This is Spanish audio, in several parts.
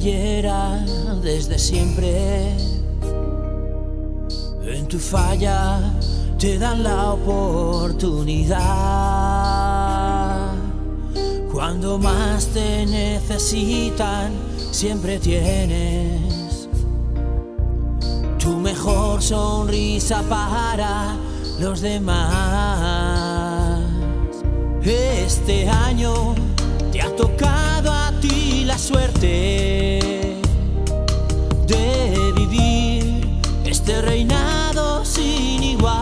fallera desde siempre. En tu falla te dan la oportunidad. Cuando más te necesitan, siempre tienes tu mejor sonrisa para los demás. Este año te ha tocado a ti la suerte de vivir este reinado sin igual.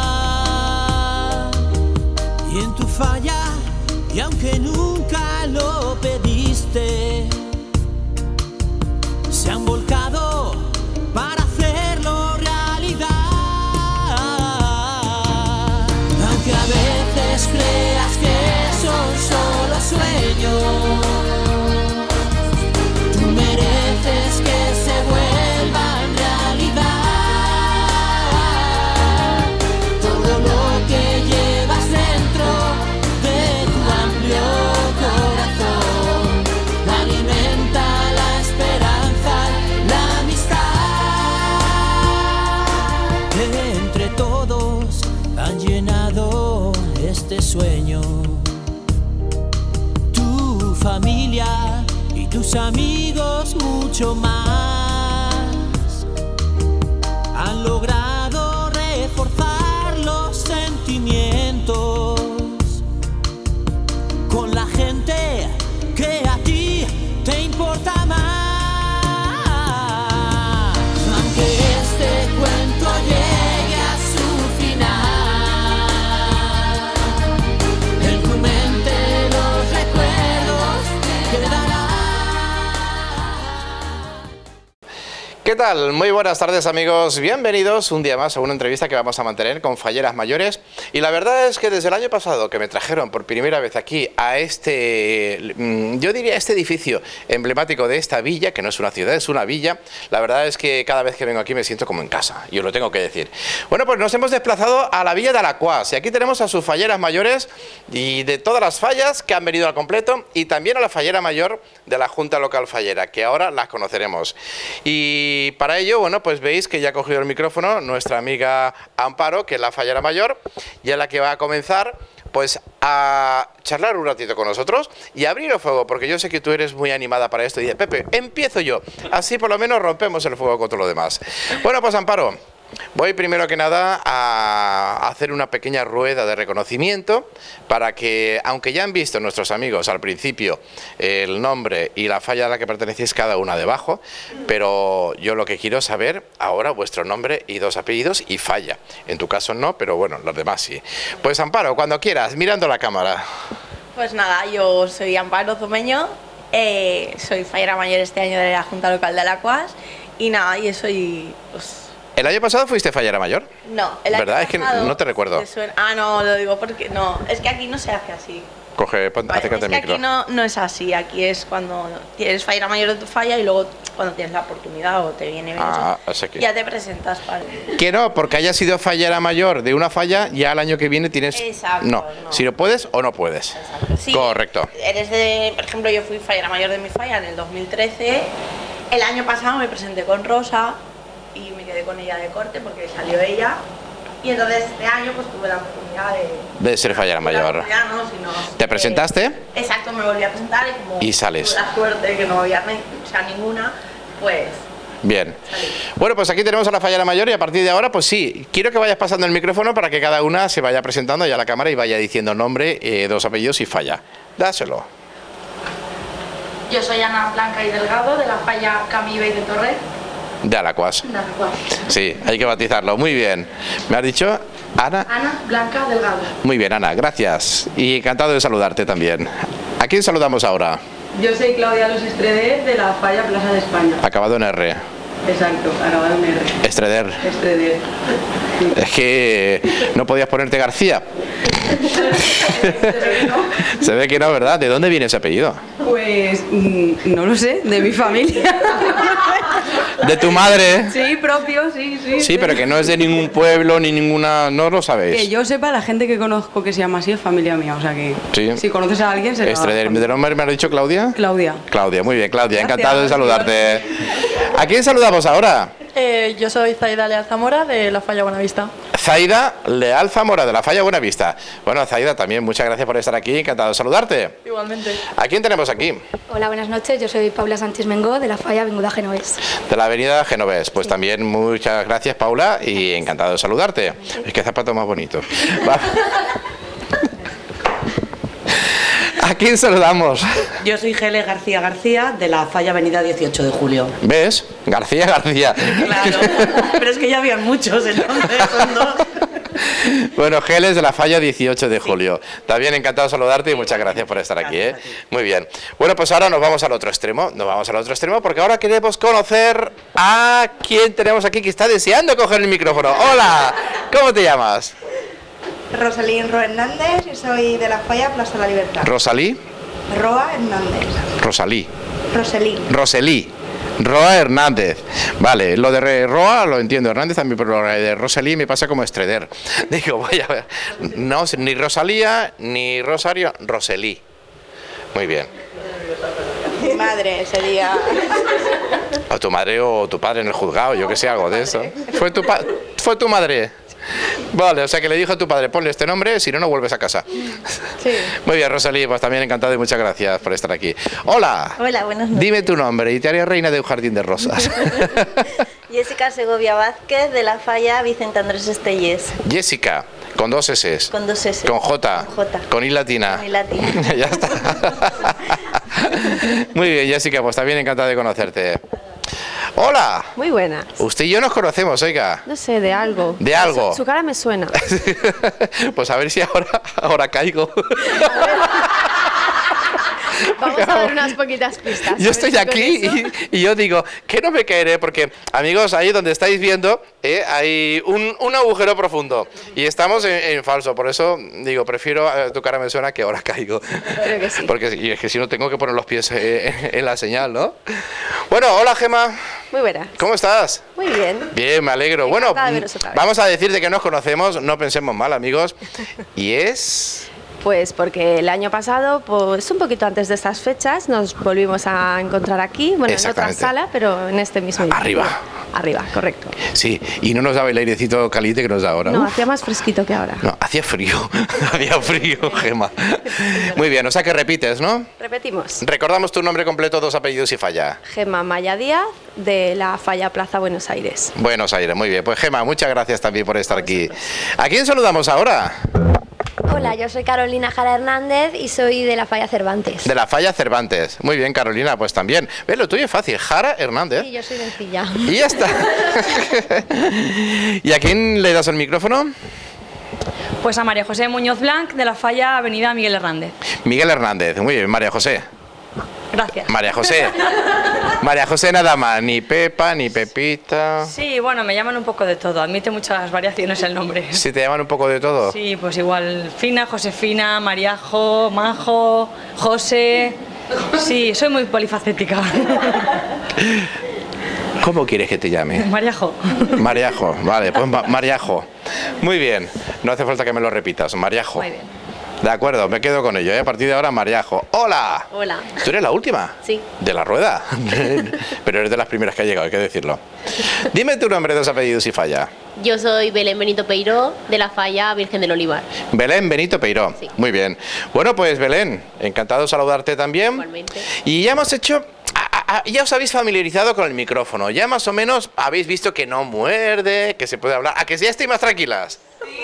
Y en tu falla, y aunque nunca lo pediste, se han volcado para hacerlo realidad. Aunque a veces creas que son solo sueños, tú mereces que se vuelvan realidad. Todo lo que llevas dentro de tu amplio corazón alimenta la esperanza, la amistad. Entre todos han llenado este sueño. Tu familia y tus amigos mucho más han logrado reforzar los sentimientos con la gente que a ti te importa más. Aunque este cuento llegue a su final, en tu mente los recuerdos quedarán. ¿Qué tal? Muy buenas tardes, amigos, bienvenidos un día más a una entrevista que vamos a mantener con falleras mayores. Y la verdad es que desde el año pasado que me trajeron por primera vez aquí a este, yo diría este edificio emblemático de esta villa, que no es una ciudad, es una villa, la verdad es que cada vez que vengo aquí me siento como en casa, y os lo tengo que decir. Bueno, pues nos hemos desplazado a la villa de Alacuás y aquí tenemos a sus falleras mayores y de todas las fallas que han venido al completo, y también a la fallera mayor de la Junta Local Fallera, que ahora las conoceremos. Y para ello, bueno, pues veis que ya ha cogido el micrófono nuestra amiga Amparo, que es la fallera mayor, y es la que va a comenzar pues a charlar un ratito con nosotros y a abrir el fuego, porque yo sé que tú eres muy animada para esto. Y dice, Pepe, empiezo yo, así por lo menos rompemos el fuego con todo lo demás. Bueno, pues Amparo, voy primero que nada a hacer una pequeña rueda de reconocimiento para que, aunque ya han visto nuestros amigos al principio el nombre y la falla a la que pertenecéis cada una debajo, pero yo lo que quiero saber ahora vuestro nombre y 2 apellidos y falla. En tu caso no, pero bueno, los demás sí. Pues Amparo, cuando quieras, mirando la cámara. Pues nada, yo soy Amparo Zumeño, soy fallera mayor este año de la Junta Local de Alacuás y nada, y soy... Pues, ¿el año pasado fuiste fallera mayor? no, el año ¿verdad? Es que pasado no te recuerdo. No, lo digo porque no, es que aquí no se hace así. Coge, acércate Es al que micro. aquí no es así, aquí es cuando tienes fallera mayor de tu falla y luego cuando tienes la oportunidad o te viene bien así que... ya te presentas para... Que no, porque hayas sido fallera mayor de una falla, ya el año que viene tienes... Exacto, no, no. si lo puedes o no puedes. Exacto. Sí, correcto. Eres de, por ejemplo, yo fui fallera mayor de mi falla en el 2013, el año pasado me presenté con Rosa y me quedé con ella de corte porque salió ella, y entonces este año pues tuve la oportunidad de ser fallera mayor. ¿Te presentaste? Exacto, me volví a presentar y como y sales. tuve la suerte que no había ninguna, pues... Bien. Bueno, pues aquí tenemos a la fallera mayor y a partir de ahora, pues sí, quiero que vayas pasando el micrófono para que cada una se vaya presentando ya a la cámara y vaya diciendo nombre, 2 apellidos y falla. Dáselo. Yo soy Ana Blanca y Delgado, de la falla Camibey de Torre. De Alacuás. De Alacuás. Sí, hay que bautizarlo. Muy bien. ¿Me has dicho Ana? Ana Blanca Delgado. Muy bien, Ana, gracias. Y encantado de saludarte también. ¿A quién saludamos ahora? Yo soy Claudia Los Estreder, de la falla Plaza de España. Acabado en R. Exacto, acabado en R. Estreder. Estreder. Es que no podías ponerte García. Se ve que no, ¿verdad? ¿De dónde viene ese apellido? Pues no lo sé, de mi familia. ¿De tu madre? Sí, propio, sí. Sí, pero que no es de ningún pueblo ni ninguna... No lo sabéis. Que yo sepa, la gente que conozco que se llama así es familia mía, o sea que Sí. si conoces a alguien será Estreder. familia. ¿De nombre me has dicho Claudia? Claudia. Claudia, muy bien, Claudia. Gracias. Encantado de saludarte. ¿A quién saludamos ahora? Yo soy Zaida Leal Zamora de la Falla Buenavista. Zaida Leal Zamora, de la Falla Buenavista. Bueno, Zaida, también muchas gracias por estar aquí. Encantado de saludarte. Igualmente. ¿A quién tenemos aquí? Hola, buenas noches. Yo soy Paula Sánchez Mengó de la Falla Benguda Genovés. De la avenida Genovés. Pues también muchas gracias, Paula, y encantado de saludarte. Es que zapato más bonito. Va. ¿A quién saludamos? Yo soy Gele García García de la Falla Avenida 18 de Julio. ¿Ves? García García. Claro, pero es que ya habían muchos, entonces son dos. Bueno, Geles de la Falla 18 de julio. También encantado de saludarte y muchas gracias por estar aquí. Gracias a ti. Muy bien. Bueno, pues ahora nos vamos al otro extremo. Nos vamos al otro extremo porque ahora queremos conocer a quién tenemos aquí que está deseando coger el micrófono. Hola, ¿cómo te llamas? Rosalín Roa Hernández y soy de la Falla Plaza de la Libertad. Rosalí. Roa Hernández. Rosalí. Roselín. Roselí. Roa Hernández. Vale, lo de Roa lo entiendo, Hernández también, pero lo de Rosalí me pasa como Estreder. Digo, voy a ver. No, ni Rosalía, ni Rosario, Roselí. Muy bien. Mi madre sería. O tu madre o tu padre en el juzgado, yo que sé, algo de eso. ¿Fue tu madre? Vale, o sea que le dijo a tu padre, ponle este nombre, si no, no vuelves a casa. Sí. Muy bien, Rosalí, pues también encantado y muchas gracias por estar aquí. Hola. Hola, buenas noches. Dime tu nombre y te haré reina de un jardín de rosas. Jessica Segovia Vázquez de la Falla Vicente Andrés Estellés. Jessica, con dos S. Con dos S. Con J. Con J. Con I latina. Con I latina. Ya está. Muy bien, Jessica, pues también encantado de conocerte. Hola. Muy buenas. Usted y yo nos conocemos, oiga. No sé, de algo. ¿De algo? Su cara me suena. Pues a ver si ahora caigo. Vamos a ver unas poquitas pistas. Yo estoy aquí y yo digo, que no me caeré, porque, amigos, ahí donde estáis viendo, hay un agujero profundo y estamos en falso, por eso digo, prefiero tu cara me suena que ahora caigo. Creo que sí. Porque y es que si no tengo que poner los pies en la señal, ¿no? Bueno, hola Gema. Muy buenas. ¿Cómo estás? Muy bien. Bien, me alegro. Bueno, Encantada de veros otra vez. vamos a decir de que nos conocemos, no pensemos mal, amigos. Y es... Pues porque el año pasado, pues un poquito antes de estas fechas, nos volvimos a encontrar aquí, bueno, en otra Exactamente. sala, pero en este mismo edificio. Arriba. Arriba, correcto. Sí, y no nos daba el airecito caliente que nos da ahora. No, Uf. hacía más fresquito que ahora. No, hacía frío, hacía frío, Gema. Muy bien, o sea que repites, ¿no? Repetimos. Recordamos tu nombre completo, 2 apellidos y Falla. Gema Maya Díaz, de la Falla Plaza Buenos Aires. Buenos Aires, muy bien. Pues Gema, muchas gracias también por estar aquí. ¿A quién saludamos ahora? Hola, yo soy Carolina Jara Hernández y soy de la Falla Cervantes. De la Falla Cervantes. Muy bien, Carolina, pues también. ¿Ves? Lo tuyo es fácil. Jara Hernández. Sí, yo soy sencilla. Y ya está. ¿Y a quién le das el micrófono? Pues a María José Muñoz Blanc de la Falla Avenida Miguel Hernández. Miguel Hernández. Muy bien, María José. Gracias. María José. María José nada más. Ni Pepa, ni Pepita. Sí, bueno, me llaman un poco de todo, admite muchas variaciones el nombre. ¿Si te llaman un poco de todo? Sí, pues igual Fina, Josefina, Mariajo, Majo, José... Sí, soy muy polifacética. ¿Cómo quieres que te llame? Mariajo. Mariajo, vale, pues Mariajo. Muy bien, no hace falta que me lo repitas, Mariajo. Muy bien. De acuerdo, me quedo con ello, ¿eh? A partir de ahora, Mariajo. ¡Hola! Hola. ¿Tú eres la última? Sí. ¿De la rueda? Pero eres de las primeras que ha llegado, hay que decirlo. Dime tu nombre, 2 apellidos y Falla. Yo soy Belén Benito Peiró, de la Falla Virgen del Olivar. Belén Benito Peiró. Sí. Muy bien. Bueno, pues Belén, encantado de saludarte también. Igualmente. Y ya hemos hecho... Ya os habéis familiarizado con el micrófono, ya más o menos habéis visto que no muerde, que se puede hablar. ¿A que ya estáis más tranquilas?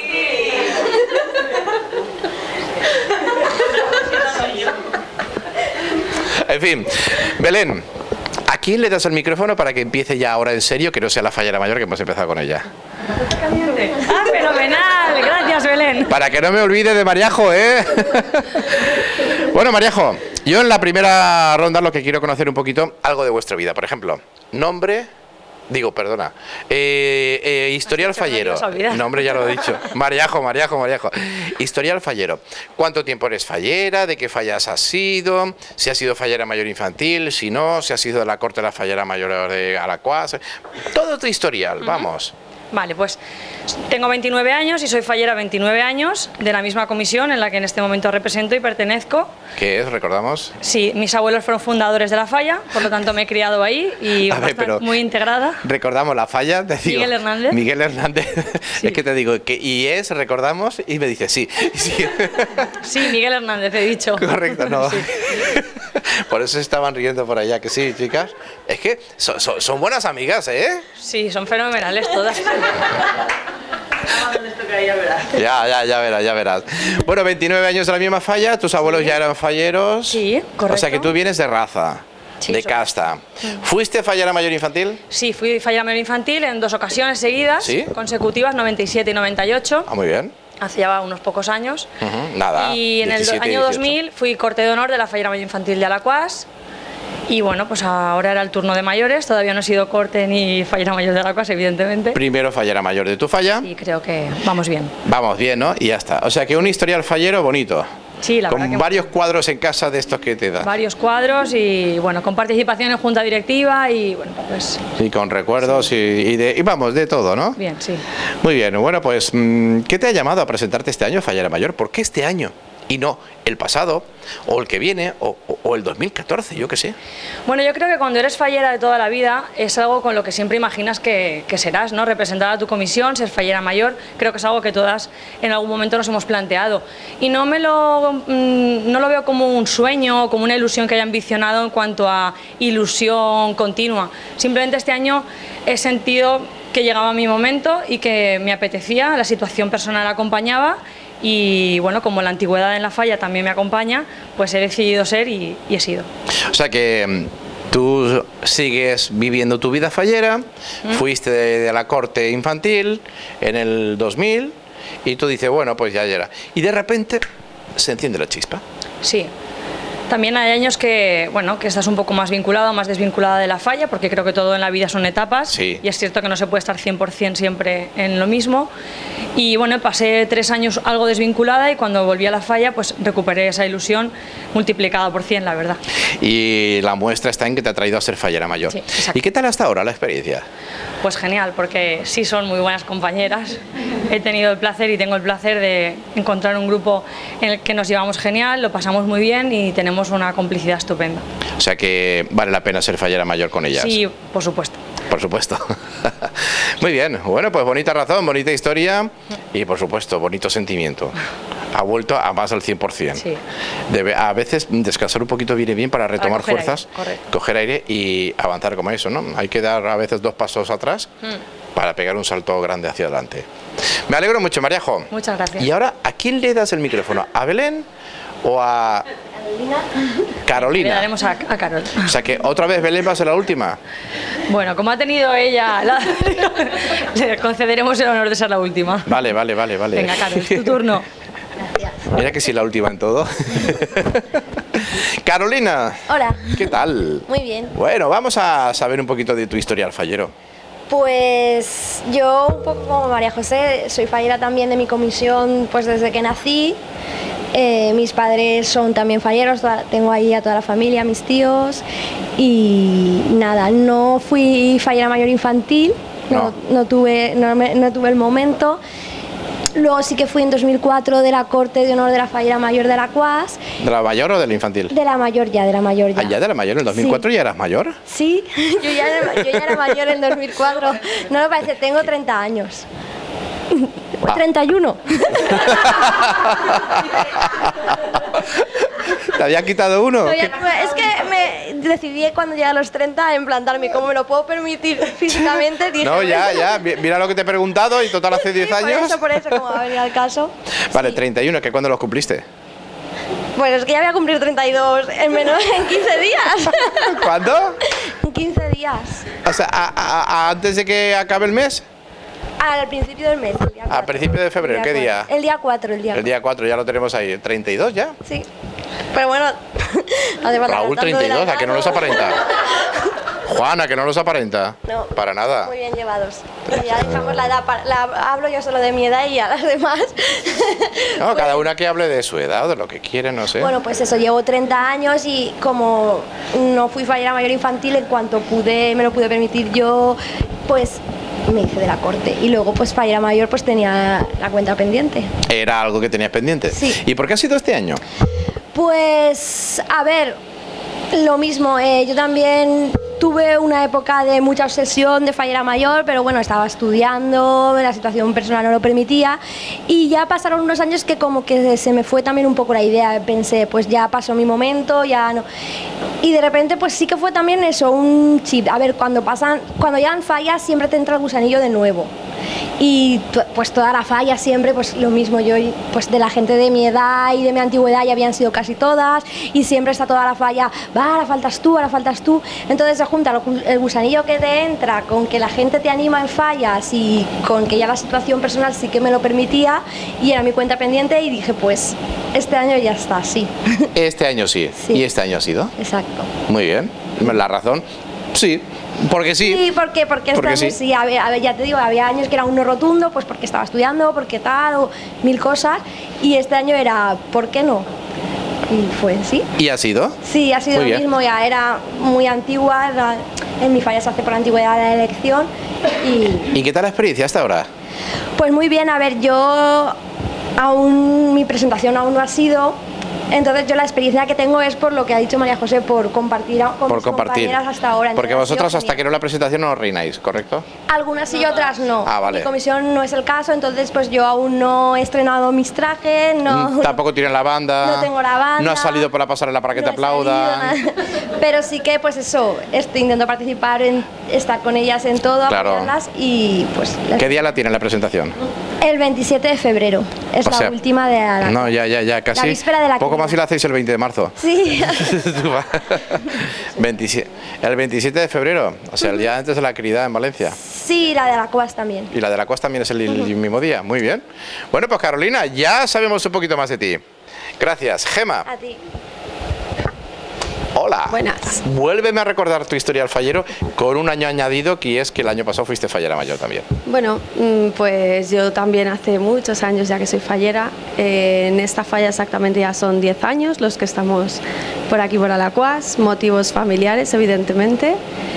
En fin, Belén, ¿a quién le das el micrófono para que empiece ya ahora en serio, que no sea la Fallera Mayor que hemos empezado con ella? ¡Ah, fenomenal! Gracias, Belén. Para que no me olvide de Mariajo, ¿eh? Bueno, Mariajo, yo en la primera ronda lo que quiero conocer un poquito, algo de vuestra vida. Por ejemplo, nombre, Digo, perdona. Historial fallero. No, hombre, ya lo he dicho. Mariajo. Historial fallero. ¿Cuánto tiempo eres fallera? ¿De qué fallas has sido? ¿Si has sido fallera mayor infantil? Si no, si has sido de la corte de la fallera mayor de Alacuás. Todo tu historial, vamos. Vale, pues tengo 29 años y soy fallera 29 años de la misma comisión en la que en este momento represento y pertenezco. ¿Qué es? ¿Recordamos? Sí, mis abuelos fueron fundadores de la falla, por lo tanto me he criado ahí y muy integrada. Recordamos la falla, te digo. Miguel Hernández. Miguel Hernández. Sí. Es que te digo, recordamos, y me dice sí. Sí, Miguel Hernández, he dicho. Correcto, no. Sí. Por eso se estaban riendo por allá, que sí, chicas. Es que son buenas amigas, ¿eh? Sí, son fenomenales todas. Ya verás. Bueno, 29 años de la misma falla, tus abuelos ya eran falleros. Sí, correcto. O sea que tú vienes de raza, de casta. ¿Fuiste fallera mayor infantil? Sí, fui fallera mayor infantil en 2 ocasiones seguidas, consecutivas, 97 y 98. Ah, muy bien. Hace ya unos pocos años. Nada. Y en el año 2000 fui corte de honor de la fallera mayor infantil de Alacuás. Y bueno, pues ahora era el turno de mayores, todavía no he sido corte ni fallera mayor de Alacuás, evidentemente. Primero fallera mayor de tu falla. Y creo que vamos bien. Vamos bien, ¿no? Y ya está. O sea que un historial fallero bonito. Sí, la verdad con varios cuadros en casa de estos que te dan. Varios cuadros y bueno, con participación en junta directiva y bueno, pues... Sí, con recuerdos y vamos, de todo, ¿no? Bien, sí. Muy bien, bueno, pues ¿qué te ha llamado a presentarte este año, fallera mayor? ¿Por qué este año? Y no el pasado, o el que viene, o el 2014, yo qué sé. Bueno, yo creo que cuando eres fallera de toda la vida es algo con lo que siempre imaginas que serás, ¿no? Representar a tu comisión, ser fallera mayor, creo que es algo que todas en algún momento nos hemos planteado. Y no lo veo como un sueño o como una ilusión que haya ambicionado en cuanto a ilusión continua. Simplemente este año he sentido que llegaba mi momento y que me apetecía, la situación personal acompañaba. Y bueno, como la antigüedad en la falla también me acompaña, pues he decidido ser y he sido. O sea que tú sigues viviendo tu vida fallera, fuiste de la corte infantil en el 2000 y tú dices, bueno, pues ya era. Y de repente se enciende la chispa. Sí. También hay años que, bueno, que estás un poco más vinculado, más desvinculada de la falla, porque creo que todo en la vida son etapas. Sí. Y es cierto que no se puede estar 100% siempre en lo mismo. Y bueno, pasé 3 años algo desvinculada y cuando volví a la falla, pues recuperé esa ilusión multiplicada por 100, la verdad. Y la muestra está en que te ha traído a ser fallera mayor. Sí, exacto. ¿Y qué tal hasta ahora la experiencia? Pues genial, porque sí son muy buenas compañeras. He tenido el placer y tengo el placer de encontrar un grupo en el que nos llevamos genial, lo pasamos muy bien y tenemos una complicidad estupenda. O sea que vale la pena ser fallera mayor con ellas. Sí, por supuesto. Por supuesto. Muy bien, bueno, pues bonita razón, bonita historia y por supuesto, bonito sentimiento. Ha vuelto a más al 100%. Sí. A veces descansar un poquito viene bien para retomar fuerzas, coger aire y avanzar como eso, ¿no? Hay que dar a veces 2 pasos atrás para pegar un salto grande hacia adelante. Me alegro mucho, Mariajo. Muchas gracias. Y ahora, ¿a quién le das el micrófono? ¿A Belén o a Carolina? Le daremos a Carol. O sea que otra vez Belén va a ser la última. Bueno, como ha tenido ella, le concederemos el honor de ser la última. Vale. Venga, Carol, es tu turno. Gracias. Mira que sí, la última en todo. Carolina. Hola. ¿Qué tal? Muy bien. Bueno, vamos a saber un poquito de tu historial fallero. Pues yo, un poco como María José, soy fallera también de mi comisión pues desde que nací. Mis padres son también falleros, tengo ahí a toda la familia, mis tíos. Y nada, no fui fallera mayor infantil, no tuve el momento. Luego sí que fui en 2004 de la corte de honor de la fallera mayor de Alacuás. ¿De la mayor o de la infantil? De la mayor ya, de la mayor ya. Ah, ya de la mayor, en el 2004 sí. ¿Ya eras mayor? Sí, yo ya era mayor en 2004. No me parece, tengo 30 años. 31. ¿Te había quitado uno? Es que me decidí cuando llegué a los 30 en plantarme, ¿cómo me lo puedo permitir físicamente? Dije, no, ya, mira lo que te he preguntado y total hace 10 años. Por eso, como va a venir al caso. Vale, sí. 31, ¿que cuándo los cumpliste? Pues es que ya voy a cumplir 32 en 15 días. ¿Cuándo? En 15 días. O sea, ¿antes de que acabe el mes? Al principio del mes, el día 4. ¿A principio de febrero? ¿Qué día? El día 4, el día 4. El día 4, ya lo tenemos ahí. ¿32 ya? Sí. Pero bueno, Raúl, 32, ¿a que no los aparenta? Juana, que no los aparenta. No. Para nada. Muy bien llevados. Ya dejamos la edad, hablo yo solo de mi edad y a las demás. No, cada una que hable de su edad o de lo que quiere, no sé. Bueno, pues eso, llevo 30 años y como no fui fallera mayor infantil, en cuanto me lo pude permitir yo, pues me hice de la corte. Y luego, pues fallera mayor, pues tenía la cuenta pendiente. ¿Era algo que tenías pendiente? Sí. ¿Y por qué ha sido este año? Pues, a ver, lo mismo, yo también tuve una época de mucha obsesión de fallera mayor, pero bueno, estaba estudiando, la situación personal no lo permitía y ya pasaron unos años que como que se me fue también un poco la idea, pensé, pues ya pasó mi momento, ya no. Y de repente pues sí que fue también eso, un chip, a ver, cuando llegan fallas siempre te entra el gusanillo de nuevo. Y pues toda la falla siempre, pues lo mismo, yo pues de la gente de mi edad y de mi antigüedad ya habían sido casi todas y siempre está toda la falla, va, ahora faltas tú, entonces se junta el gusanillo que te entra con que la gente te anima en fallas y con que ya la situación personal sí que me lo permitía y era mi cuenta pendiente y dije pues este año ya está, sí. Este año sí. ¿Y este año ha sido? Exacto. Muy bien, la razón, sí. Porque sí. Sí, porque este año sí, a ver, ya te digo, había años que era un no rotundo, pues porque estaba estudiando, porque tal, o mil cosas, y este año era, ¿por qué no? Y fue, ¿sí? ¿Y ha sido? Sí, ha sido lo mismo, ya era muy antigua, en mi falla se hace por antigüedad de la elección, ¿Y qué tal la experiencia hasta ahora? Pues muy bien, a ver, mi presentación aún no ha sido. Entonces yo la experiencia que tengo es por lo que ha dicho María José, por compartir con mis compañeras hasta ahora. Porque vosotras hasta que no la presentación no os reináis, ¿correcto? Algunas sí y otras no. Ah, vale. Mi comisión no es el caso, entonces pues yo aún no he estrenado mis trajes, no... Tampoco tienes la banda. No tengo la banda. No has salido por la pasarela para que te aplaudan. Pero sí que pues eso, intento participar en estar con ellas en todo, apoyarlas y pues... ¿Qué día la tiene la presentación? El 27 de febrero, es la última de la... No, ya, casi. La víspera de la poco más si la hacéis el 20 de marzo. Sí. El 27 de febrero, o sea, el día antes de la Caridad en Valencia. Sí, la de la Coas también. Y la de la Coas también es el mismo día, muy bien. Bueno, pues Carolina, ya sabemos un poquito más de ti. Gracias. Gema. A ti. Hola. Buenas. Vuélveme a recordar tu historia al fallero con un año añadido, que es que el año pasado fuiste fallera mayor también. Bueno, pues yo también hace muchos años ya que soy fallera. En esta falla exactamente ya son 10 años los que estamos por aquí por Alacuas, motivos familiares evidentemente.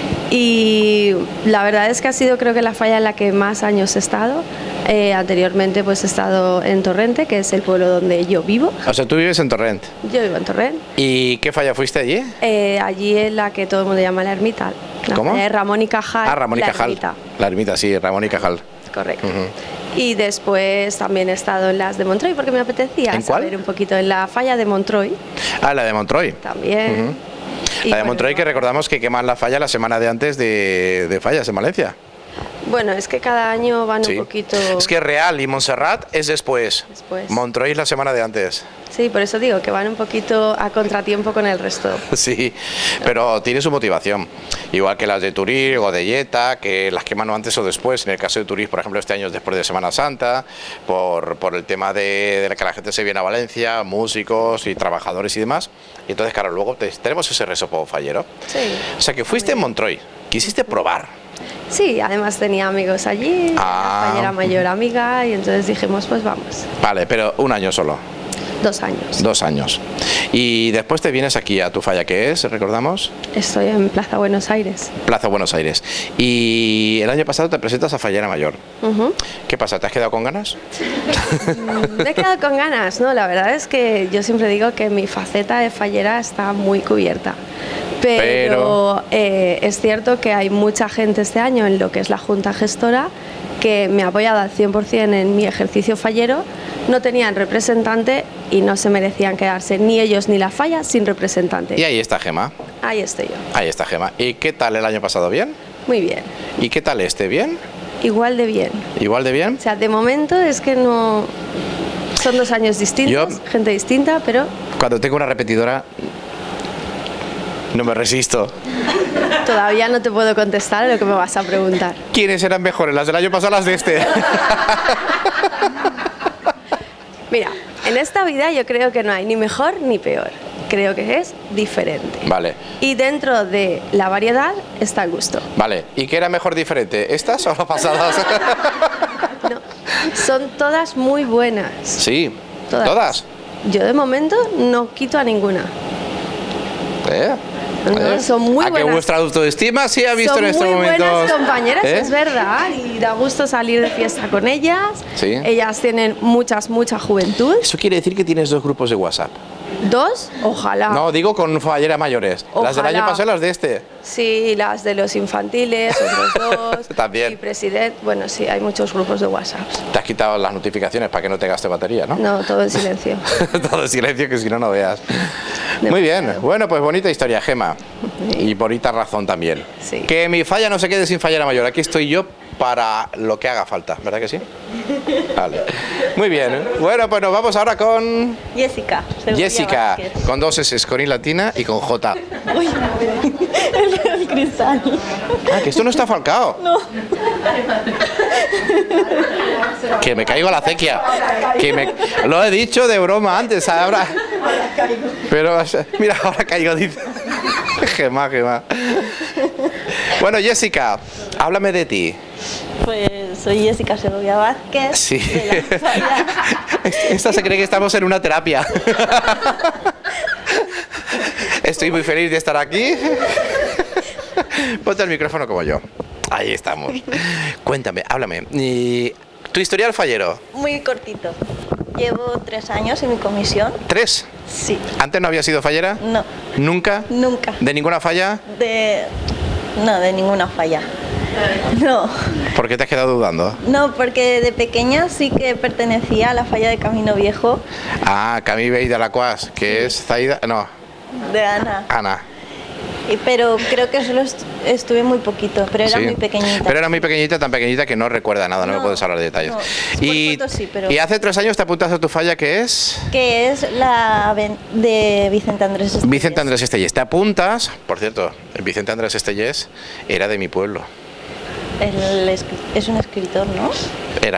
Y la verdad es que ha sido creo que la falla en la que más años he estado. Anteriormente pues he estado en Torrente, que es el pueblo donde yo vivo. O sea, tú vives en Torrent. Yo vivo en Torrent. ¿Y qué falla fuiste allí? Allí es la que todo el mundo llama la ermita. ¿Cómo? Ramón y Cajal. Ah, Ramón y Cajal. Ermita. La ermita, sí, Ramón y Cajal. Correcto. Y después también he estado en las de Montroy porque me apetecía saber un poquito en la falla de Montroy. Ah, la de Montroy. También. La de Montroy, que recordamos que queman la falla la semana de antes de fallas en Valencia. Bueno, es que cada año van un poquito... Es que Real y Montserrat es después. Montroy es la semana de antes. Sí, por eso digo que van un poquito a contratiempo con el resto. Sí, pero tiene su motivación. Igual que las de Turí o de Yeta, que las queman antes o después. En el caso de Turí, por ejemplo, este año es después de Semana Santa, por el tema de que la gente se viene a Valencia, músicos y trabajadores y demás. Y entonces, claro, luego tenemos ese resopo fallero. Sí. O sea, que fuiste en Montroy, quisiste probar. Sí, además tenía amigos allí, la fallera mayor amiga, y entonces dijimos, pues vamos. Vale, pero un año solo. 2 años. 2 años. Y después te vienes aquí a tu falla, ¿qué es? ¿Recordamos? Estoy en Plaza Buenos Aires. Plaza Buenos Aires. Y el año pasado te presentas a fallera mayor. ¿Qué pasa? ¿Te has quedado con ganas? Me he quedado con ganas, ¿no? La verdad es que yo siempre digo que mi faceta de fallera está muy cubierta. Pero es cierto que hay mucha gente este año en lo que es la Junta Gestora que me ha apoyado al 100% en mi ejercicio fallero, no tenían representante y no se merecían quedarse ni ellos ni la falla sin representante. Y ahí está Gema. Ahí estoy yo. Ahí está Gema. ¿Y qué tal el año pasado? ¿Bien? Muy bien. ¿Y qué tal este? ¿Bien? Igual de bien. ¿Igual de bien? O sea, de momento es que no... Son 2 años distintos, gente distinta, pero... Cuando tengo una repetidora... No me resisto. Todavía no te puedo contestar a lo que me vas a preguntar. ¿Quiénes eran mejores, las del año pasado o las de este? Mira, en esta vida yo creo que no hay ni mejor ni peor. creo que es diferente. Vale. Y dentro de la variedad está el gusto. Vale. ¿Y qué era mejor diferente? ¿Estas o las pasadas? No, son todas muy buenas. Sí. ¿Todas? Yo de momento no quito a ninguna. No, son muy ¿A buenas. que vuestra autoestima sí ha visto son en estos muy momentos? buenas compañeras, es verdad, y da gusto salir de fiesta con ellas. Sí. Ellas tienen mucha juventud. Eso quiere decir que tienes 2 grupos de WhatsApp. ¿2? Ojalá. No, digo con falleras mayores. Las del año Ojalá. pasado y las de este. Sí, las de los infantiles, otros 2. También. Y presidente, bueno, sí, hay muchos grupos de WhatsApp. Te has quitado las notificaciones para que no te gaste batería, ¿no? No, todo en silencio. Todo en silencio, que si no, no veas. Muy bien. Bueno, pues bonita historia, Gema. Y bonita razón también. Sí. Que mi falla no se quede sin fallera mayor. Aquí estoy yo para lo que haga falta, ¿verdad que sí? Vale. Muy bien. Bueno, pues nos vamos ahora con Jessica. Jessica, con 2 S, con I latina y con J. Uy, el cristal. Ah, que esto no está falcao. No. Que me caigo a la acequia. Lo he dicho de broma antes, ahora. Pero mira, ahora caigo, dice. Gema. Bueno, Jessica, háblame de ti. Pues soy Jessica Segovia Vázquez. Sí. De la falla. Esta se cree que estamos en una terapia. Estoy muy feliz de estar aquí. Ponte el micrófono como yo. Ahí estamos. Cuéntame, háblame. ¿Y tu historial fallero? Muy cortito. Llevo 3 años en mi comisión. ¿3? Sí. ¿Antes no había sido fallera? No. ¿Nunca? Nunca. ¿De ninguna falla? No, de ninguna falla. No. ¿Por qué te has quedado dudando? No, porque de pequeña sí que pertenecía a la falla de Camino Viejo. Ah, Camí Bey de Alacuas, que es Zaida... No, De Ana. Ana. Pero creo que solo estuve muy poquito, pero era Sí. muy pequeñita. Pero era muy pequeñita, tan pequeñita que no recuerda nada, no me puedes hablar de detalles. no, Y, por fotos sí, pero- y hace 3 años te apuntas a tu falla, que es Que es la de Vicente Andrés Estellés. Vicente Andrés Estellés. Te apuntas, por cierto, el Vicente Andrés Estellés era de mi pueblo. Es un escritor, ¿no? Era.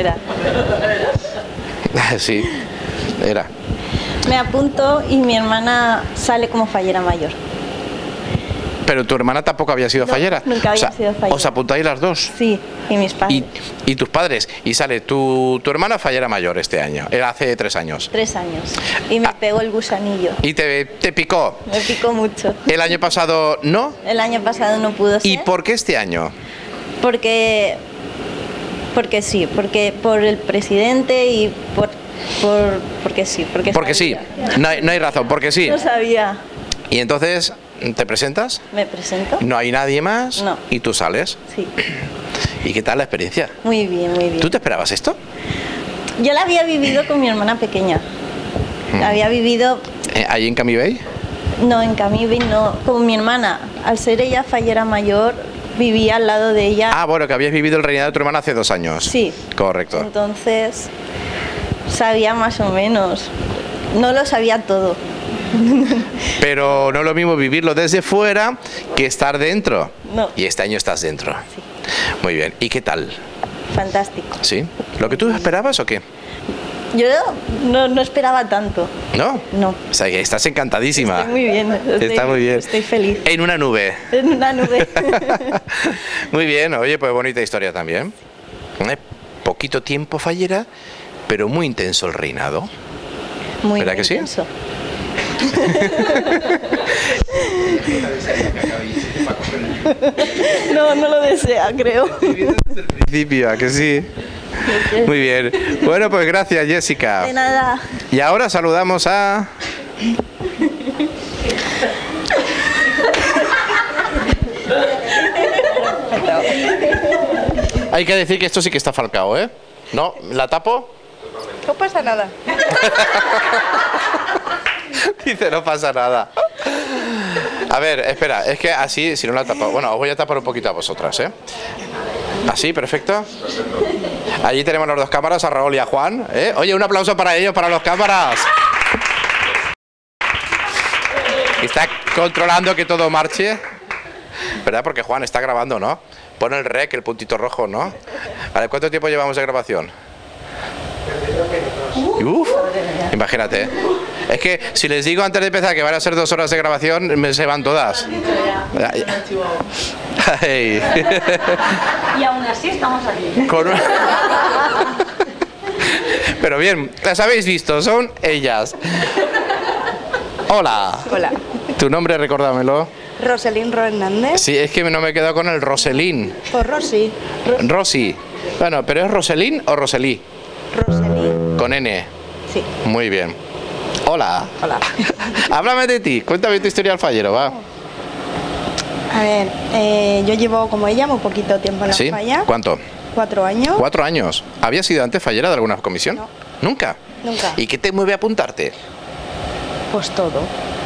Sí, era. Me apunto y mi hermana sale como fallera mayor. Pero tu hermana tampoco había sido No, fallera. nunca había sido fallera. ¿Os apuntáis las dos? Sí, y mis padres. Y tus padres. Y sale tu hermana fallera mayor este año. Era hace 3 años. 3 años. Y me pegó el gusanillo. Y te picó. Me picó mucho. El año pasado no. El año pasado no pudo ser. ¿Y por qué este año? Porque sí, porque por el presidente y porque sí. Porque sí. No hay razón, porque sí. No sabía. Y entonces, ¿te presentas? Me presento. No hay nadie más. No. Y tú sales. Sí. ¿Y qué tal la experiencia? Muy bien, muy bien. ¿Tú te esperabas esto? Yo la había vivido con mi hermana pequeña. La había vivido, ¿Allí en Camí Bey? no en Camibi, no, con mi hermana. Al ser ella fallera mayor, vivía al lado de ella. Ah, bueno, que habías vivido el reinado de tu hermana hace 2 años. Sí. Correcto. Entonces, sabía más o menos. No lo sabía todo. Pero no es lo mismo vivirlo desde fuera que estar dentro. No. Y este año estás dentro. Sí. Muy bien. ¿Y qué tal? Fantástico. ¿Sí? ¿Lo que tú esperabas o qué? Yo no esperaba tanto. ¿No? No. O sea, que estás encantadísima. Estoy muy bien. Está muy bien. Estoy feliz. En una nube. En una nube. Muy bien. Oye, pues bonita historia también. Poquito tiempo fallera, pero muy intenso el reinado. Muy ¿Verdad que sí? intenso. No lo desea, creo. Principio, ¿a que sí? Muy bien. Bueno, pues gracias, Jessica. De nada. Y ahora saludamos a... Hay que decir que esto sí que está falcao, ¿eh? ¿No? ¿La tapo? No pasa nada. Dice, no pasa nada. A ver, espera, es que así, si no la tapo... Bueno, os voy a tapar un poquito a vosotras, ¿eh? Así, perfecto. Allí tenemos las 2 cámaras, a Raúl y a Juan, ¿eh? Oye, un aplauso para ellos, para los cámaras. Está controlando que todo marche, ¿verdad? Porque Juan está grabando, ¿no? Pone el rec, el puntito rojo, ¿no? Vale, ¿cuánto tiempo llevamos de grabación? Uf, Imagínate. Es que si les digo antes de empezar que van a ser 2 horas de grabación, se van todas. Ay. Y aún así estamos aquí. Pero bien, las habéis visto, son ellas. Hola. Hola. ¿Tu nombre, recuérdamelo? Roselín Hernández. Sí, es que no me he quedado con el Roselín. Pues Rosy. Rosy. Bueno, ¿pero es Roselín o Roselí? Roselín. Con N. Sí. Muy bien. Hola. Hola. Háblame de ti, cuéntame tu historia al fallero, va. A ver, yo llevo como ella muy poquito tiempo en la ¿Sí? falla. ¿Cuánto? 4 años. 4 años. ¿Habías sido antes fallera de alguna comisión? No. ¿Nunca? Nunca. ¿Y qué te mueve a apuntarte? Pues todo.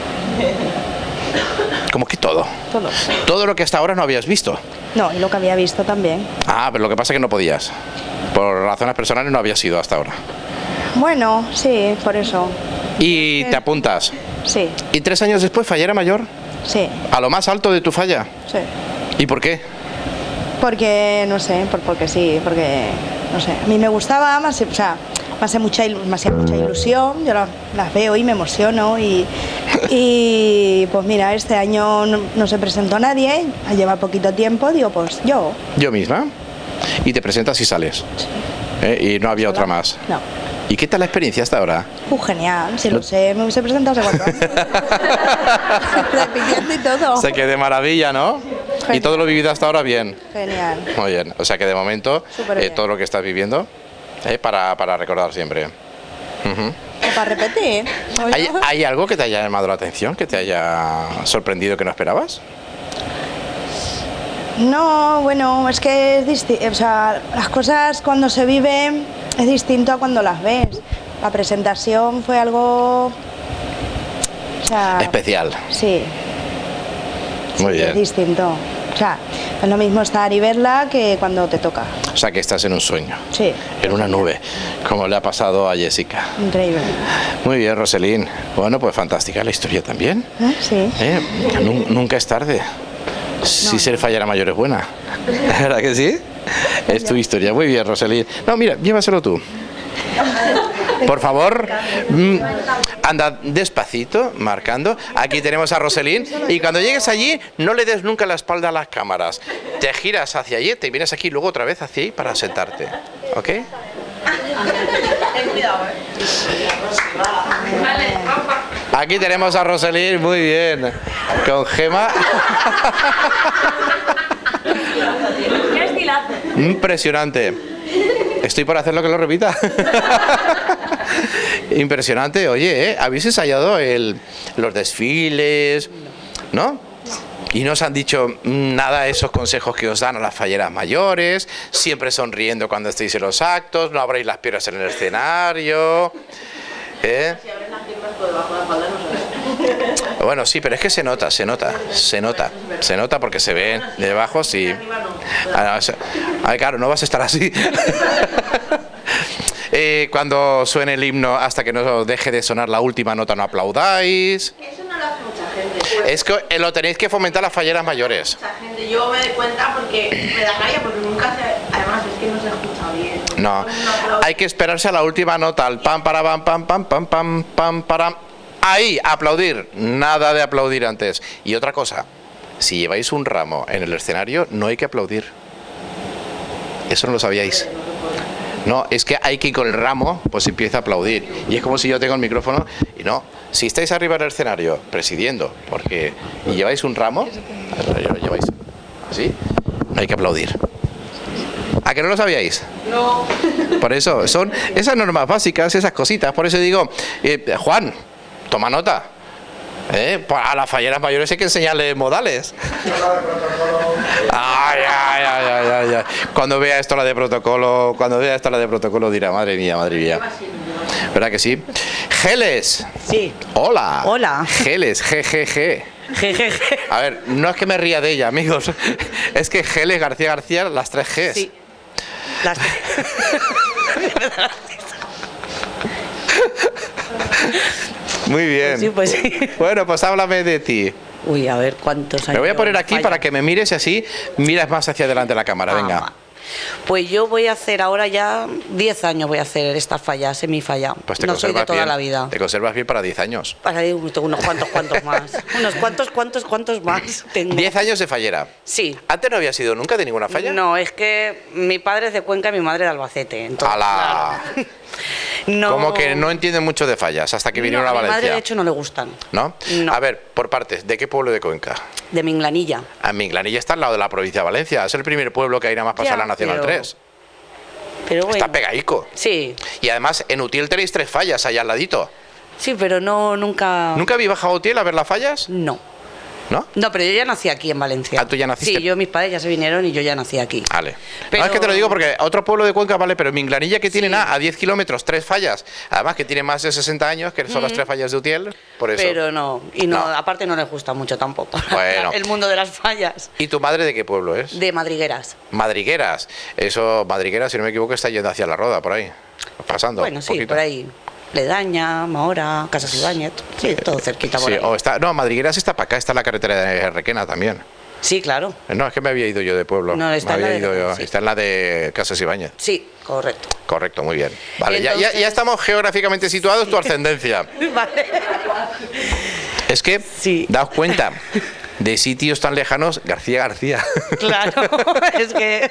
¿Cómo que todo? Todo. Todo lo que hasta ahora no habías visto. No, y lo que había visto también. Ah, pero lo que pasa es que no podías. Por razones personales no habías ido hasta ahora. Bueno, sí, por eso. ¿Y te apuntas? Sí. ¿Y 3 años después fallera mayor? Sí. ¿A lo más alto de tu falla? Sí. ¿Y por qué? Porque, no sé, porque sí, porque, no sé, a mí me gustaba, más, o sea, me hacía mucha ilusión, yo las veo y me emociono y pues mira, este año no se presentó nadie, lleva poquito tiempo, digo, pues yo. ¿Yo misma? ¿Y te presentas y sales? Sí. ¿Y no había otra más? No. ¿Y qué tal la experiencia hasta ahora? Genial, si lo sé, me hubiese presentado hace 4 años. Repitiendo y todo. O sea que de maravilla, ¿no? Genial. ¿Y todo lo vivido hasta ahora bien? Genial. Muy bien, o sea que de momento todo lo que estás viviendo para recordar siempre. O para repetir. ¿Hay algo que te haya llamado la atención, que te haya sorprendido que no esperabas? No, bueno, es que es distinto, o sea, las cosas cuando se viven es distinto a cuando las ves. La presentación fue algo, o sea, especial. Sí. Muy bien. Es distinto. O sea, es lo mismo estar y verla que cuando te toca. O sea, que estás en un sueño. Sí. En una nube, como le ha pasado a Jessica. Increíble. Muy bien, Roselín. Bueno, pues fantástica la historia también. Sí. Nunca es tarde. Si ser fallera mayor es buena. ¿Verdad que sí? Es tu historia. Muy bien, Roselín. No, mira, llévaselo tú. Por favor, anda despacito, marcando. Aquí tenemos a Roselín. Y cuando llegues allí, no le des nunca la espalda a las cámaras. Te giras hacia allí, te vienes aquí, luego otra vez hacia ahí para sentarte. ¿Ok? Ten cuidado, Aquí tenemos a Roselín, muy bien. Con Gema. ¡Qué estilazo! Impresionante. Estoy por hacer lo que lo repita. Impresionante. Oye, ¿habéis ensayado los desfiles? ¿No? Y no os han dicho nada de esos consejos que os dan a las falleras mayores, siempre sonriendo cuando estéis en los actos, no abréis las piernas en el escenario. Si abres las piernas por debajo de la falda no se ve. Bueno, sí, pero es que se nota porque se ven de abajo, sí. Ay, claro, no vas a estar así. Cuando suene el himno, hasta que no deje de sonar la última nota, no aplaudáis. Eso no lo hace mucha gente. Es que lo tenéis que fomentar las falleras mayores. Mucha gente, yo me doy cuenta porque me da rabia, porque nunca se... Además es que no se escucha bien. No, hay que esperarse a la última nota, al pam, para, pam, pam, pam, pam, pam, pam, para. Ahí, aplaudir. Nada de aplaudir antes. Y otra cosa, si lleváis un ramo en el escenario, no hay que aplaudir. Eso no lo sabíais. No, es que hay que ir con el ramo, pues empieza a aplaudir. Y es como si yo tengo el micrófono y no. Si estáis arriba del escenario presidiendo y lleváis un ramo, lo lleváis así, no hay que aplaudir. ¿A que no lo sabíais? No. Por eso, son esas normas básicas, esas cositas. Por eso digo, Juan, toma nota. A las falleras mayores hay que enseñarles modales. Ay. Cuando vea esto la de protocolo, dirá, madre mía. ¿Verdad que sí? Geles. Sí. Hola. Hola. Geles, GGG. A ver, no es que me ría de ella, amigos. Es que Geles García, las 3 Gs. Sí. Las 3. Muy bien. Pues sí. Bueno, pues háblame de ti. Uy, a ver cuántos años. Me voy a poner aquí para que me mires y así miras más hacia adelante la cámara. Venga. Pues yo voy a hacer ahora ya 10 años voy a hacer esta falla, semifalla. Pues te no soy de toda bien, la vida. Te conservas bien para 10 años. Para unos cuantos más. Unos cuantos más tengo. 10 años de fallera. Sí. ¿Antes no había sido nunca de ninguna falla? No, es que mi padre es de Cuenca y mi madre de Albacete. Entonces, ¡Hala! claro. No. Como que no entienden mucho de fallas hasta que vinieron a Valencia. A mi madre, de hecho, no le gustan. ¿No? A ver, por partes, ¿de qué pueblo de Cuenca? De Minglanilla. Minglanilla está al lado de la provincia de Valencia. Es el primer pueblo que hay nada más pasar la Nacional 3. Pero bueno. Está pegaico. Sí. Y además en Utiel tenéis 3 fallas allá al ladito. Sí, pero nunca... ¿Nunca habéis bajado a Utiel a ver las fallas? No. ¿No? No, pero yo ya nací aquí en Valencia. Ah, ¿tú ya naciste? Sí, mis padres ya se vinieron y yo ya nací aquí. Vale. Pero... No, es que te lo digo porque otro pueblo de Cuenca, vale, pero Minglanilla que tiene a 10 kilómetros, 3 fallas. Además que tiene más de 60 años, que son las 3 fallas de Utiel, por eso. Pero no, aparte no les gusta mucho tampoco. Bueno. El mundo de las fallas. ¿Y tu madre de qué pueblo es? De Madrigueras. Madrigueras. Eso, Madrigueras, si no me equivoco, está yendo hacia La Roda, por ahí. Pasando. Bueno, sí, poquito. por ahí. Ledaña, Mahora, Casas Ibáñez, sí, todo cerquita por ahí. O está, no, Madrigueras está para acá, está en la carretera de Requena también. Sí, claro. No, es que me había ido yo de pueblo. No, está en la de... Sí. Está en la de Casas Ibáñez. Sí, correcto. Correcto, muy bien. Vale, entonces... ya estamos geográficamente situados, tu ascendencia. Vale. Es que, daos cuenta, de sitios tan lejanos, García. Claro, es que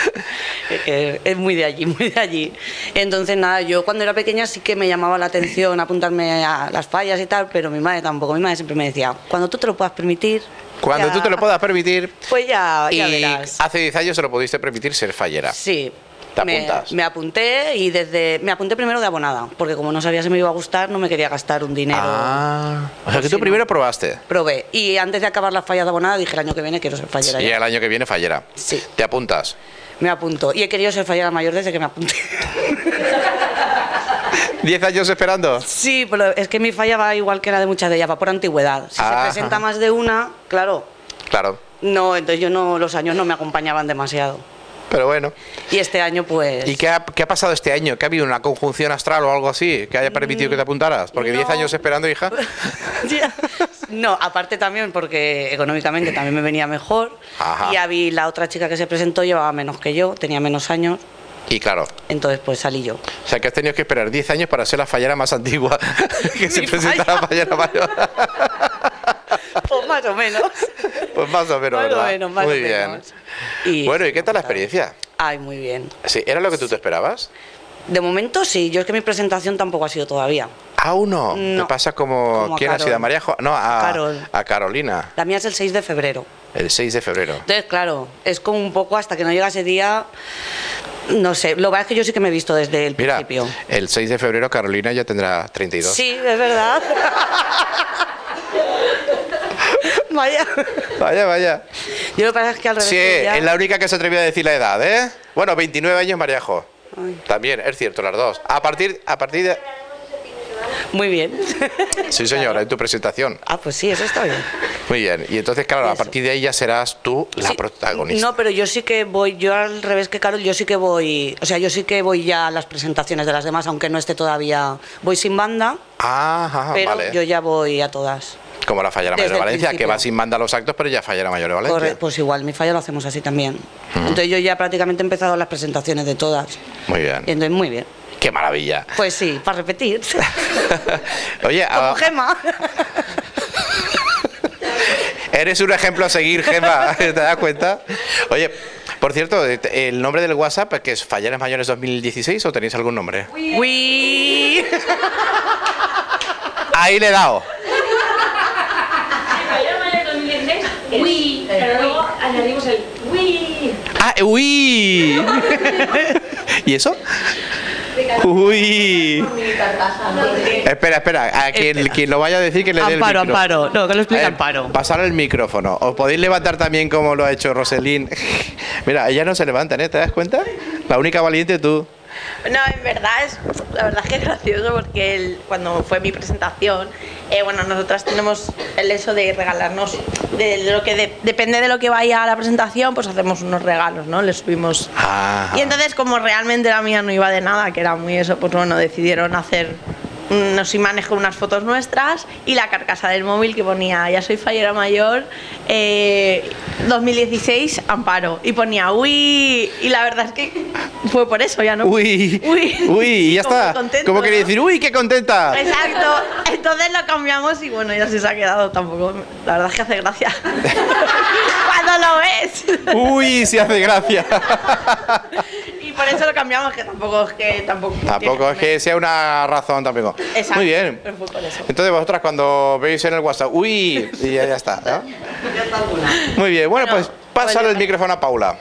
es muy de allí, muy de allí. Entonces, nada, yo cuando era pequeña sí que me llamaba la atención apuntarme a las fallas y tal, pero mi madre tampoco. Mi madre siempre me decía, cuando tú te lo puedas permitir... Cuando ya, tú te lo puedas permitir... Pues ya Y verás. hace 10 años se lo pudiste permitir ser fallera. Sí. ¿Te apuntas? Me apunté y me apunté primero de abonada, porque como no sabía si me iba a gustar, no me quería gastar un dinero. O sea que tú primero probaste. Probé. Y antes de acabar las fallas de abonada dije, el año que viene quiero ser fallera. Y ya. el año que viene fallera. Sí. ¿Te apuntas? Me apunto. Y he querido ser fallera mayor desde que me apunté. 10 años esperando. Sí, pero es que mi falla va igual que la de muchas de ellas, va por antigüedad. Si se presenta más de una, claro. Claro. No, entonces los años no me acompañaban demasiado. Pero bueno. Y este año pues... ¿Y qué ha pasado este año? ¿Que ha habido una conjunción astral o algo así que haya permitido que te apuntaras? Porque 10 años esperando, hija. No, aparte también porque económicamente también me venía mejor. Ajá. Y la otra chica que se presentó llevaba menos que yo, tenía menos años. Y claro. Entonces pues salí yo. O sea que has tenido que esperar 10 años para ser la fallera más antigua que se presenta la fallera mayor. Pues más o menos. Pues más o menos, ¿verdad? Muy bien. Bueno, ¿y qué tal la experiencia? Ay, muy bien. Sí, ¿era lo que tú te esperabas? De momento sí, yo es que mi presentación tampoco ha sido todavía. ¿Aún no? ¿Te pasa como quién ha sido? ¿A María No, a Carolina. La mía es el 6 de febrero. El 6 de febrero. Entonces, claro, es como un poco hasta que no llega ese día, no sé, lo que pasa es que yo sí que me he visto desde el principio. El 6 de febrero Carolina ya tendrá 32. Sí, es verdad. Vaya. Vaya. Yo lo que pasa es que al revés. Sí, es la única que se atrevió a decir la edad, ¿eh? Bueno, 29 años Mariajo. Ay. También, es cierto, las dos. A partir de... Muy bien. Sí, señora, en tu presentación. Ah, pues sí, eso está bien. Muy bien. Y entonces, claro, a partir de ahí ya serás tú la protagonista. No, pero yo sí que voy, yo al revés que Carol, yo sí que voy, o sea, yo sí que voy ya a las presentaciones de las demás, aunque no esté todavía, voy sin banda, pero vale. Yo ya voy a todas. Como la Fallera Mayor de Valencia, que va sin banda a los actos, pero ya Fallera Mayor de Valencia. Correcto, pues igual, mi falla lo hacemos así también. Entonces yo ya prácticamente he empezado las presentaciones de todas. Muy bien. Y entonces muy bien. ¡Qué maravilla! Pues sí, para repetir. Oye, como Gema. Eres un ejemplo a seguir, Gema, ¿te das cuenta? Oye, por cierto, ¿el nombre del WhatsApp que es Falleras Mayores 2016 o tenéis algún nombre? ¡Uy! Ahí le he dado. Falleras Mayores 2016, uy, pero luego añadimos el uy. Ah, uy. ¿Y eso? Uy. Espera, a quien lo vaya a decir que le dé el micrófono. Amparo, no, que lo explique Amparo. Pasar el micrófono. Os podéis levantar también como lo ha hecho Roselín. Mira, ellas no se levantan, ¿eh? ¿Te das cuenta? La única valiente tú. No, en verdad la verdad es que es gracioso porque cuando fue mi presentación, bueno, nosotras tenemos el eso de regalarnos, de lo que depende de lo que vaya a la presentación, pues hacemos unos regalos, ¿no? Les subimos. Y entonces como realmente la mía no iba de nada, que era muy eso, pues bueno, decidieron hacer unos imanes con unas fotos nuestras y la carcasa del móvil que ponía ya soy fallera mayor 2016 Amparo y ponía uy, y la verdad es que fue por eso, ya no uy, y ya está, contento, como quería ¿no? decir uy, qué contenta. Exacto, entonces lo cambiamos y bueno, ya se ha quedado tampoco, la verdad es que hace gracia cuando lo ves. Uy, sí hace gracia. Y por eso lo cambiamos, que tampoco es que sea una razón tampoco. Exacto. Muy bien. Pero fue por eso. Entonces vosotras cuando veis en el WhatsApp, uy, y ya está, ¿no? Muy bien, bueno, pues pásale el micrófono a Paula.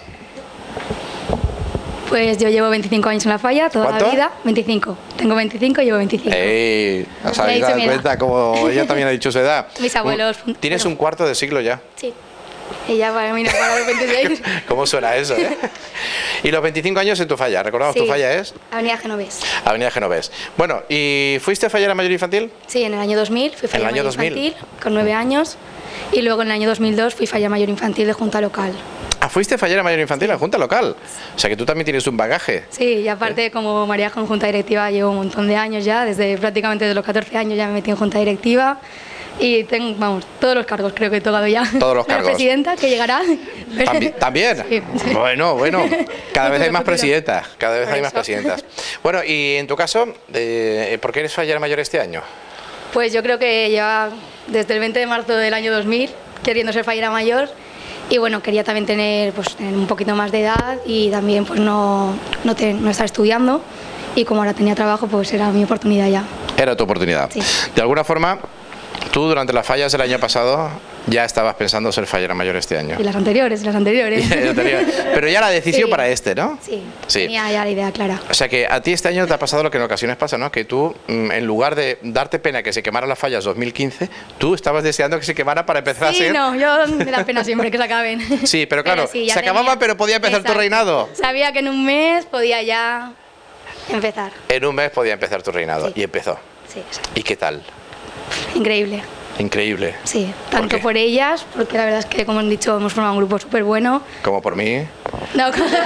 Pues yo llevo 25 años en la falla, toda ¿Cuánto? la vida. 25. Tengo 25 y llevo 25. ¿Os habéis dado cuenta? Como ella también ha dicho su edad. Mis abuelos. Tienes un cuarto de siglo ya. Sí. Y ya para mí no para los 26. ¿Cómo suena eso, eh? Y los 25 años en tu falla, ¿recordamos Sí. tu falla es? Avenida Genovés. Avenida Genovés. Bueno, ¿y fuiste fallera mayor infantil? Sí, en el año 2000 fui ¿En el falla año mayor 2000? infantil con 9 años. Y luego en el año 2002 fui falla mayor infantil de junta local. Ah, fuiste fallera mayor infantil en Junta Local. O sea que tú también tienes un bagaje. Sí, y aparte como María con junta directiva llevo un montón de años ya, prácticamente desde los 14 años ya me metí en junta directiva y tengo, vamos, todos los cargos creo que he tocado ya. Todos los La cargos. presidenta que llegará. ¿También? Sí. Bueno, cada vez hay más presidentas, cada vez Por hay más eso. presidentas. Bueno, y en tu caso, ¿por qué eres fallera mayor este año? Pues yo creo que lleva desde el 20 de marzo del año 2000 queriendo ser fallera mayor y bueno, quería también tener un poquito más de edad y también pues no estar estudiando y como ahora tenía trabajo pues era mi oportunidad ya. Era tu oportunidad. Sí. De alguna forma, tú durante las fallas del año pasado ya estabas pensando ser fallera mayor este año. Y las anteriores. Pero ya la decisión Sí. para este, ¿no? Sí, Sí. tenía ya la idea clara. O sea que a ti este año te ha pasado lo que en ocasiones pasa, ¿no? Que tú, en lugar de darte pena que se quemaran las fallas 2015, tú estabas deseando que se quemara para empezar a Sí, ser... no, yo me da pena siempre que se acaben. Sí, pero claro, sí, ya se acababa, tenía- pero podía empezar tu Exacto. reinado. Sabía que en un mes podía ya empezar. En un mes podía empezar tu reinado. Sí. Y empezó. Sí, exacto. ¿Y qué tal? Increíble. Increíble. Sí, tanto qué? por ellas, porque la verdad es que, como han dicho, hemos formado un grupo súper bueno. Como por mí. No,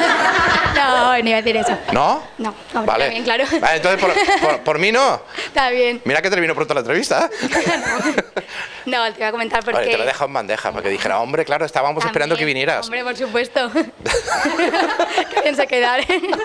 no iba a decir eso. ¿No? No, no, Vale. está bien, claro. Vale, entonces por mí no. Está bien. Mira que terminó pronto la entrevista. No, te voy a comentar porque... Vale, te lo he dejado en bandeja para que dijera, hombre, claro, estábamos esperando que También, vinieras. Hombre, por supuesto. Qué bien se quedar.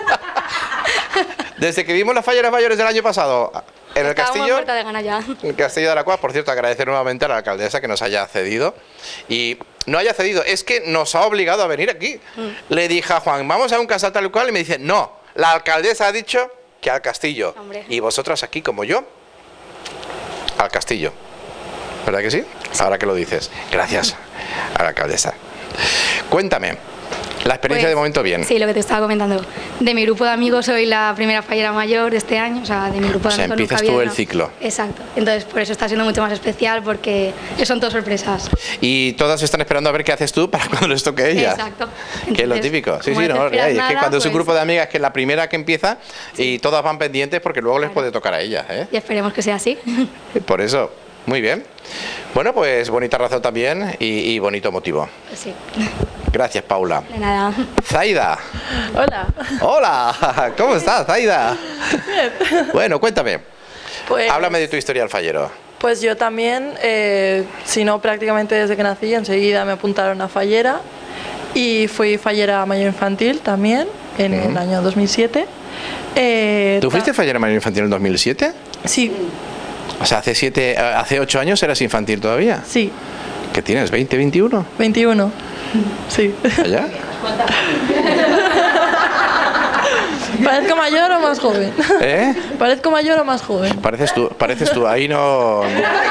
Desde que vimos las falleras mayores del año pasado en el Estábamos castillo, muertas de ganas ya. en el Castillo de Aracua, por cierto, agradecer nuevamente a la alcaldesa que nos haya cedido. Y no haya cedido, es que nos ha obligado a venir aquí. Le dije a Juan, vamos a un casal tal cual, y me dice, no, la alcaldesa ha dicho que al castillo. Hombre. Y vosotras aquí, como yo, al castillo. ¿Verdad que sí? Ahora que lo dices. Gracias a la alcaldesa. Cuéntame, la experiencia Pues, de momento bien. Sí, lo que te estaba comentando. De mi grupo de amigos soy la primera fallera mayor de este año, o sea, de mi grupo de O sea, amigos nunca empiezas había tú el una- ciclo. Exacto. Entonces, por eso está siendo mucho más especial, porque son todas sorpresas. Y todas están esperando a ver qué haces tú para cuando les toque a ellas. Exacto. Que es lo Entonces, típico. Sí, como sí, no te no, esperas es que nada, cuando es un pues- grupo de amigas que es la primera que empieza y todas van pendientes porque luego les puede tocar a ellas, ¿eh? Y esperemos que sea así. Por eso, muy bien. Bueno, pues bonita razón también y bonito motivo. Pues sí. Gracias, Paula. De nada. Zaida. Hola. Hola, ¿cómo estás, Zaida? Bueno, cuéntame. Pues, Háblame de tu historia al fallero. pues yo también, si no prácticamente desde que nací, enseguida me apuntaron a fallera y fui fallera mayor infantil también en el año 2007. ¿Tú fuiste fallera mayor infantil en el 2007? Sí, O sea, hace 8 años eras infantil todavía. sí, ¿Qué tienes? ¿20, 21? 21. Sí. ¿Allá? ¿Parezco mayor o más joven? ¿Eh? ¿Parezco mayor o más joven? Pareces tú, ahí no...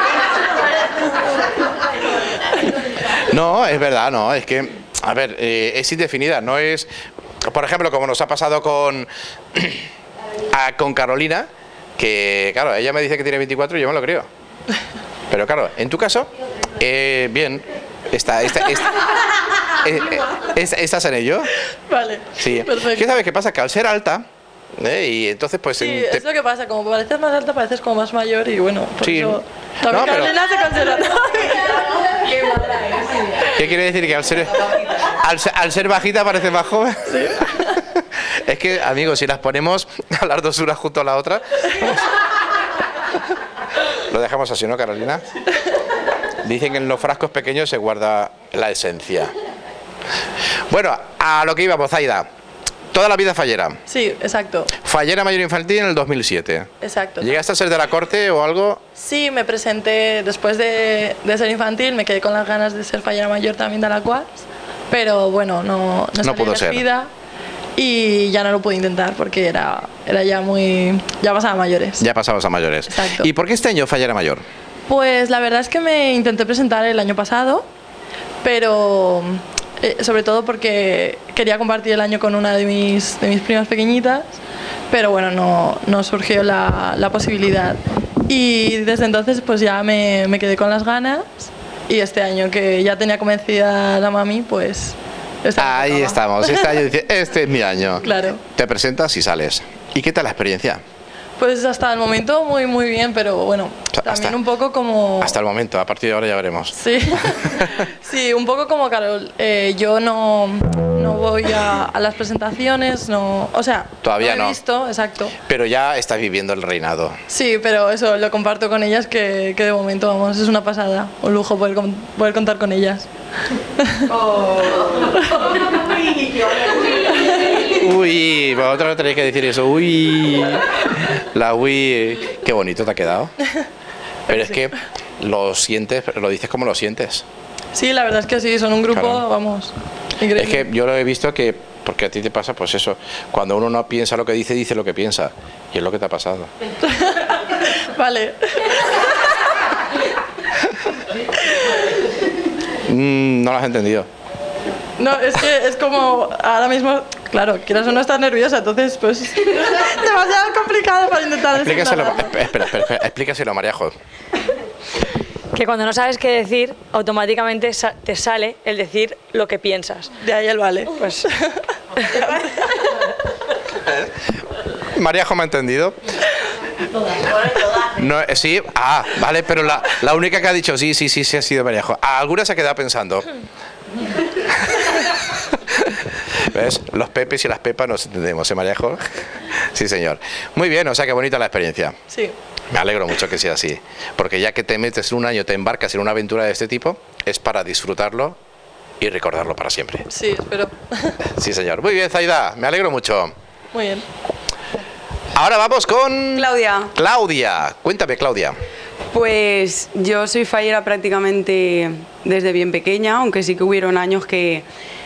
No, es verdad, no, es que, a ver, es indefinida, no es... Por ejemplo, como nos ha pasado con Carolina, que, claro, ella me dice que tiene 24 y yo me lo creo. Pero claro, en tu caso, bien, ¿estás en ello? Vale. Sí. Perfecto. ¿Qué sabes qué pasa? Que al ser alta, y entonces pues... Sí, es lo que pasa, como pareces más alta, pareces como más mayor y bueno, por Sí. eso... También No, pero- Carolina se conservatorio. ¿Qué quiere decir? Que al ser bajita parece más joven. Es que, amigos, si las ponemos a las dos unas junto a la otra, Lo dejamos así, ¿no, Carolina? Dicen que en los frascos pequeños se guarda la esencia. Bueno, a lo que íbamos, Zaida. Toda la vida fallera. Sí, exacto. Fallera mayor infantil en el 2007. Exacto. ¿Llegaste a ser de la corte o algo? Sí, me presenté después de ser infantil, me quedé con las ganas de ser fallera mayor también de la Quars, pero bueno, no salí pudo ser. elegida y ya no lo pude intentar porque era ya pasaba a mayores. Ya pasabas a mayores. Exacto. ¿Y por qué este año fallera mayor? Pues la verdad es que me intenté presentar el año pasado, pero sobre todo porque quería compartir el año con una de mis primas pequeñitas, pero bueno, no surgió la posibilidad. Y desde entonces pues ya me quedé con las ganas y este año que ya tenía convencida la mami, pues... Ahí estamos, este año dice, este es mi año. Claro. Te presentas y sales. ¿Y qué tal la experiencia? Pues hasta el momento muy bien, pero bueno, también un poco como... Hasta el momento, a partir de ahora ya veremos. Sí, sí, un poco como Carol. Yo no voy a las presentaciones, o sea, todavía no he visto, exacto. Pero ya estás viviendo el reinado. Sí, pero eso lo comparto con ellas, que de momento, vamos, es una pasada, un lujo poder contar con ellas. Uy, vosotros no tenéis que decir eso. Uy, la uy, qué bonito te ha quedado. Pero es que lo sientes, lo dices como lo sientes. Sí, la verdad es que sí, son un grupo, claro. Vamos, increíble. Es que yo lo he visto que, porque a ti te pasa pues eso, cuando uno no piensa lo que dice, dice lo que piensa. Y es lo que te ha pasado. Vale. No lo has entendido. No, es que es como ahora mismo, claro, quieras o no estás nerviosa, entonces pues demasiado complicado para intentar explícaselo. Espera, explícaselo, Mariajo. Que cuando no sabes qué decir, automáticamente te sale el decir lo que piensas. De ahí el vale. Pues... Mariajo me ha entendido. No, sí, vale, pero la única que ha dicho sí ha sido Mariajo. Alguna se ha quedado pensando. ¿Ves? Los Pepes y las Pepas nos entendemos, ¿eh, Mariajo? Sí, señor. Muy bien, o sea, qué bonita la experiencia. Sí. Me alegro mucho que sea así, porque ya que te metes en un año, te embarcas en una aventura de este tipo, es para disfrutarlo y recordarlo para siempre. Sí, espero. Sí, señor. Muy bien, Zaida, me alegro mucho. Muy bien. Ahora vamos con... Claudia. Claudia. Cuéntame, Claudia. Pues yo soy fallera prácticamente desde bien pequeña, aunque sí que hubieron años que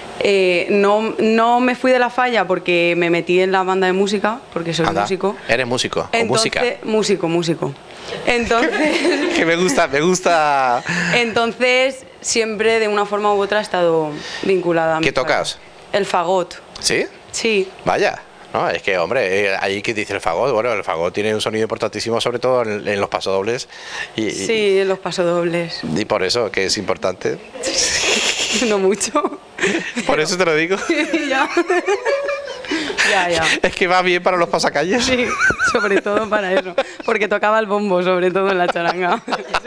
no me fui de la falla porque me metí en la banda de música, porque soy músico. ¿Eres músico? Entonces, ¿O música? Músico. Entonces... que me gusta. Entonces, siempre de una forma u otra he estado vinculada a mi ¿Qué tocas? El fagot. ¿Sí? Sí. Vaya. No, es que, hombre, ahí que dice el fagot, bueno, el fagot tiene un sonido importantísimo, sobre todo en los pasodobles. Sí, en los pasodobles. Y por eso, que es importante. No mucho. Por eso te lo digo. Ya. Ya. Es que va bien para los pasacalles. Sí, sobre todo para eso. Porque tocaba el bombo, sobre todo en la charanga.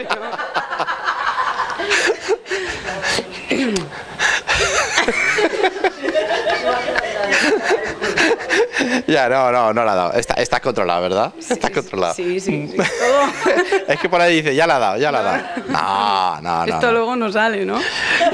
Ya, no la ha dado. Estás controlada, ¿verdad? Estás controlada. Sí. Es que por ahí dice, ya la ha dado. No. Esto luego no sale, ¿no?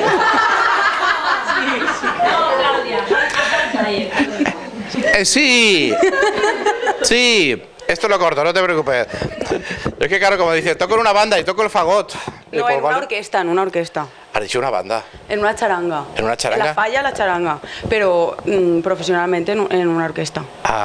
Sí. Esto lo corto, no te preocupes. Es que claro, como dice, toco en una banda y toco el fagot. No, en una orquesta. ¿Has dicho una banda? En una charanga. ¿En una charanga? En la falla, la charanga. Pero profesionalmente en una orquesta.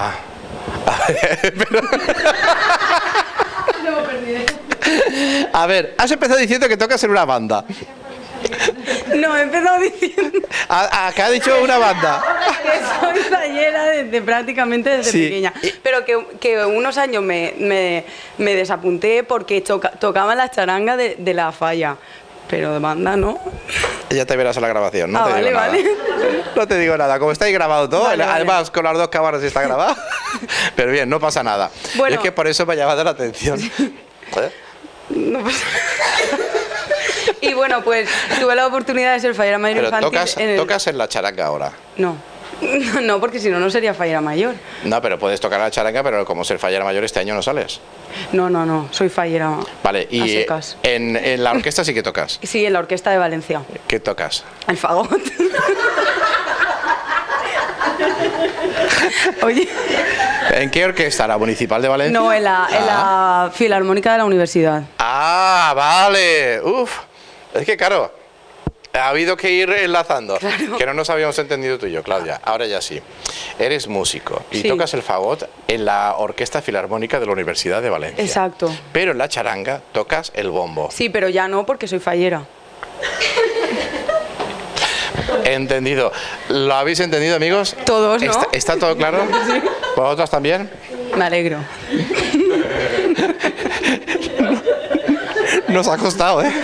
A ver, has empezado diciendo que tocas en una banda. No, he empezado diciendo... ¿Qué ha dicho una banda? Que soy fallera prácticamente desde pequeña. Pero que unos años me desapunté porque tocaba la charanga de la falla. Pero de banda no. Ya te verás en la grabación, no te digo nada. No te digo nada, como está ahí grabado todo, además con las dos cámaras está grabado. Pero bien, no pasa nada. Bueno, es que por eso me ha llamado la atención. No pasa nada. Y bueno, pues tuve la oportunidad de ser fallera mayor infantil. ¿Tocas en la charanga ahora? No, No, porque si no, no sería fallera mayor. No, pero puedes tocar la charanga, pero como ser fallera mayor este año no sales. No, soy fallera. Vale, y a secas. en la orquesta sí que tocas. Sí, en la orquesta de Valencia. ¿Qué tocas? El fagot. Oye. ¿En qué orquesta? ¿La Municipal de Valencia? No, en la Filarmónica de la Universidad. Ah, vale. Uf. Es que claro, ha habido que ir enlazando. Claro. Que no nos habíamos entendido tú y yo, Claudia. Ahora ya sí. Eres músico y Sí. tocas el fagot en la Orquesta Filarmónica de la Universidad de Valencia. Exacto. Pero en la charanga tocas el bombo. Sí, pero ya no porque soy fallera. Entendido. ¿Lo habéis entendido, amigos? Todos, ¿no? ¿Está todo claro? Sí. ¿Vosotros también? Me alegro. Nos ha costado, ¿eh?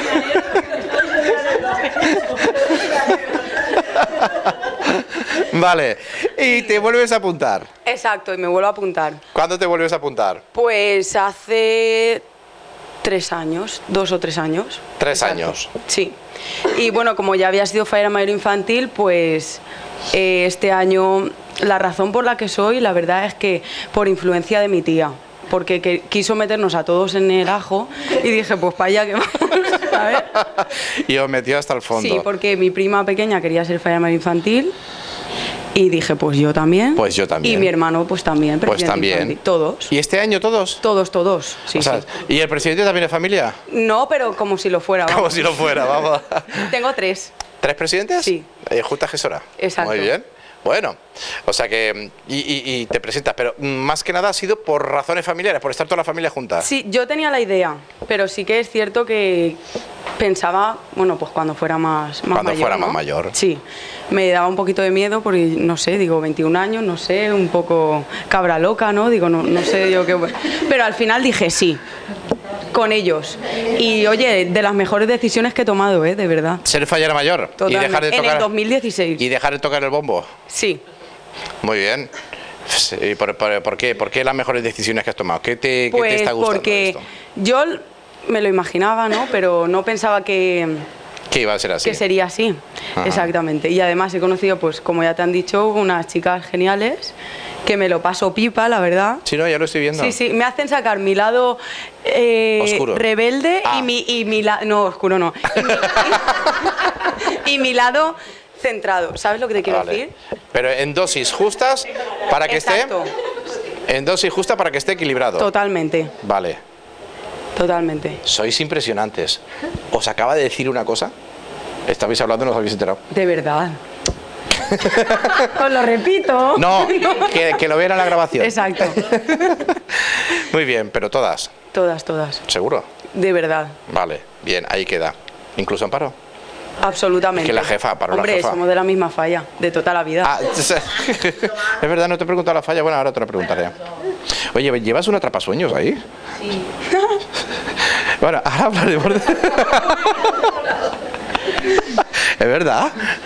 Vale. Y te vuelves a apuntar. Exacto, y me vuelvo a apuntar. ¿Cuándo te vuelves a apuntar? Pues hace 3 años, 2 o 3 años. 3 años. Sí. Y bueno, como ya había sido fallera mayor infantil, pues este año la razón por la que soy, la verdad es que por influencia de mi tía. Porque quiso meternos a todos en el ajo y dije, pues para allá que vamos, ¿sabes? Y os metió hasta el fondo. Sí, porque mi prima pequeña quería ser fallera mayor infantil y dije, pues yo también. Pues yo también. Y mi hermano pues también. Pues presidente también. infantil. Todos. ¿Y este año todos? Todos. Sí, O sea, sí. ¿y el presidente también es familia? No, pero como si lo fuera. Como si lo fuera, vamos. Tengo 3. ¿3 presidentes? Sí. Junta gestora. Exacto. Muy bien. Bueno, o sea que... Y te presentas, pero más que nada ha sido por razones familiares, por estar toda la familia junta. Sí, yo tenía la idea, pero sí que es cierto que pensaba, bueno, pues cuando fuera más Cuando mayor, fuera ¿no? más mayor. Sí, me daba un poquito de miedo porque, no sé, digo, 21 años, no sé, un poco cabra loca, ¿no? Digo, no sé yo qué... Pero al final dije sí, con ellos. Y, oye, de las mejores decisiones que he tomado, de verdad. Ser fallera mayor. Totalmente. Y dejar de tocar... En el 2016. Y dejar de tocar el bombo. Sí. Muy bien. Sí, ¿por qué? ¿Por qué las mejores decisiones que has tomado? ¿Qué te está gustando porque de esto? yo me lo imaginaba, ¿no? Pero no pensaba que iba a ser así. Que sería así, Ajá. exactamente. Y además he conocido, pues como ya te han dicho, unas chicas geniales que me lo paso pipa, la verdad. Sí, no, ya lo estoy viendo. Sí, me hacen sacar mi lado oscuro. Rebelde y mi lado... No, oscuro no. Y mi lado centrado. ¿Sabes lo que te quiero decir? Pero en dosis justas para que Exacto. esté... En dosis justa para que esté equilibrado. Totalmente. Vale. Totalmente. Sois impresionantes. ¿Os acaba de decir una cosa? Estabais hablando y no os habéis enterado. De verdad. Os lo repito. No, que lo vean en la grabación. Exacto. Muy bien, pero todas. Todas. ¿Seguro? De verdad. Vale, bien, ahí queda. ¿Incluso Amparo? Absolutamente. Es que la jefa, Amparo, Hombre, la jefa. somos de la misma falla, de toda la vida. Ah, es verdad, no te he preguntado la falla. Bueno, ahora te la preguntaré. Oye, ¿llevas un atrapasueños ahí? Sí. Bueno, ahora hablaremos de... ¿Es verdad?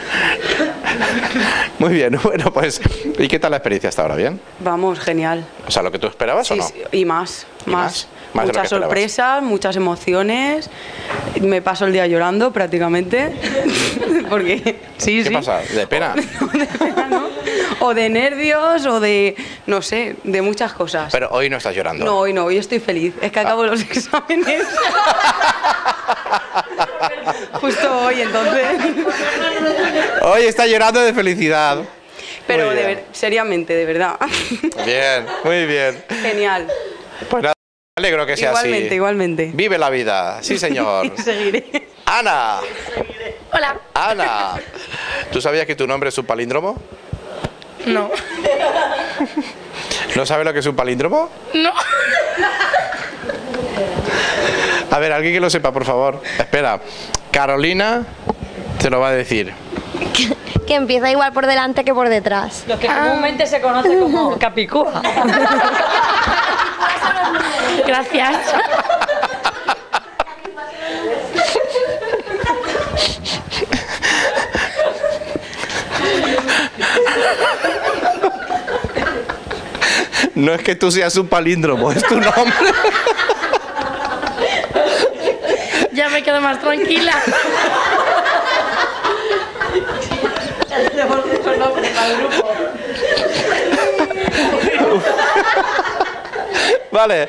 Muy bien, bueno, pues... ¿Y qué tal la experiencia hasta ahora? ¿Bien? Vamos, genial. O sea, ¿lo que tú esperabas o no? Sí, y más. ¿Y más? Más de lo que Muchas esperabas. sorpresas, muchas emociones. Me paso el día llorando prácticamente. Porque sí. ¿Qué pasa? ¿De pena? O de nervios, o de, no sé, de muchas cosas. Pero hoy no estás llorando. No, hoy estoy feliz. Es que acabo los exámenes. Justo hoy, entonces. Hoy está llorando de felicidad. Pero Muy bien. seriamente, de verdad. Bien, muy bien. Genial. Pues nada, me alegro que sea así. Igualmente. Vive la vida, sí señor. Seguiré. Ana. Hola. Ana. ¿Tú sabías que tu nombre es un palíndromo? No. ¿No sabes lo que es un palíndromo? No. A ver, alguien que lo sepa, por favor. Espera. Carolina te lo va a decir. Que empieza igual por delante que por detrás. Lo que comúnmente se conoce como capicúa. Gracias. No es que tú seas un palíndromo, es tu nombre. Ya me quedo más tranquila. vale.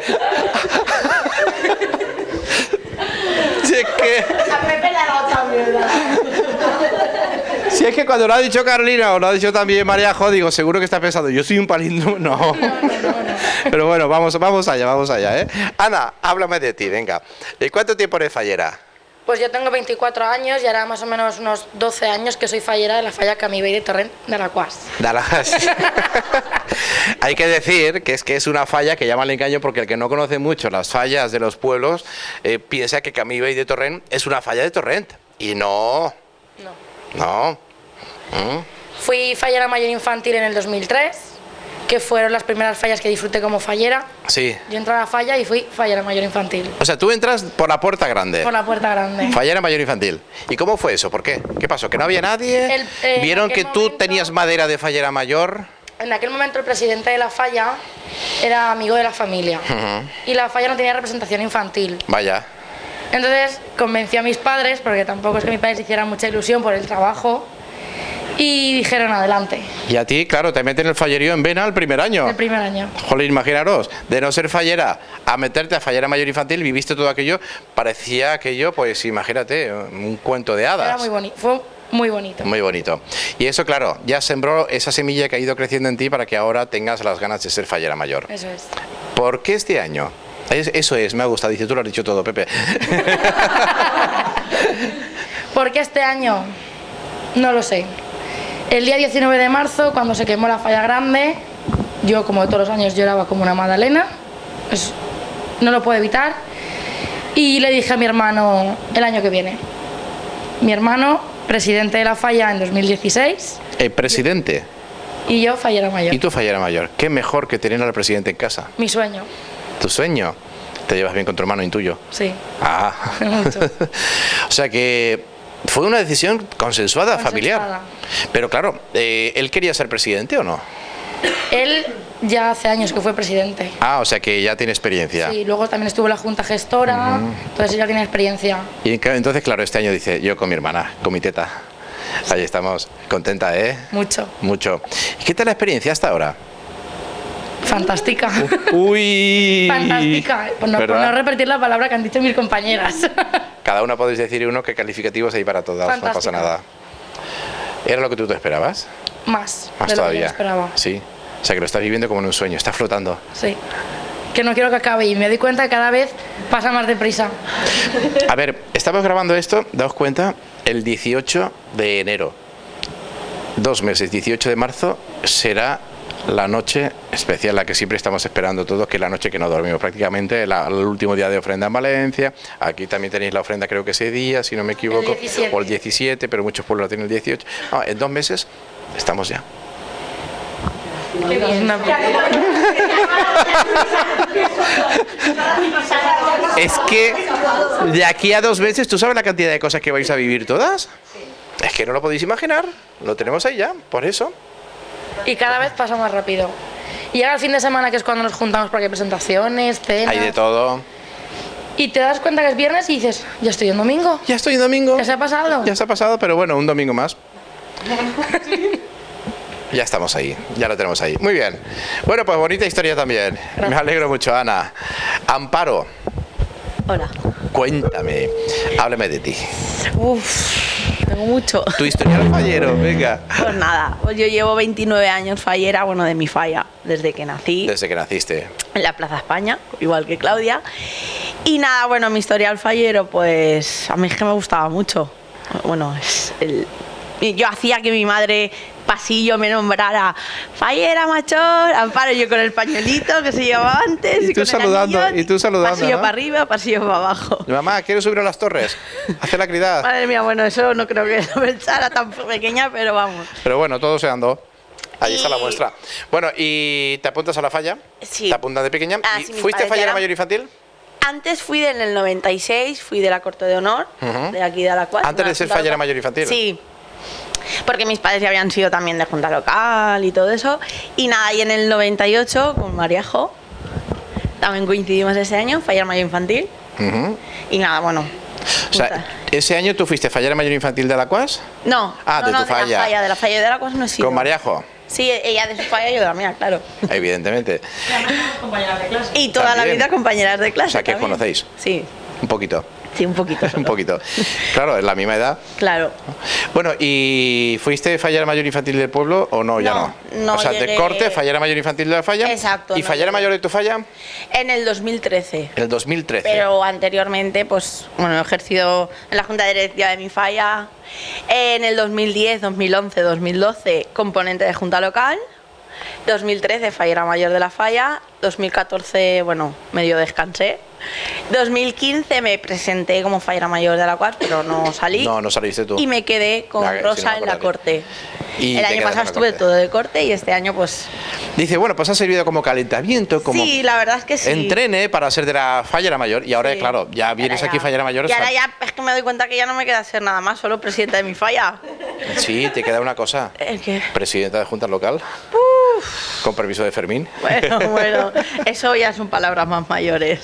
Si es que... A Pepe le ha dado otra mierda. Si es que cuando lo ha dicho Carolina o lo ha dicho también Mariajo, digo, seguro que está pensando, yo soy un palíndromo. No. Pero bueno, vamos allá, ¿eh? Ana, háblame de ti, venga. ¿Cuánto tiempo eres fallera? Pues yo tengo 24 años y ahora más o menos unos 12 años que soy fallera de la falla Camí Vell de Torrent de Alaquàs. Hay que decir que es una falla que llama al engaño porque el que no conoce mucho las fallas de los pueblos piensa que Camí Vell de Torrent es una falla de Torrent. Y no. No. Fui fallera mayor infantil en el 2003, que fueron las primeras fallas que disfruté como fallera. Sí. Yo entré a la falla y fui fallera mayor infantil. O sea, tú entras por la puerta grande. Por la puerta grande. Fallera mayor infantil. ¿Y cómo fue eso? ¿Por qué? ¿Qué pasó? ¿Que no había nadie? ¿Vieron que tú tenías madera de fallera mayor? En aquel momento el presidente de la falla era amigo de la familia. Y la falla no tenía representación infantil. Vaya. Entonces convencí a mis padres, porque tampoco es que mis padres hicieran mucha ilusión por el trabajo, y dijeron adelante. Y a ti, claro, te meten el fallerío en vena el primer año. El primer año. Jolín, imaginaros, de no ser fallera a meterte a fallera mayor infantil, viviste todo aquello, parecía aquello, pues imagínate, un cuento de hadas. Era muy bonito, fue muy bonito. Muy bonito. Y eso, claro, ya sembró esa semilla que ha ido creciendo en ti para que ahora tengas las ganas de ser fallera mayor. Eso es. ¿Por qué este año? Eso es, me ha gustado, dice, tú lo has dicho todo, Pepe. ¿Por qué este año? No lo sé. El día 19 de marzo, cuando se quemó la falla grande, yo, como todos los años, lloraba como una magdalena. Pues no lo puedo evitar. Y le dije a mi hermano el año que viene. Mi hermano, presidente de la falla en 2016. Presidente. Y yo, fallera mayor. ¿Y tú, fallera mayor? ¿Qué mejor que tener al presidente en casa? Mi sueño. ¿Tu sueño? ¿Te llevas bien con tu hermano, intuyo? Sí. Ah. Mucho. O sea que fue una decisión consensuada, familiar. Pero claro, ¿él quería ser presidente o no? Él ya hace años que fue presidente. Ah, o sea que ya tiene experiencia. Sí, luego también estuvo en la junta gestora, entonces ya tiene experiencia. Y entonces, claro, este año dice, yo con mi hermana, con mi teta. Ahí estamos, contenta, ¿eh? Mucho. Mucho. ¿Y qué tal la experiencia hasta ahora? Fantástica. Uy. Fantástica. Por no repetir la palabra que han dicho mis compañeras. Cada una podéis decir uno, que calificativos hay para todas, fantástica. No pasa nada. ¿Era lo que tú te esperabas? Más. Más de todavía. Lo que yo esperaba. Sí. O sea que lo estás viviendo como en un sueño, estás flotando. Sí. Que no quiero que acabe y me doy cuenta que cada vez pasa más deprisa. A ver, estamos grabando esto, daos cuenta, el 18 de enero. 2 meses, 18 de marzo será la noche especial, la que siempre estamos esperando todos, que es la noche que no dormimos prácticamente, el último día de ofrenda en Valencia. Aquí también tenéis la ofrenda, creo que ese día, si no me equivoco, el 17. O el 17, pero muchos pueblos la tienen el 18. No, en 2 meses estamos ya. Qué bien. Es que de aquí a 2 meses, ¿tú sabes la cantidad de cosas que vais a vivir todas? Es que no lo podéis imaginar, lo tenemos ahí ya, por eso. Y cada vez pasa más rápido. Y ahora el fin de semana, que es cuando nos juntamos porque hay presentaciones, cenas. Hay de todo. Y te das cuenta que es viernes y dices, ya estoy en domingo. Ya estoy en domingo. Ya se ha pasado. Ya se ha pasado, pero bueno, un domingo más. Ya estamos ahí, ya lo tenemos ahí. Muy bien. Bueno, pues bonita historia también. Gracias. Me alegro mucho, Ana. Amparo. Hola. Cuéntame, háblame de ti. Tengo mucho. Tu historial fallero, venga. Pues nada, pues yo llevo 29 años fallera, bueno, de mi falla, desde que nací. Desde que naciste. En la Plaza España, igual que Claudia. Y nada, bueno, mi historial fallero, pues a mí es que me gustaba mucho. Bueno, yo hacía que mi madre pasillo me nombrara fallera mayor, Amparo, yo con el pañuelito que se llevaba antes. Y tú saludando, pasillo ¿no? para arriba, pasillo para abajo. Mamá, quiero subir a las torres, hacer la cridad. Madre mía, bueno, eso no creo que lo pensara tan pequeña, pero vamos. Pero bueno, todo se andó. Ahí está la muestra. Bueno, ¿y te apuntas a la falla? Sí. ¿Te apuntas de pequeña? Ah, ¿Y sí, fuiste fallera mayor infantil? Antes fui en el 96, fui de la Corte de Honor, de aquí de Alaquàs. ¿Antes de ser fallera mayor infantil? Sí. Porque mis padres ya habían sido también de junta local y todo eso. Y nada, y en el 98, con Mariajo, también coincidimos ese año, fallera mayor infantil. Y nada, bueno. O sea, ¿ese año tú fuiste fallera mayor infantil de Alaquàs? No, de tu falla. De la falla de Alaquàs no he sido. ¿Con Mariajo? Sí, ella de su falla y yo de la mía, claro. Evidentemente. Compañeras de clase. Y toda También. la vida compañeras de clase. O sea, que os también. conocéis. Sí, Un poquito. sí, un poquito. Un poquito. Claro, es la misma edad. Claro. Bueno, ¿y fuiste fallera mayor infantil del pueblo o no? Ya no. no O sea, de llegué- corte, fallera mayor infantil de la falla. Exacto, ¿Y no fallera llegué. mayor de tu falla? En el 2013. En el 2013. Pero anteriormente, pues, bueno, he ejercido en la Junta Directiva de mi falla. En el 2010, 2011, 2012, componente de Junta Local. 2013, fallera mayor de la falla. 2014, bueno, medio descansé. 2015 me presenté como fallera mayor de la cual, pero no salí. No saliste tú. Y me quedé con Ya, sí, Rosa no me en la acordaré. corte. Y El te año quedas pasado en la estuve corte. todo de corte y este año pues... Dice, bueno, pues ha servido como calentamiento, como Sí, la verdad es que sí. entrene para ser de la fallera mayor. Y ahora, Sí. claro, ya vienes Ahora aquí ya. fallera mayor. Y ahora ya es que me doy cuenta que ya no me queda hacer nada más, solo presidenta de mi falla. Sí, te queda una cosa. ¿El qué? Presidenta de Junta Local. Con permiso de Fermín. Bueno, eso ya son palabras más mayores.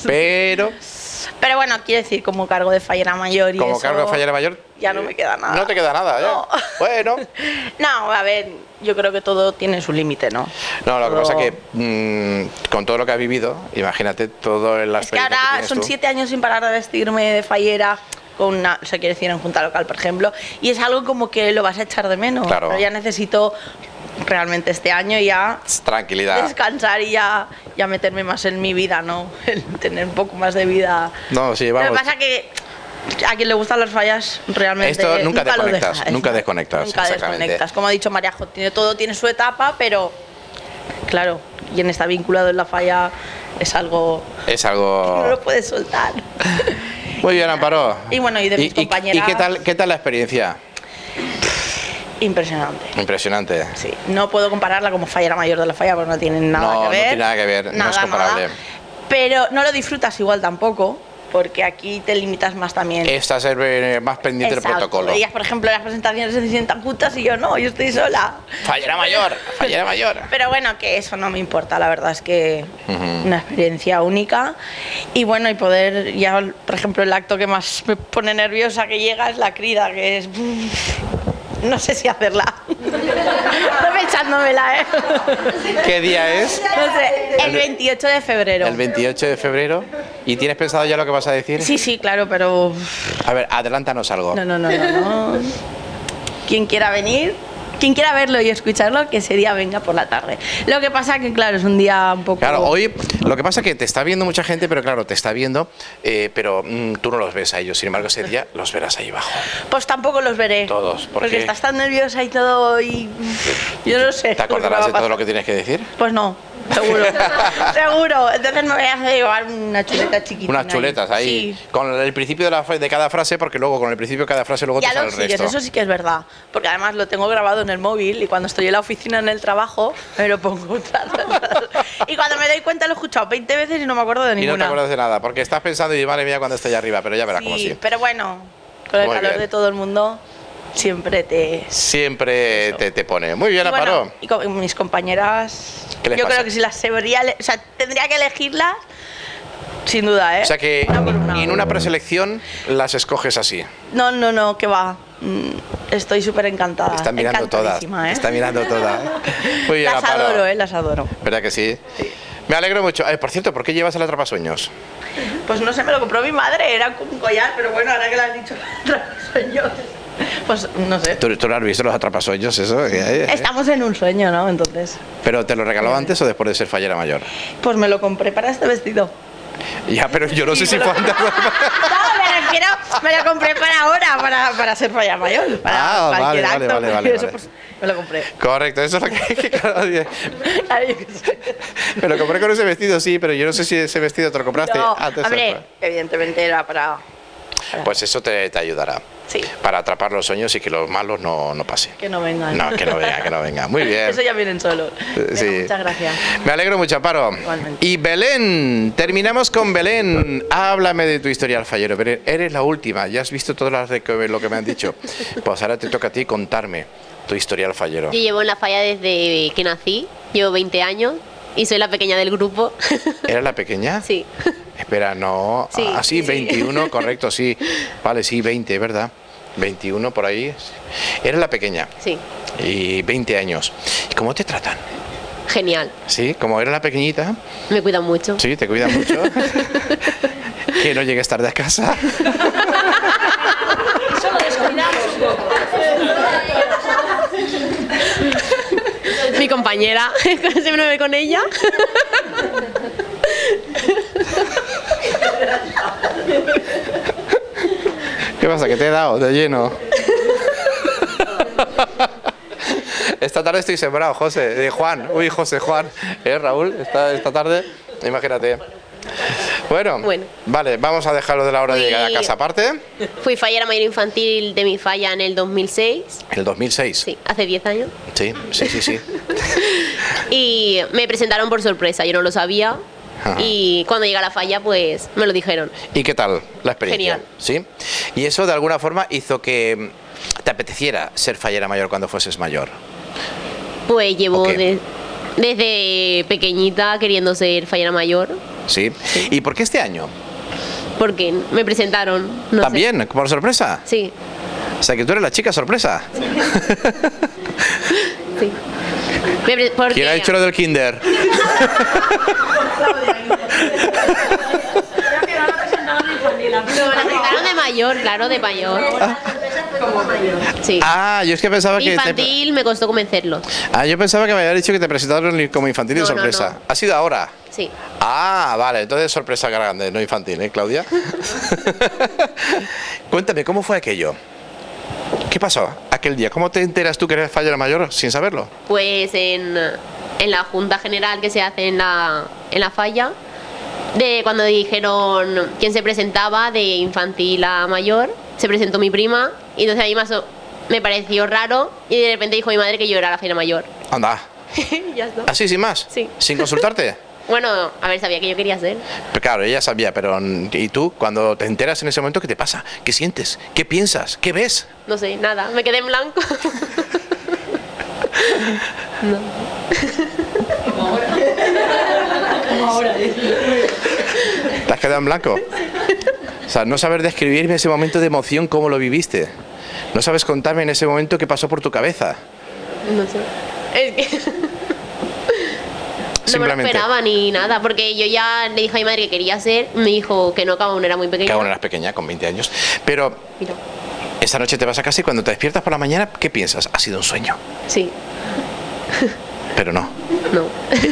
Pero bueno, quiero decir, como cargo de fallera mayor y Como eso, cargo de fallera mayor. ya no me queda nada. No te queda nada, ya. Bueno. No, a ver, yo creo que todo tiene su límite, ¿no? No, lo que Todo- pasa es que con todo lo que has vivido, imagínate todo en la Es que experiencia que ahora tienes son tú. 7 años sin parar de vestirme de fallera, con una, o sea, quiero decir, en Junta Local, por ejemplo, y es algo como que lo vas a echar de menos. Claro. Pero ya necesito realmente este año ya Tranquilidad. descansar y ya meterme más en mi vida, ¿no? El tener un poco más de vida. No, sí, Lo vamos. que pasa que a quien le gustan las fallas realmente Esto nunca lo desconectas, deja, nunca eso. desconectas, Nunca exactamente. desconectas. Como ha dicho Mariajo, todo tiene su etapa, pero claro, quien está vinculado en la falla es algo Es que no algo... lo puedes soltar. Muy bien, Amparo. Y bueno, y de mis compañeras... ¿Y qué tal la experiencia? Impresionante. Impresionante. Sí, no puedo compararla como fallera mayor de la falla porque no tiene nada No, que no ver. tiene nada que ver, no es comparable. Pero no lo disfrutas igual tampoco, porque aquí te limitas más también. Estás más pendiente del Exacto. protocolo. Ellas, por ejemplo, las presentaciones se sientan juntas y yo no, yo estoy sola. Fallera mayor, fallera mayor. Pero bueno, que eso no me importa, la verdad es que Ujú. una experiencia única. Y bueno, y poder, ya, por ejemplo, el acto que más me pone nerviosa que llega es la crida, que es... No sé si hacerla. No echándomela, ¿eh? ¿Qué día es? No sé, el 28 de febrero. El 28 de febrero. ¿Y tienes pensado ya lo que vas a decir? Sí, sí, claro, pero... A ver, adelántanos algo. No. Quien quiera venir, quien quiera verlo y escucharlo, que ese día venga por la tarde. Lo que pasa que, claro, es un día un poco... Claro, hoy lo que pasa es que te está viendo mucha gente, pero claro, te está viendo, pero tú no los ves a ellos. Sin embargo, ese día los verás ahí abajo. Pues tampoco los veré. Todos. Porque estás tan nerviosa y todo y... Yo no sé. ¿Te acordarás de todo lo que tienes que decir? Pues no, seguro. Seguro. Entonces me voy a hacer llevar una chuleta chiquitita. Unas chuletas ahí, Sí. con el principio de cada frase, porque luego con el principio de cada frase luego te Ya sale lo el sigues, resto. eso sí que es verdad. Porque además lo tengo grabado en el móvil y cuando estoy en la oficina en el trabajo me lo pongo. Y cuando me doy cuenta lo he escuchado 20 veces y no me acuerdo de Y ninguna. no te acuerdas de nada, porque estás pensando y madre mía cuando estoy arriba, pero ya verás cómo Sí, sí. pero bueno, con el Muy calor bien. de todo el mundo siempre te... Siempre te pone. Muy bien, Y bueno, Amparo. y con mis compañeras, ¿Qué les yo pasa? creo que si las sabría, o sea, tendría que elegirlas, sin duda, ¿eh? O sea que en una preselección las escoges así. No, que va. Estoy súper encantada. Te están mirando todas. encantadísima, Te ¿eh? están mirando todas. Muy bien, Las Amparo. adoro, las adoro. ¿Verdad que sí? Me alegro mucho. Por cierto, ¿por qué llevas el atrapasueños? Pues no sé, me lo compró mi madre, era un collar, pero bueno, ahora que lo has dicho, sueños. Pues no sé. ¿Tú no has visto los atrapasueños? Eso. Estamos en un sueño, ¿no? Entonces, ¿Pero te lo regaló antes o después de ser fallera mayor? pues me lo compré para este vestido. Ya, pero yo no sé si fue antes. No, me refiero, me lo compré para ahora, para ser falla mayor, para Ah, cualquier vale, acto. vale. Eso, pues, me lo compré. Correcto, eso es lo que claro, oye, Claro, yo qué sé. me lo compré con ese vestido, sí, pero yo no sé si ese vestido te lo compraste No, antes o hombre, después. evidentemente era para... Pues eso te ayudará. Sí. Para atrapar los sueños y que los malos no pasen. Que no vengan. No, que no venga, que no venga. Muy bien. Eso ya vienen solos. Venga, Sí. muchas gracias. Me alegro mucho, Amparo. Igualmente. Y Belén, terminamos con Belén. Háblame de tu historia al fallero. Belén, eres la última, ya has visto todo lo que me han dicho. Pues ahora te toca a ti contarme tu historia al fallero. Yo llevo en la falla desde que nací, llevo 20 años y soy la pequeña del grupo. ¿Eras la pequeña? Sí. Espera, no. Sí, sí, sí. 21, correcto, sí. Vale, sí, 20, ¿verdad? 21 por ahí. Eres la pequeña. Sí. Y 20 años. ¿Y cómo te tratan? Genial. Sí, como eres la pequeñita. Me cuidan mucho. Sí, te cuidan mucho. Que no llegues tarde a casa. Solo descuidamos. Mi compañera, siempre me ve con ella. ¿Qué pasa? ¿Que te he dado de lleno? Esta tarde estoy sembrado, José. Juan. Uy, José, Juan. Raúl, esta tarde, imagínate. Bueno, vale, vamos a dejarlo de la hora de llegar a casa aparte. Fui fallera mayor infantil de mi falla en el 2006. ¿En el 2006? Sí, hace 10 años. Sí. Y me presentaron por sorpresa, yo no lo sabía. Ajá. Y cuando llegué a la falla, pues me lo dijeron. ¿Y qué tal la experiencia? Genial. ¿Sí? Y eso de alguna forma hizo que te apeteciera ser fallera mayor cuando fueses mayor. Pues llevo desde pequeñita queriendo ser fallera mayor. ¿Sí? ¿Y por qué este año? Porque me presentaron. No ¿También? sé. ¿Por sorpresa? Sí. O sea, que tú eres la chica sorpresa. Sí. Porque... ¿Quién ha dicho lo del kinder? No, la presentaron de mayor, claro, de mayor. Sí. Ah, yo es que pensaba que... Infantil me costó convencerlo. Ah, yo pensaba que me había dicho que te presentaron como infantil y de sorpresa. No. ¿Ha sido ahora? Sí. Ah, vale, entonces sorpresa grande, no infantil, ¿eh, Claudia? Cuéntame, ¿cómo fue aquello? ¿Qué pasó aquel día? ¿Cómo te enteras tú que eres fallera mayor sin saberlo? Pues en la junta general que se hace en la falla, de cuando dijeron quién se presentaba de infantil a mayor, se presentó mi prima y entonces a mí me pareció raro y de repente dijo mi madre que yo era la fallera mayor. Anda. Ya está. ¿Así sin más? Sí. ¿Sin consultarte? Bueno, a ver, sabía que yo quería ser. Pero claro, ella sabía, pero ¿y tú? Cuando te enteras en ese momento, ¿qué te pasa? ¿Qué sientes? ¿Qué piensas? ¿Qué ves? No sé, nada, me quedé en blanco. No. Como ahora. ¿Te has quedado en blanco? O sea, no saber describirme ese momento de emoción, cómo lo viviste. No sabes contarme en ese momento qué pasó por tu cabeza. No sé. Es que... No me lo esperaba ni nada, porque yo ya le dije a mi madre que quería ser, me dijo que no, que aún era muy pequeña. Que aún eras pequeña, con 20 años. Pero Mira. esa noche te vas a casa y cuando te despiertas por la mañana, ¿qué piensas? Ha sido un sueño. Sí. Pero no. No.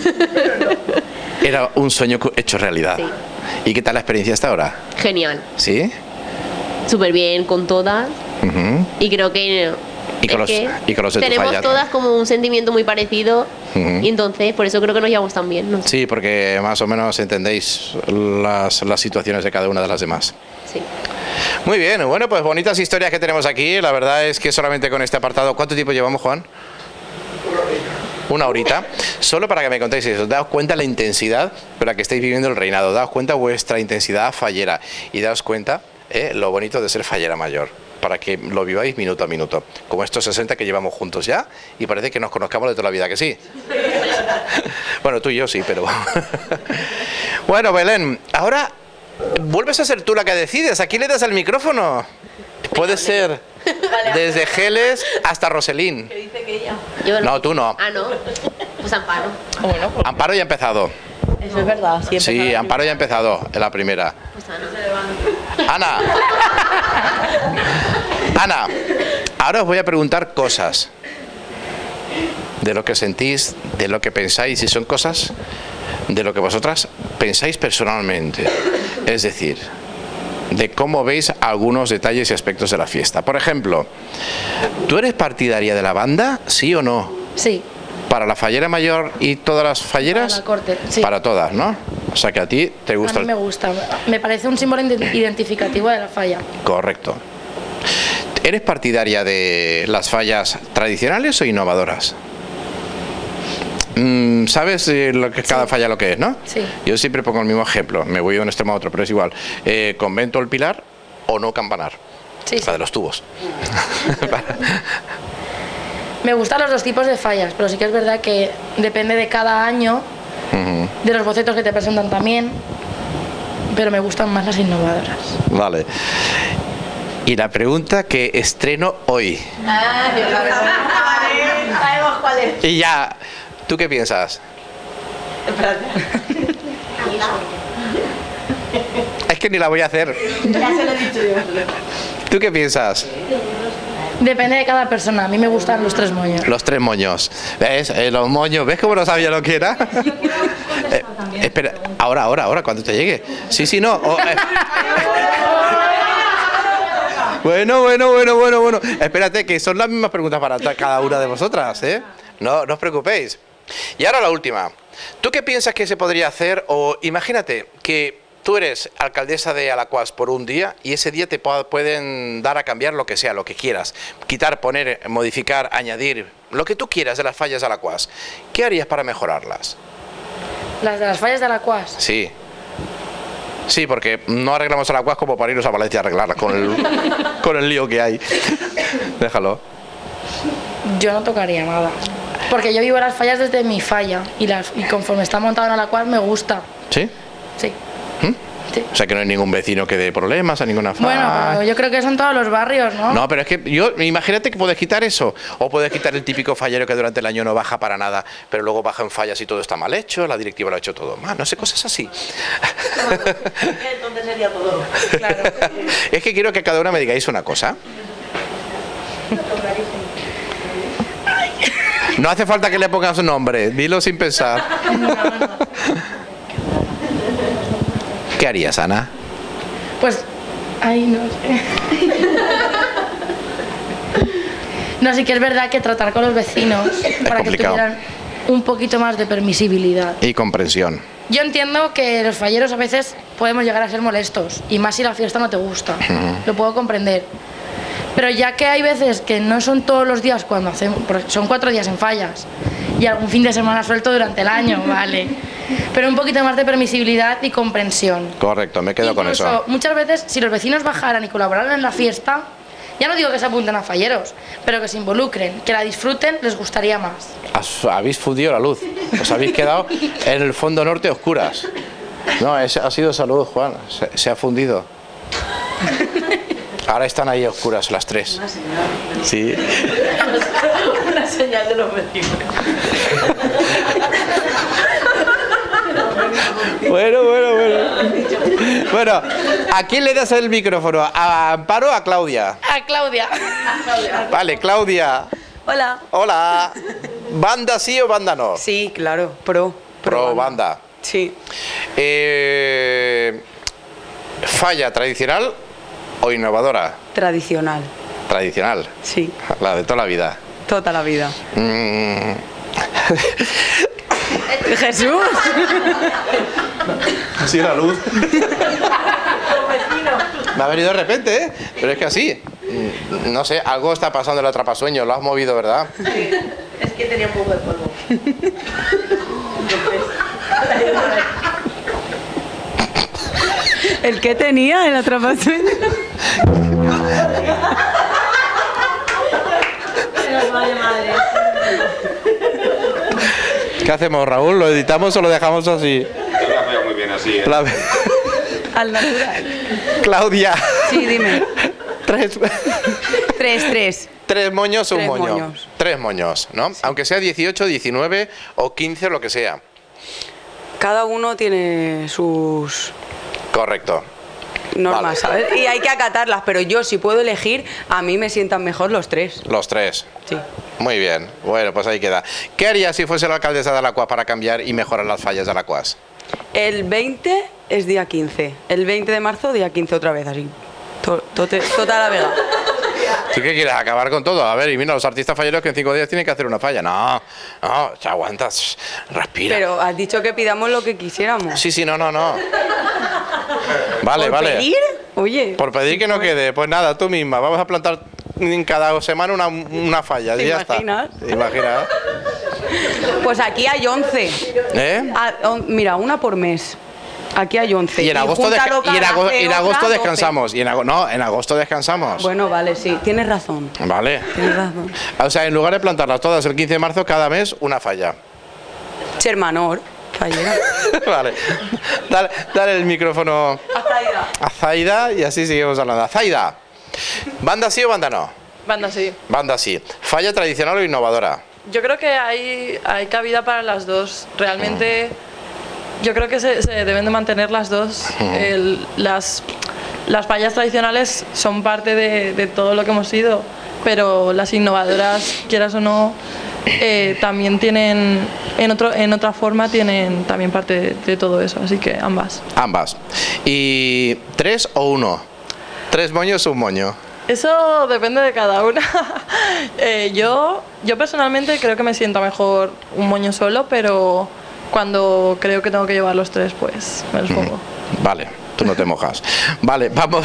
Era un sueño hecho realidad. Sí. ¿Y qué tal la experiencia hasta ahora? Genial. ¿Sí? Súper bien con todas. Y creo que... Y con los de tu tenemos falla. todas como un sentimiento muy parecido y entonces por eso creo que nos llevamos tan bien. No sé. Sí, porque más o menos entendéis las situaciones de cada una de las demás. Sí. Muy bien, bueno, pues bonitas historias que tenemos aquí. La verdad es que solamente con este apartado... ¿Cuánto tiempo llevamos, Juan? Una horita. Solo para que me contéis eso. Daos cuenta la intensidad por la que estáis viviendo el reinado. Daos cuenta vuestra intensidad fallera. Y daos cuenta lo bonito de ser fallera mayor. Para que lo viváis minuto a minuto. Como estos 60 que llevamos juntos ya. Y parece que nos conozcamos de toda la vida, ¿que sí? Bueno, tú y yo sí, pero... Bueno, Belén, ahora vuelves a ser tú la que decides. ¿A quién le das el micrófono? Puede ser desde Geles hasta Roselín. ¿Qué dice que ella? Yo no. No, tú no. Ah, no. Pues Amparo. Amparo ya ha empezado. Eso es verdad. Sí, Amparo ya ha empezado en la primera. Pues Ana. Ana, ahora os voy a preguntar cosas de lo que sentís, de lo que pensáis, y son cosas de lo que vosotras pensáis personalmente. Es decir, de cómo veis algunos detalles y aspectos de la fiesta. Por ejemplo, ¿tú eres partidaria de la banda, sí o no? Sí. ¿Para la fallera mayor y todas las falleras? Para la corte, sí. Para todas, ¿no? O sea que a ti te gusta... A mí me gusta. Me parece un símbolo identificativo de la falla. Correcto. ¿Eres partidaria de las fallas tradicionales o innovadoras? ¿Sabes cada falla lo que es, no? Sí. Yo siempre pongo el mismo ejemplo. Me voy de un extremo a otro, pero es igual. ¿Convento El Pilar o no campanar? Sí. La de los tubos. Me gustan los dos tipos de fallas, pero sí que es verdad que depende de cada año, de los bocetos que te presentan también, pero me gustan más las innovadoras. Vale. Y la pregunta que estreno hoy. Sabemos cuál es. Y ya, ¿tú qué piensas? Espérate. Es que ni la voy a hacer. Ya se lo he dicho yo. ¿Tú qué piensas? Depende de cada persona. A mí me gustan los 3 moños. Los 3 moños. ¿Ves? Los moños. ¿Ves cómo no sabía lo que era? Espera, ahora, cuando te llegue. Sí, no. Bueno. Espérate, que son las mismas preguntas para cada una de vosotras, ¿eh? No os preocupéis. Y ahora la última. ¿Tú qué piensas que se podría hacer? O imagínate que tú eres alcaldesa de Alaquàs por un día y ese día te pueden dar a cambiar lo que sea, lo que quieras. Quitar, poner, modificar, añadir, lo que tú quieras de las fallas de Alaquàs. ¿Qué harías para mejorarlas? ¿Las de las fallas de Alaquàs? Sí. Sí, porque no arreglamos Alaquàs como para irnos a Valencia a arreglarlas con el lío que hay. Déjalo. Yo no tocaría nada. Porque yo vivo las fallas desde mi falla y conforme está montado en Alaquàs me gusta. ¿Sí? Sí. Sí. O sea que no hay ningún vecino que dé problemas a ninguna falla. Bueno, pero yo creo que son todos los barrios, ¿no? No, pero es que imagínate que puedes quitar eso. O puedes quitar el típico fallero que durante el año no baja para nada, pero luego baja en fallas y todo está mal hecho, la directiva lo ha hecho todo mal. No sé, cosas así. Entonces sería todo. Claro. Es que quiero que cada una me digáis una cosa. No hace falta que le pongas un nombre, dilo sin pensar. ¿Qué harías, Ana? Pues, no sé. No, sí que es verdad que tratar con los vecinos para complicado. que tuvieran un poquito más de permisibilidad. Y comprensión. Yo entiendo que los falleros a veces podemos llegar a ser molestos, y más si la fiesta no te gusta. Lo puedo comprender. Pero ya que hay veces que no son todos los días cuando hacemos, son 4 días en fallas y algún fin de semana suelto durante el año, vale. Pero un poquito más de permisibilidad y comprensión. Correcto, me quedo Incluso, con eso. muchas veces, si los vecinos bajaran y colaboraran en la fiesta, ya no digo que se apunten a falleros, pero que se involucren, que la disfruten, les gustaría más. Habéis fundido la luz. Os habéis quedado en el fondo norte oscuras. No, ha sido salud, Juan. Se ha fundido. Ahora están ahí oscuras las 3. Una señal. Sí. Una señal de los vecinos. Bueno, ¿a quién le das el micrófono? ¿A Amparo o a Claudia? A Claudia. Vale, Claudia. Hola. Hola. ¿Banda sí o banda no? Sí, claro, pro banda. Sí. ¿Falla tradicional o innovadora? Tradicional. Tradicional. Sí. La de toda la vida. Toda la vida. Jesús. Así la luz. Me ha venido de repente, ¿eh? Pero es que así. No sé, algo está pasando en el atrapasueño. Lo has movido, ¿verdad? Sí, es que tenía un poco de polvo. ¿El qué tenía el atrapasueño? Madre. ¿Qué hacemos, Raúl? ¿Lo editamos o lo dejamos así? Yo la veo muy bien así, ¿eh? Al natural. Claudia. Sí, dime. 3 moños o un 3 moño. moños. 3 moños, ¿no? Sí. Aunque sea 18, 19 o 15, lo que sea. Cada uno tiene sus Correcto. normas, Vale. ¿sabes? Y hay que acatarlas, pero yo si puedo elegir, a mí me sientan mejor los 3. Los 3. Sí. Muy bien. Bueno, pues ahí queda. ¿Qué harías si fuese la alcaldesa de Alaquàs para cambiar y mejorar las fallas de Alaquàs? El 20 es día 15. El 20 de marzo, día 15 otra vez, así. Toda la vega. ¿Tú qué quieres? ¿Acabar con todo? A ver, y mira, los artistas falleros que en 5 días tienen que hacer una falla. No, te aguantas. Respira. Pero has dicho que pidamos lo que quisiéramos. Sí, no. Vale, ¿Por pedir? Oye. Por pedir que no quede. Pues nada, tú misma. Vamos a plantar en cada semana una falla. ¿Te y ya imaginas? está. ¿Te imaginas? Pues aquí hay 11. ¿Eh? Mira, una por mes. Aquí hay 11. Y en agosto, en agosto descansamos. En agosto descansamos. Bueno, vale, sí. Tienes razón. Vale. Tienes razón. O sea, en lugar de plantarlas todas el 15 de marzo, cada mes una falla. Chermanor. Fallera. Vale. Dale el micrófono a Zaida y así seguimos hablando. Zaida, ¿banda sí o banda no? Banda sí. Banda sí. ¿Falla tradicional o innovadora? yo creo que hay cabida para las dos. Realmente yo creo que se deben de mantener las dos. Las fallas tradicionales son parte de todo lo que hemos sido, pero las innovadoras, quieras o no, también tienen, en otra forma, tienen también parte de todo eso, así que ambas. Ambas. ¿Y 3 o 1? ¿3 moños o un moño? Eso depende de cada una. Yo personalmente creo que me sienta mejor un moño solo, pero cuando creo que tengo que llevar los 3, pues me los pongo. Vale, tú no te mojas. Vale, vamos.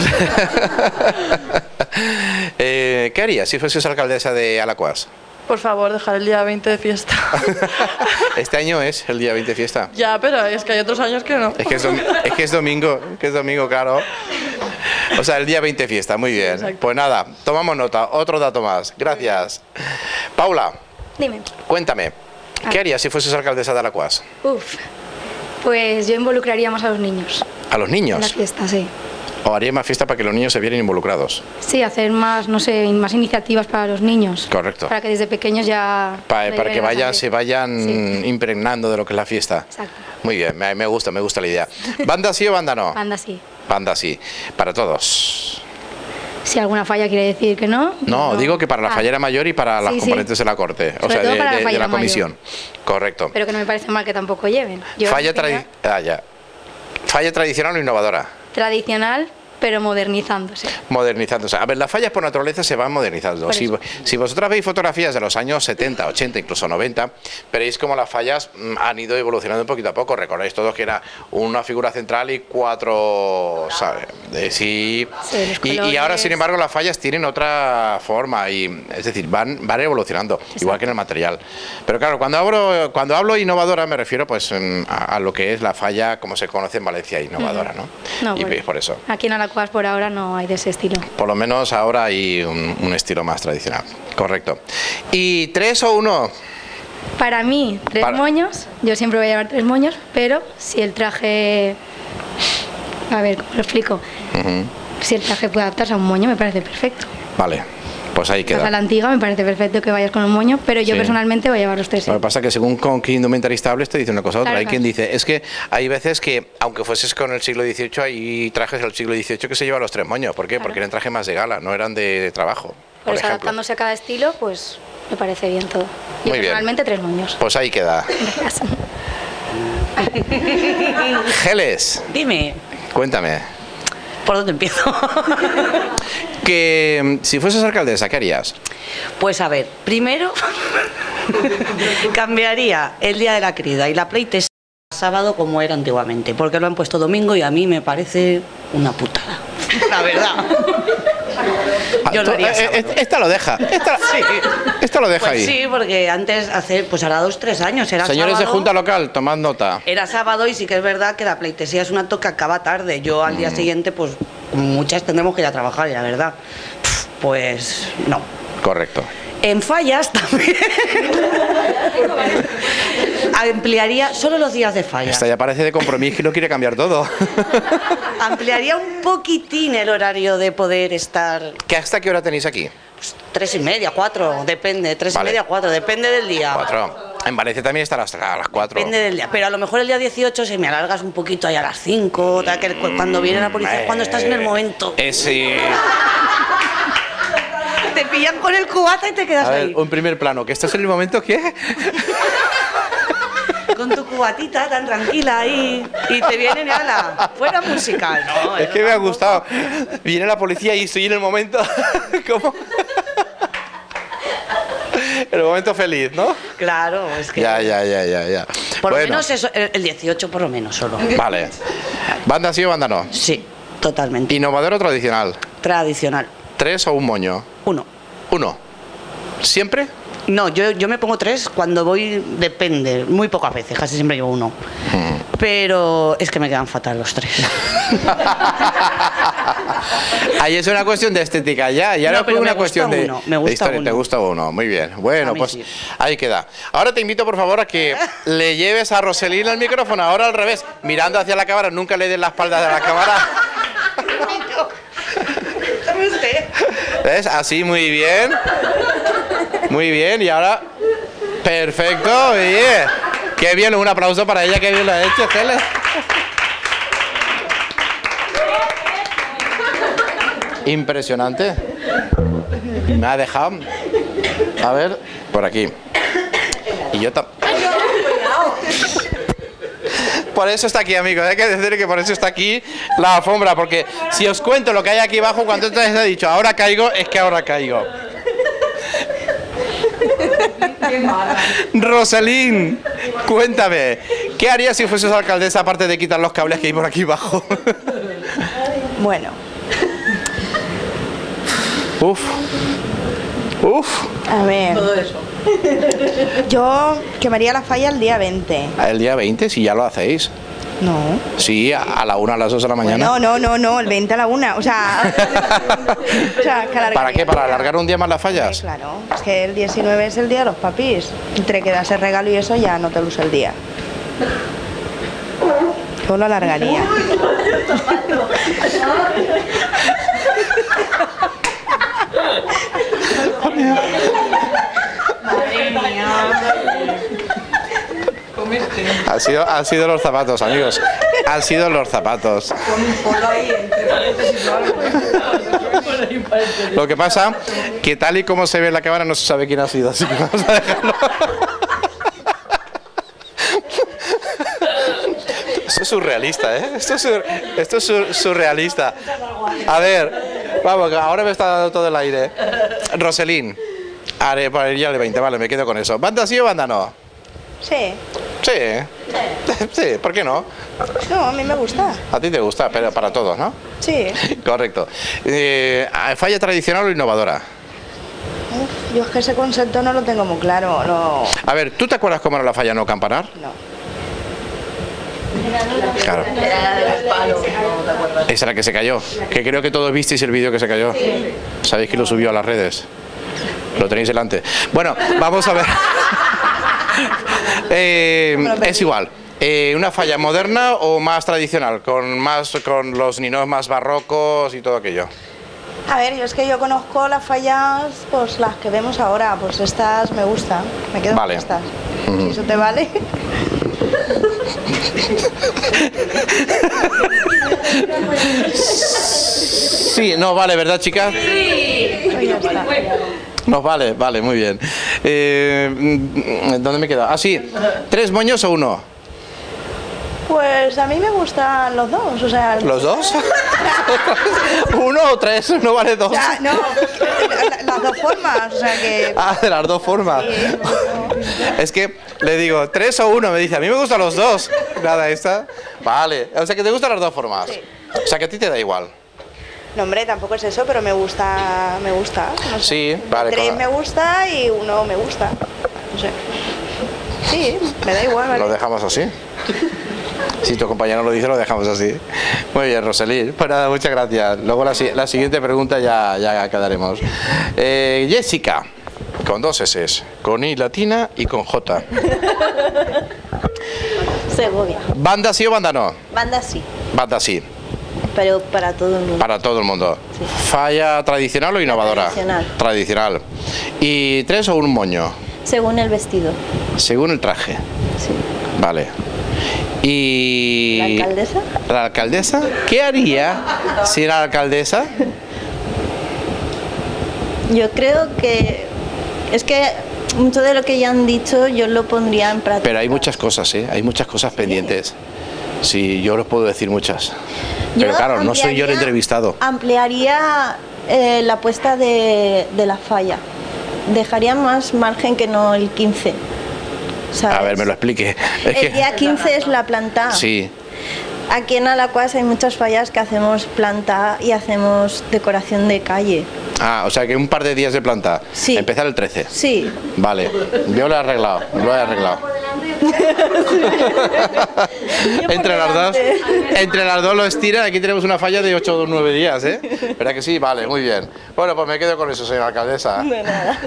¿Qué harías si fueses alcaldesa de Alacuas? Por favor, dejar el día 20 de fiesta. Este año es el día 20 de fiesta. Ya, pero es que hay otros años que no. Es que es domingo, claro. O sea, el día 20 de fiesta, muy bien. Exacto. Pues nada, tomamos nota, otro dato más. Gracias. Paula, Dime. cuéntame, ¿qué harías si fueses alcaldesa de Alacuas? Pues yo involucraría más a los niños. ¿A los niños? En la fiesta, sí. ¿O haría más fiesta para que los niños se vieran involucrados? Sí, hacer más, no sé, más iniciativas para los niños. Correcto. Para que desde pequeños ya... Para que se vayan impregnando de lo que es la fiesta. Exacto. Muy bien, me gusta la idea. ¿Banda sí o banda no? Banda sí. Banda sí, para todos. Si alguna falla quiere decir que no... No, digo que para la fallera mayor y para las componentes de la corte, o sea, de la comisión. Mayor. Correcto. Pero que no me parece mal que tampoco lleven. Falla tradicional o innovadora. Tradicional, pero modernizándose. Modernizándose. A ver, las fallas por naturaleza se van modernizando. Si vosotras veis fotografías de los años 70, 80, incluso 90, veréis como las fallas han ido evolucionando poquito a poco. Recordáis todos que era una figura central y 4, ¿sabes? Sí. Y ahora, sin embargo, las fallas tienen otra forma, es decir, van evolucionando, exacto, igual que en el material. Pero claro, cuando hablo innovadora me refiero pues a lo que es la falla como se conoce en Valencia, innovadora, ¿no? Y por eso. Aquí en Alacuas por ahora no hay de ese estilo. Por lo menos ahora hay un estilo más tradicional. Correcto. ¿Y 3 o 1? Para mí, 3 moños. Yo siempre voy a llevar 3 moños, pero si el traje... A ver, ¿cómo lo explico? Si el traje puede adaptarse a un moño, me parece perfecto. Vale, pues ahí queda. A la antigua me parece perfecto que vayas con un moño, pero yo personalmente voy a llevar los 3. Lo que pasa es que según con qué indumentaria hables te dice una cosa u otra. Claro, hay quien dice, es que hay veces que, aunque fueses con el siglo XVIII, hay trajes del siglo XVIII que se llevan los 3 moños. ¿Por qué? Porque eran trajes más de gala, no eran de trabajo. Por eso, adaptándose a cada estilo, pues me parece bien todo. Yo muy personalmente bien. 3 moños. Pues ahí queda. Geles. Dime. Cuéntame. ¿Por dónde empiezo? Que si fueses alcaldesa, ¿qué harías? Pues a ver, primero cambiaría el día de la crida y la pleitesía sábado como era antiguamente, porque lo han puesto domingo y a mí me parece una putada, la verdad. Yo lo haría sábado. Esta lo deja. Esta lo deja pues ahí. Sí, porque antes, pues ahora 2-3 años era Señores sábado, de Junta Local, tomad nota. Era sábado y sí que es verdad que la pleitesía es un acto que acaba tarde. Yo al día siguiente, pues muchas tendremos que ir a trabajar y la verdad, pues no. Correcto. En fallas también ampliaría solo los días de falla. Esta ya parece de compromiso y lo quiere cambiar todo. Ampliaría un poquitín el horario de poder estar. ¿Hasta qué hora tenéis aquí? Pues 3:30, 4, depende. 3:30, 4, depende del día. 4. En Valencia también estará hasta las 4. Depende del día. Pero a lo mejor el día 18 si me alargas un poquito ahí a las 5, cuando viene la policía, cuando estás en el momento. Sí. Te pillan con el cubata y te quedas ahí. Un primer plano, que estás en el momento que... Con tu cubatita tan tranquila ahí y te vienen a la fuera musical. No, es que me ha gustado. Viene la policía y estoy en el momento... ¿Cómo? El momento feliz, ¿no? Claro, es que... Ya. Por lo menos eso, el 18 por lo menos solo. Vale. ¿Banda sí o banda no? Sí, totalmente. ¿Innovador o tradicional? Tradicional. 3 o un moño? 1. 1. ¿Siempre? No, yo me pongo 3 cuando voy, depende, muy pocas veces, casi siempre llevo 1. Pero es que me quedan fatal los 3. Ahí es una cuestión de estética ya, y ahora es una cuestión de historia. Te gusta uno, muy bien. Bueno, pues sí. Ahí queda. Ahora te invito, por favor, a que le lleves a Roselina el micrófono, ahora al revés, mirando hacia la cámara, nunca le des la espalda de la cámara. ¿Ves? Así, muy bien. Muy bien, y ahora Perfecto, oye. Qué bien, un aplauso para ella, qué bien lo ha hecho, Helen. Impresionante. Me ha dejado. A ver, por aquí. Y yo también. Por eso está aquí, amigos. Hay que decir que por eso está aquí la alfombra. Porque si os cuento lo que hay aquí abajo, cuando entonces he dicho ahora caigo, es que ahora caigo. Roselín, cuéntame, ¿qué harías si fueses alcaldesa aparte de quitar los cables que hay por aquí abajo? Bueno. Uf. A ver. Todo eso. Yo quemaría la falla el día 20. El día 20, si ya lo hacéis. No. Sí, a la 1, a las 2 de la mañana. No, el 20 a la 1. O sea, que alargaría. ¿Para qué? ¿Para alargar un día más las fallas? Claro, es que el 19 es el día de los papis. Entre que das el regalo y eso ya no te luce el día. Yo lo alargaría. Han sido los zapatos, amigos. Han sido los zapatos. Lo que pasa que tal y como se ve en la cámara no se sabe quién ha sido, así que vamos a dejarlo. Esto es surrealista, ¿eh? Esto es surrealista. A ver, vamos, ahora me está dando todo el aire. Roselín, haré para ir ya al 20, vale, me quedo con eso. ¿Banda sí o banda no? Sí. Sí, ¿por qué no? No, a mí me gusta. A ti te gusta, pero para todos, ¿no? Sí. Correcto. ¿Falla tradicional o innovadora? Yo es que ese concepto no lo tengo muy claro. No. A ver, ¿tú te acuerdas cómo era la falla no campanar? No. Claro. Esa era la que se cayó. Que creo que todos visteis el vídeo que se cayó. ¿Sabéis que lo subió a las redes? Lo tenéis delante. Bueno, vamos a ver. Es igual. ¿Una falla moderna o más tradicional? Con los ninos más barrocos y todo aquello. A ver, yo es que yo conozco las fallas, pues las que vemos ahora, pues estas me gustan. Me quedo con estas. Si eso te vale. Sí, no vale, ¿verdad, chicas? Sí. Nos vale, muy bien. ¿Dónde me he quedado? Ah, sí. ¿3 moños o 1? Pues a mí me gustan los dos, o sea... ¿Los dos? 1 o 3, no vale 2. O sea, no, las dos formas, o sea que... Ah, de las dos formas. Sí. Es que le digo, 3 o 1, me dice, a mí me gustan los dos. Nada, esta. Vale, o sea que te gustan las dos formas. Sí. O sea que a ti te da igual. No, hombre, tampoco es eso, pero me gusta. No sé. Sí, vale. 3 me gusta y 1 me gusta. No sé. Sí, me da igual, ¿vale? Lo dejamos así. Si tu compañero lo dice, lo dejamos así. Muy bien, Roselín. Pues nada, muchas gracias. Luego la siguiente pregunta ya quedaremos. Jessica, con 2 S, con I latina y con J. Segovia. ¿Banda sí o banda no? Banda sí. Banda sí. Pero para todo el mundo. Para todo el mundo. Sí. ¿Falla tradicional o innovadora? Tradicional. Tradicional. ¿Y 3 o un moño? Según el vestido. Según el traje. Sí. Vale. ¿Y la alcaldesa? ¿La alcaldesa? ¿Qué haría si era alcaldesa? Yo creo que... Es que mucho de lo que ya han dicho yo lo pondría en práctica. Pero hay muchas cosas, ¿eh? Hay muchas cosas pendientes. Sí, yo os puedo decir muchas. Pero claro, no soy yo el entrevistado. Ampliaría la puesta de la falla. Dejaría más margen que no el 15. ¿Sabes? A ver, me lo explique. El día 15 es la planta. Sí. Aquí en Alacuas hay muchas fallas que hacemos planta y hacemos decoración de calle. Ah, o sea que un par de días de planta. Sí. Empezar el 13. Sí. Vale, yo lo he arreglado, entre las dos lo estiran. Aquí tenemos una falla de 8 o 9 días, ¿eh? ¿Verdad que sí? Vale, muy bien. Bueno, pues me quedo con eso, señora alcaldesa. De nada.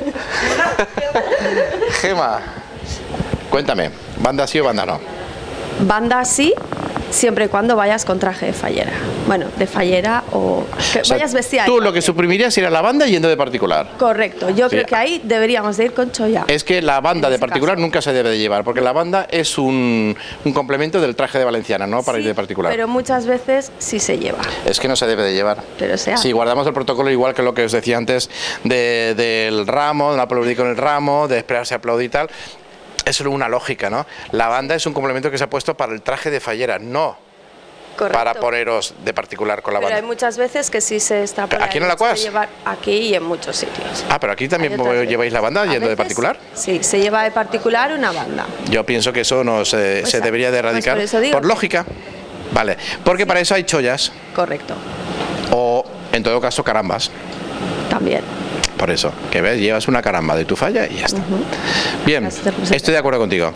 Gema, cuéntame, ¿banda sí o banda no? Banda sí, siempre y cuando vayas con traje de fallera. Bueno, de fallera o que vayas vestida. Tú lo que suprimirías sería la banda yendo de particular. Correcto, yo creo que ahí deberíamos de ir con cholla. Es que la banda de particular nunca se debe de llevar, porque la banda es un complemento del traje de valenciana, ¿no? Para ir de particular. Pero muchas veces sí se lleva. Es que no se debe de llevar. Pero si guardamos el protocolo igual que lo que os decía antes del ramo, de no aplaudir con el ramo, de esperarse a aplaudir y tal, es una lógica, ¿no? La banda es un complemento que se ha puesto para el traje de fallera, no para poneros de particular con la banda. Pero hay muchas veces que sí se extrapola. ¿Aquí en Alacuas? Llevar aquí y en muchos sitios. Ah, pero aquí también lleváis la banda yendo de particular. Sí, se lleva de particular una banda. Yo pienso que eso no se debería de erradicar por lógica. Vale, porque para eso hay chollas. Correcto. O, en todo caso, carambas. También. Por eso, que ves, llevas una caramba de tu falla y ya está. Bien, estoy de acuerdo contigo.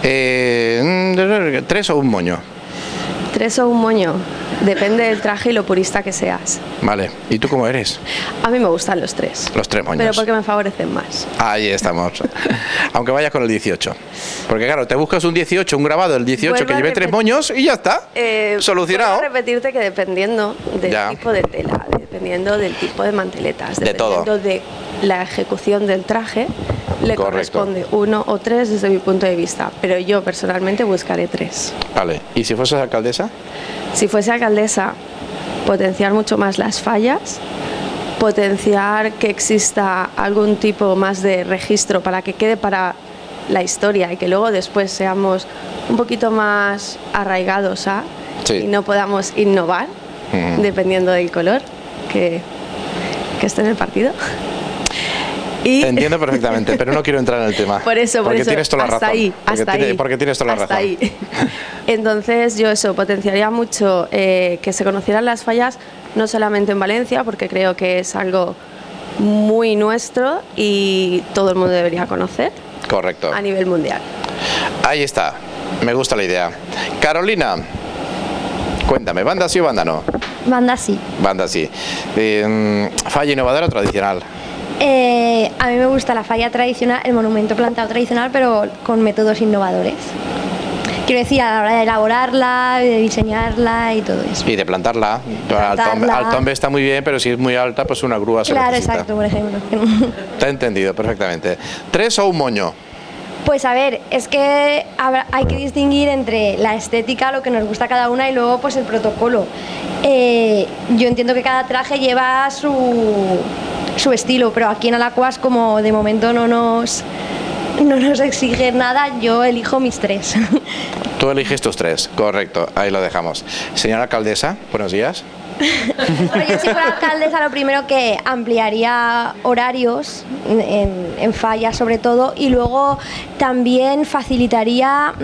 3 o un moño. 3 o un moño. Depende del traje y lo purista que seas. Vale, ¿y tú cómo eres? A mí me gustan los 3. Los 3 moños. Pero porque me favorecen más. Ahí estamos. Aunque vayas con el 18. Porque claro, te buscas un 18, un grabado del 18 que lleve 3 moños y ya está. Solucionado. Puedo repetirte que dependiendo del tipo de tela, dependiendo del tipo de manteletas, dependiendo de la ejecución del traje, le corresponde 1 o 3 desde mi punto de vista. Pero yo personalmente buscaré 3. Vale, ¿y si fueses alcaldesa? Si fuese alcaldesa, potenciar mucho más las fallas, potenciar que exista algún tipo más de registro para que quede para la historia y que luego después seamos un poquito más arraigados y no podamos innovar dependiendo del color que esté en el partido. Te entiendo perfectamente, pero no quiero entrar en el tema. Por eso, tienes toda la razón. Porque tienes toda la razón. Entonces yo potenciaría mucho que se conocieran las fallas, no solamente en Valencia, porque creo que es algo muy nuestro y todo el mundo debería conocer. Correcto. A nivel mundial. Ahí está, me gusta la idea. Carolina, cuéntame, ¿banda sí o banda no? Banda sí. Banda sí. ¿Falla innovadora o tradicional? A mí me gusta la falla tradicional, el monumento plantado tradicional, pero con métodos innovadores. Quiero decir, a la hora de elaborarla, de diseñarla y todo eso. Y de plantarla. Al tombe está muy bien, pero si es muy alta, pues una grúa se necesita. Claro, exacto, por ejemplo. Te he entendido perfectamente. ¿3 o un moño? Pues a ver, es que hay que distinguir entre la estética, lo que nos gusta a cada una, y luego pues el protocolo. Yo entiendo que cada traje lleva su estilo, pero aquí en Alacuas, como de momento no nos exige nada, yo elijo mis 3. Tú eliges tus 3, correcto, ahí lo dejamos. Señora alcaldesa, buenos días. Bueno, yo si fuera alcaldesa lo primero que ampliaría horarios en fallas sobre todo, y luego también facilitaría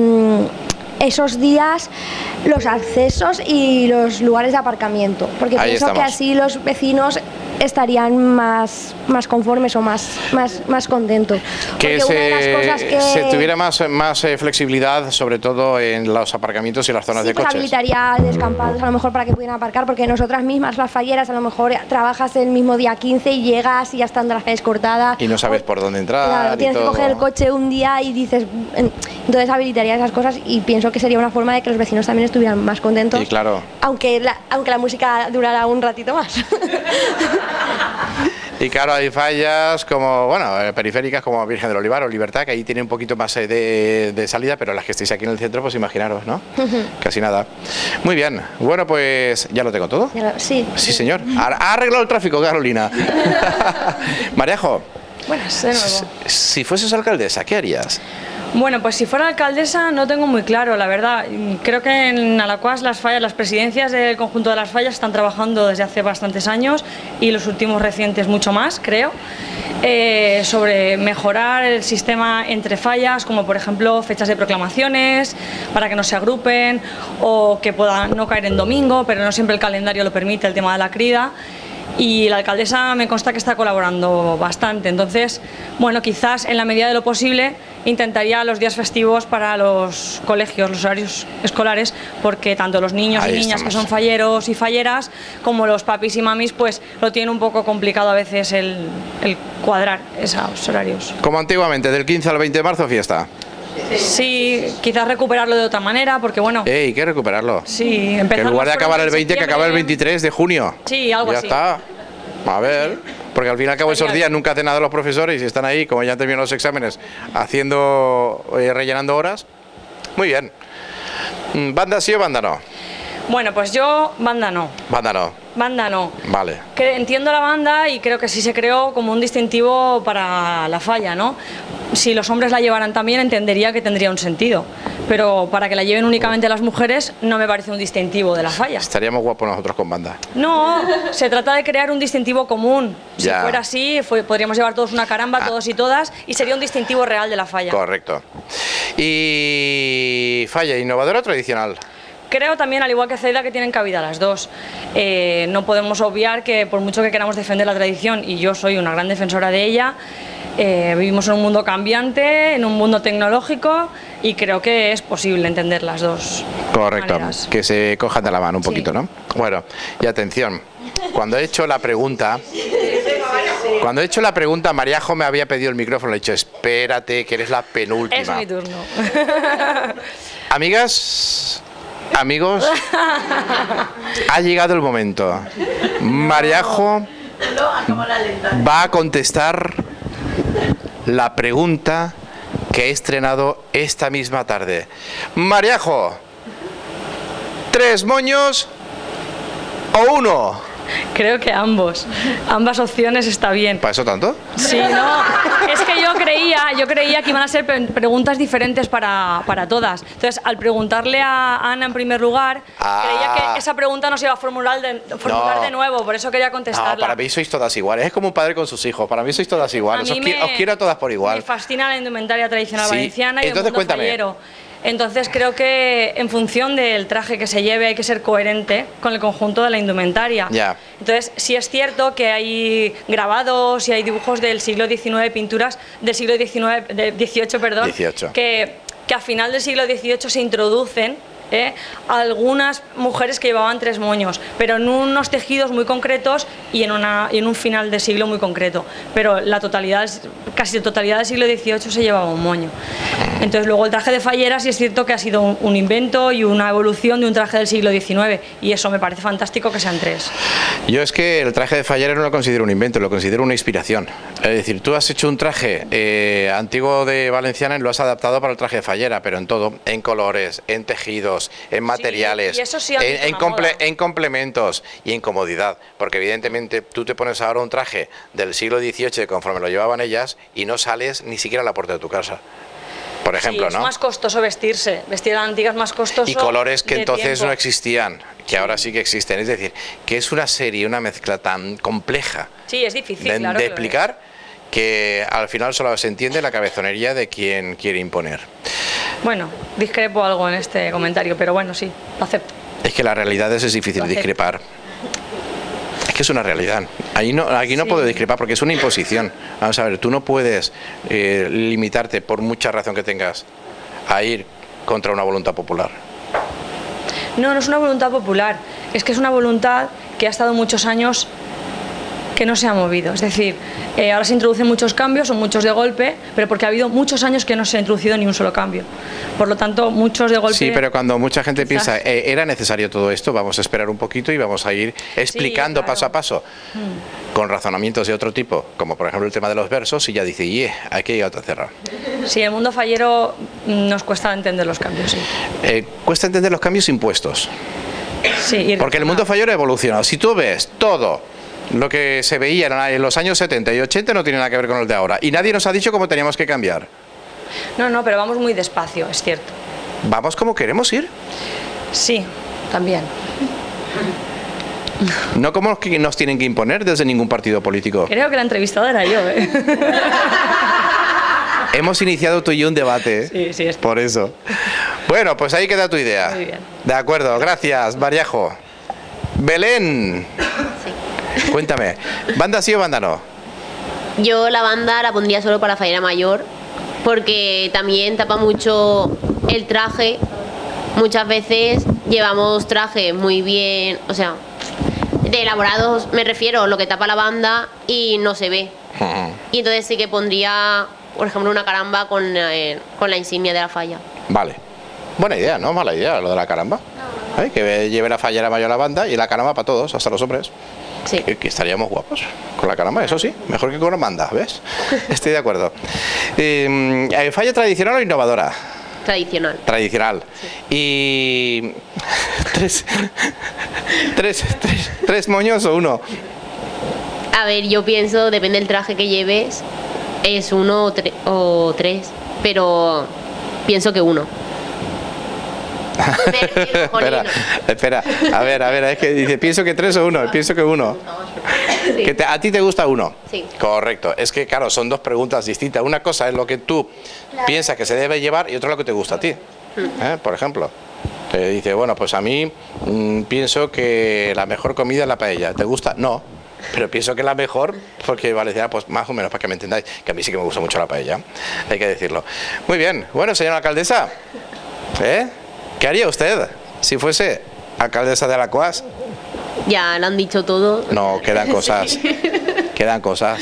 esos días los accesos y los lugares de aparcamiento, porque pienso que así los vecinos estarían más conformes o más contentos. Que una de las cosas que se tuviera más flexibilidad, sobre todo en los aparcamientos y las zonas de coches. Habilitaría descampados a lo mejor para que pudieran aparcar, porque nosotras mismas, las falleras, a lo mejor trabajas el mismo día 15 y llegas y ya están las calles cortadas. Y no sabes por dónde entrar. Claro, tienes que coger el coche un día y dices... Entonces habilitaría esas cosas y pienso que sería una forma de que los vecinos también estuvieran más contentos. Y claro. Aunque la música durara un ratito más. Y claro, hay fallas como, periféricas como Virgen del Olivar o Libertad, que ahí tiene un poquito más de salida, pero las que estéis aquí en el centro, pues imaginaros, ¿no? Casi nada. Muy bien, bueno, pues ya lo tengo todo. Sí. Sí, señor. Ha arreglado el tráfico, Carolina. Mariajo. Buenas, de nuevo. Si fueses alcaldesa, ¿qué harías? Bueno, pues si fuera alcaldesa no tengo muy claro, la verdad. Creo que en Alacuas las presidencias del conjunto de las fallas están trabajando desde hace bastantes años y los últimos recientes mucho más, creo, sobre mejorar el sistema entre fallas, como por ejemplo fechas de proclamaciones, para que no se agrupen o que puedan no caer en domingo, pero no siempre el calendario lo permite, el tema de la crida. Y la alcaldesa me consta que está colaborando bastante, entonces, bueno, quizás en la medida de lo posible intentaría los días festivos para los colegios, los horarios escolares, porque tanto los niños y niñas que son falleros y falleras, como los papis y mamis, pues lo tienen un poco complicado a veces el cuadrar esos horarios. Como antiguamente, del 15 al 20 de marzo fiesta. Sí, quizás recuperarlo de otra manera, porque bueno... Hay que recuperarlo. Sí, que en lugar de acabar el 20, que acabe el 23 de junio. Sí, algo ya así. Ya está. A ver, porque al fin y al cabo esos días nunca hacen nada los profesores y están ahí, como ya han terminado los exámenes, haciendo, rellenando horas. Muy bien. ¿Banda sí o banda no? Bueno, pues yo, banda no. Banda no. Banda no. Vale. Que entiendo la banda y creo que sí se creó como un distintivo para la falla, ¿no? Si los hombres la llevaran también, entendería que tendría un sentido. Pero para que la lleven únicamente las mujeres, no me parece un distintivo de la falla. Estaríamos guapos nosotros con banda. No, se trata de crear un distintivo común. Si Ya. fuera así, podríamos llevar todos una caramba, todos y todas, y sería un distintivo real de la falla. Correcto. ¿Y falla innovadora o tradicional? Creo también, al igual que Zaida, que tienen cabida las dos. No podemos obviar que por mucho que queramos defender la tradición, y yo soy una gran defensora de ella, vivimos en un mundo cambiante, en un mundo tecnológico, y creo que es posible entender las dos. Correcto, maneras. que se cojan de la mano un poquito, ¿no? Bueno, y atención, cuando he hecho la pregunta... Mariajo me había pedido el micrófono, le he dicho, espérate, que eres la penúltima. Es mi turno. Amigas... Amigos, ha llegado el momento. Mariajo va a contestar la pregunta que he estrenado esta misma tarde. Mariajo, ¿3 moños o 1? Creo que ambos. Ambas opciones está bien. ¿Para eso tanto? Sí, no. Es que yo creía que iban a ser preguntas diferentes para todas. Entonces, al preguntarle a Ana en primer lugar, creía que esa pregunta no se iba a formular de nuevo, por eso quería contestarla. No, para mí sois todas iguales. Es como un padre con sus hijos. Para mí sois todas iguales. Os quiero a todas por igual. Me fascina la indumentaria tradicional Sí. valenciana y Entonces, el mundo fallero. Entonces creo que en función del traje que se lleve hay que ser coherente con el conjunto de la indumentaria. Ya. Entonces sí es cierto que hay grabados y hay dibujos del siglo XIX, pinturas del siglo XVIII, perdón, que a final del siglo XVIII se introducen algunas mujeres que llevaban 3 moños, pero en unos tejidos muy concretos y en un final de siglo muy concreto. Pero casi la totalidad del siglo XVIII se llevaba un moño. Entonces luego el traje de fallera sí es cierto que ha sido un invento y una evolución de un traje del siglo XIX, y eso me parece fantástico que sean 3. Yo es que el traje de fallera no lo considero un invento, lo considero una inspiración. Es decir, tú has hecho un traje antiguo de valenciana y lo has adaptado para el traje de fallera, pero en todo, en colores, en tejidos, en materiales, y eso sí en complementos y en comodidad, porque evidentemente tú te pones ahora un traje del siglo XVIII conforme lo llevaban ellas y no sales ni siquiera a la puerta de tu casa. Por ejemplo, es ¿no? más costoso vestirse. Vestir a la antigua es más costoso. Y colores que de entonces tiempo. no existían, que ahora sí que existen. Es decir, que es una serie, una mezcla tan compleja Sí, es difícil, de claro. explicar, que al final solo se entiende la cabezonería de quien quiere imponer. Bueno, discrepo algo en este comentario, pero bueno, sí, lo acepto. Es que la realidad es difícil discrepar. Es que es una realidad. Aquí no puedo discrepar porque es una imposición. Vamos a ver, tú no puedes limitarte, por mucha razón que tengas, a ir contra una voluntad popular. No es una voluntad popular, es que es una voluntad que ha estado muchos años que no se ha movido. Es decir, ahora se introducen muchos cambios, son muchos de golpe, pero porque ha habido muchos años que no se ha introducido ni un solo cambio. Por lo tanto, muchos de golpe... Sí, pero cuando mucha gente piensa, ¿era necesario todo esto? Vamos a esperar un poquito y vamos a ir explicando paso a paso, con razonamientos de otro tipo, como por ejemplo el tema de los versos, y ya dice, aquí hay otra cerrada. Sí, el mundo fallero nos cuesta entender los cambios, sí. Cuesta entender los cambios impuestos. Sí, porque el mundo fallero ha evolucionado. Si tú ves todo lo que se veía en los años 70 y 80 no tiene nada que ver con el de ahora. Y nadie nos ha dicho cómo teníamos que cambiar. No, pero vamos muy despacio, es cierto. ¿Vamos como queremos ir? Sí, también. No como que nos tienen que imponer desde ningún partido político. Creo que la entrevistada era yo, Hemos iniciado tú y yo un debate, Sí, por eso. Bueno, pues ahí queda tu idea. Muy bien. De acuerdo, gracias, Mariajo. Belén. Cuéntame, ¿banda sí o banda no? Yo la banda la pondría solo para fallera mayor, porque también tapa mucho el traje. Muchas veces llevamos trajes muy bien, o sea, de elaborados, me refiero, lo que tapa la banda y no se ve. Y entonces sí que pondría por ejemplo, una caramba con la insignia de la falla. Vale. Buena idea, ¿no? Mala idea lo de la caramba. Ay, que lleve la fallera mayor a la banda y la caramba para todos, hasta los hombres. Sí. Que estaríamos guapos con la caramba, eso sí. Mejor que con la manda, ¿ves? Estoy de acuerdo. ¿Falla tradicional o innovadora? Tradicional. Tradicional. Sí. Y... ¿Tres moños o uno? A ver, yo pienso, depende del traje que lleves, es uno o tres, pero pienso que uno. Espera, a ver, es que dice, pienso que 3 o 1, pienso que 1. Sí. ¿A ti te gusta 1? Sí. Correcto, es que claro, son dos preguntas distintas. Una cosa es lo que tú piensas que se debe llevar y otra lo que te gusta a ti. Por ejemplo, te dice, bueno, pues a mí pienso que la mejor comida es la paella. ¿Te gusta? No. Pero pienso que es la mejor porque Valenciana, pues más o menos para que me entendáis, que a mí sí que me gusta mucho la paella, hay que decirlo. Muy bien, bueno, señora alcaldesa, ¿qué haría usted si fuese alcaldesa de Alacuás? Ya lo han dicho todo. No, quedan cosas. Quedan cosas.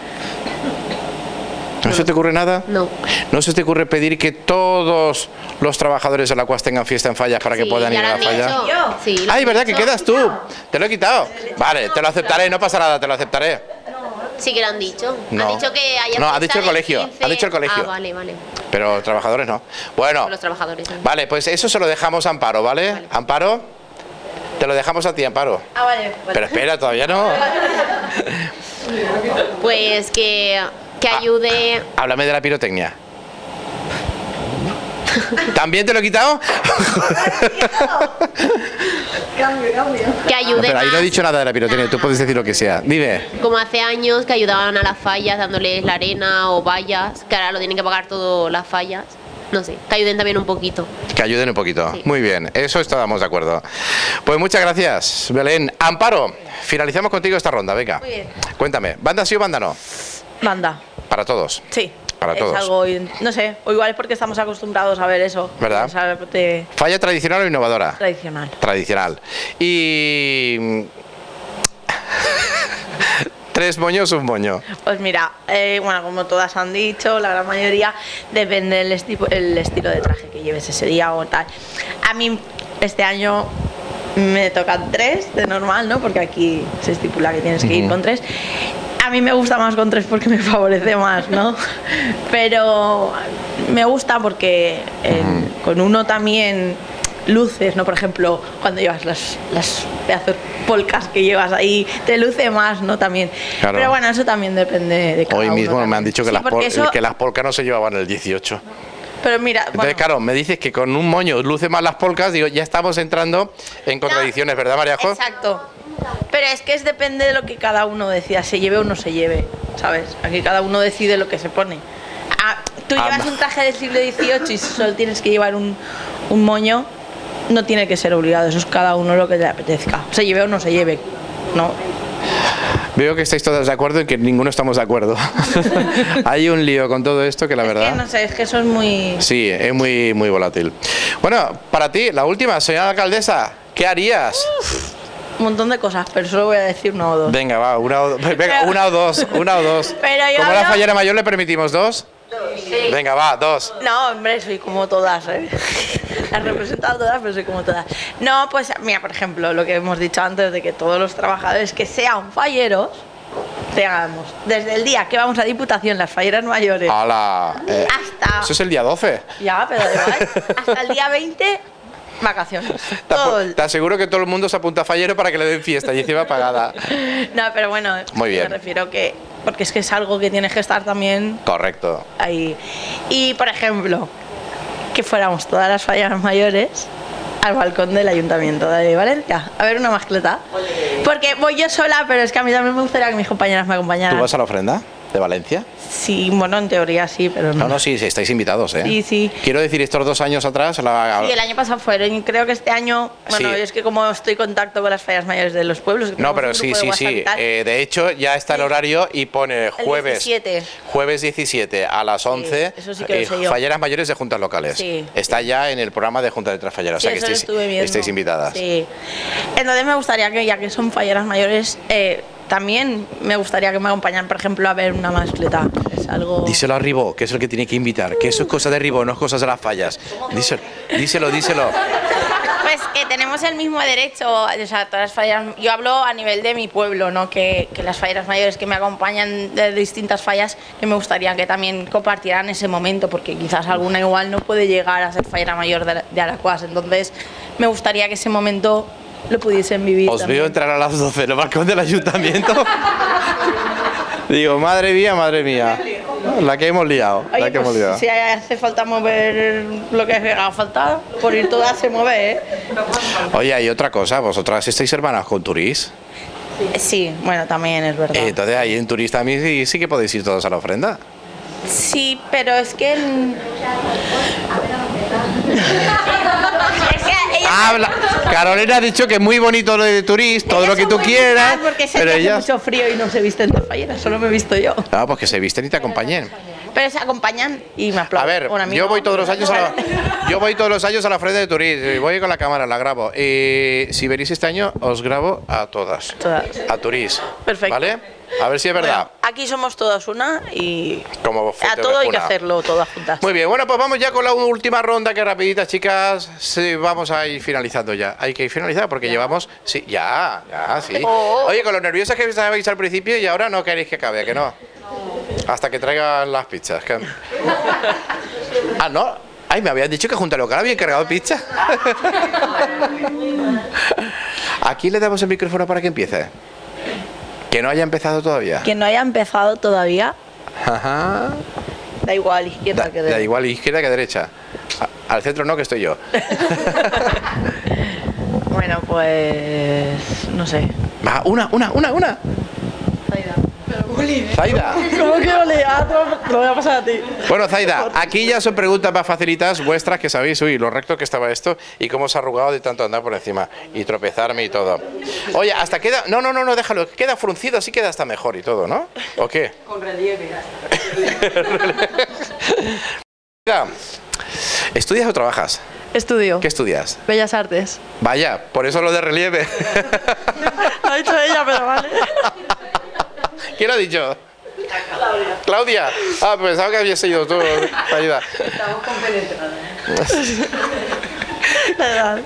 ¿No se te ocurre nada? No. ¿No se te ocurre pedir que todos los trabajadores de Alacuás tengan fiesta en Fallas para que puedan ir a la falla? Sí, ay, ¿verdad que quedas tú? Te lo he quitado. Vale, te lo aceptaré, no pasa nada, te lo aceptaré. Sí que lo han dicho. No. Han dicho que haya no, ha dicho el colegio. 15... Ha dicho el colegio. Ah, vale. Pero trabajadores no. Bueno. Los trabajadores. Vale, pues eso se lo dejamos a Amparo, ¿vale? Amparo, te lo dejamos a ti, Amparo. Ah, vale. Pero espera, todavía no. Pues que ayude. Háblame de la pirotecnia. ¿También te lo he quitado? Cambio. Que ayude. Pero ahí más. no he dicho nada de la pirotecnia, tú puedes decir lo que sea. Dime. Como hace años que ayudaban a las fallas dándoles la arena o vallas, que ahora lo tienen que pagar todo las fallas. No sé, que ayuden también un poquito. Que ayuden un poquito. Sí. Muy bien, eso estábamos de acuerdo. Pues muchas gracias, Belén. Amparo, finalizamos contigo esta ronda, venga. Muy bien. Cuéntame, ¿banda sí o banda no? Banda. Para todos. Sí. Para es todos. algo, no sé, o igual es porque estamos acostumbrados a ver eso. ¿Verdad? ¿Falla tradicional o innovadora? Tradicional. Tradicional. Y... 3 moños, un moño. Pues mira, bueno, como todas han dicho, la gran mayoría depende del estilo de traje que lleves ese día o tal. A mí este año me tocan 3 de normal, ¿no? Porque aquí se estipula que tienes que ir con 3. A mí me gusta más con 3 porque me favorece más, ¿no? Pero me gusta porque con uno también luces, ¿no? Por ejemplo, cuando llevas las pedazos polcas que llevas ahí, te luce más, ¿no? También. Claro. Pero bueno, eso también depende de cada Hoy uno mismo también. me han dicho que, Sí, que las polcas no se llevaban el 18. Pero mira, Entonces, bueno, claro, me dices que con un moño luce más las polcas, digo, ya estamos entrando en contradicciones, ¿verdad, Mariajo? exacto. Pero es que depende de lo que cada uno decida, se lleve o no se lleve, ¿sabes? Aquí cada uno decide lo que se pone. Tú llevas un traje del siglo XVIII y solo tienes que llevar un moño, no tiene que ser obligado, eso es cada uno lo que le apetezca. Se lleve o no se lleve, ¿no? Veo que estáis todos de acuerdo en que ninguno estamos de acuerdo. Hay un lío con todo esto que la verdad... no sé, es que eso es muy... Sí, es muy volátil. Bueno, para ti, la última, señora alcaldesa, ¿qué harías? Un montón de cosas, pero solo voy a decir 1 o 2. Venga, va, una o dos. Pero yo ¿Como la hablo- fallera mayor le permitimos 2? Sí. Venga, va, 2. No, hombre, soy como todas, ¿eh? Las he representado todas, pero soy como todas. No, pues mira, por ejemplo, lo que hemos dicho antes de que todos los trabajadores que sean falleros, tengamos desde el día que vamos a Diputación, las falleras mayores, ¡Hala! hasta... Eso es el día 12. Ya, pero da igual, hasta el día 20, vacaciones. Te aseguro que todo el mundo se apunta a fallero para que le den fiesta y encima pagada. No, pero bueno, Muy bien. me refiero que... Porque es que es algo que tienes que estar también Correcto. ahí. Y, por ejemplo, que fuéramos todas las falleras mayores al balcón del Ayuntamiento de Valencia a ver una mascleta. Porque voy yo sola, pero es que a mí también me gustaría que mis compañeras me acompañaran. ¿Tú vas a la ofrenda de Valencia? Sí, bueno, en teoría sí, pero no. No, sí, estáis invitados, ¿eh? Sí, sí. Quiero decir, estos 2 años atrás... Sí, el año pasado fueron y creo que este año, bueno, Sí. es que como estoy en contacto con las fallas mayores de los pueblos... que No, tenemos pero un sí, grupo de sí, WhatsApp sí. y tal, De hecho, ya está el horario y pone jueves 17. jueves 17 a las 11, eso sí que lo sé yo. falleras mayores de juntas locales. Sí. Está ya en el programa de Juntas de Letras Falleras, Sí, o sea que eso lo estuve viendo. estáis invitadas. Sí. Entonces me gustaría que, ya que son falleras mayores, también me gustaría que me acompañaran, por ejemplo, a ver una mascleta. Es algo... Díselo a Ribó, que es el que tiene que invitar, que eso es cosa de Ribó, no es cosa de las fallas. Díselo. Pues que tenemos el mismo derecho, o sea, todas las fallas, yo hablo a nivel de mi pueblo, ¿no? Que las falleras mayores que me acompañan de distintas fallas, que me gustaría que también compartieran ese momento, porque quizás alguna igual no puede llegar a ser fallera mayor de Alacuás, entonces me gustaría que ese momento lo pudiesen vivir. Os también. veo entrar a las 12 en el balcón del ayuntamiento. Digo, madre mía, la que hemos liado. Oye, pues, si hace falta mover lo que haga falta, por ir todas se mueve, ¿eh? Oye, hay otra cosa, vosotras estáis hermanas con Turís. Sí, bueno, también es verdad. Entonces ahí en Turís también sí que podéis ir todos a la ofrenda. Sí, pero es que... Habla. Carolina ha dicho que es muy bonito lo de Turís, todo lo que tú quieras. Porque se pero hace ella... mucho frío y no se visten de fallera, solo me he visto yo. Ah, pues que se visten y te acompañen. Pero se acompañan y me aplauden. A ver, yo voy todos los años a la ofrenda de Turís, voy con la cámara, la grabo. Y si venís este año, os grabo a todas. A Turís. Perfecto. ¿Vale? A ver si es verdad. Bueno, aquí somos todas una y como a todo hay que hacerlo todas juntas. Muy bien, bueno, pues vamos ya con la última ronda, que rapidita, chicas. Sí, vamos a ir finalizando ya. Hay que ir finalizando porque llevamos... Sí, ya, sí. Oye, con lo nerviosas que estabais al principio y ahora no queréis que acabe, ¿a que no? Hasta que traigan las pizzas. Ah, ¿no? Ay, me habían dicho que junto al local había cargado pizza. Aquí le damos el micrófono para que empiece. Que no haya empezado todavía. Que no haya empezado todavía. Ajá. Da igual izquierda que derecha. Da igual izquierda que derecha. Al centro no, que estoy yo. Bueno, pues... no sé. Va, una. Zaida. ¿Cómo que olea? Te lo voy a pasar a ti. Bueno, Zaida, aquí ya son preguntas más facilitas vuestras, que sabéis, uy, lo recto que estaba esto y cómo se ha arrugado de tanto andar por encima y tropezarme y todo. Oye, hasta queda... No, déjalo, queda fruncido, así queda hasta mejor y todo, ¿no? ¿O qué? Con relieve. ¿Estudias o trabajas? Estudio. ¿Qué estudias? Bellas Artes. Vaya, por eso lo de relieve. Lo ha dicho ella, pero vale. ¿Quién lo ha dicho? Claudia. Ah, pues pensaba que habías sido tú. Ayuda. Estamos compenetradas. La edad.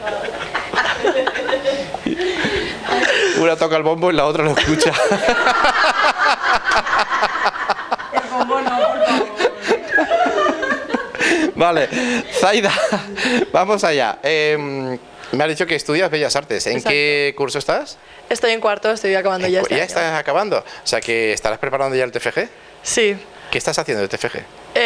Una toca el bombo y la otra lo escucha. El bombo no, por favor. Vale, Zaida, vamos allá. Me has dicho que estudias Bellas Artes. ¿En qué curso estás? Estoy en cuarto, estoy acabando ya este año. ¿Ya estás acabando? O sea, que estarás preparando ya el TFG. Sí. ¿Qué estás haciendo el TFG?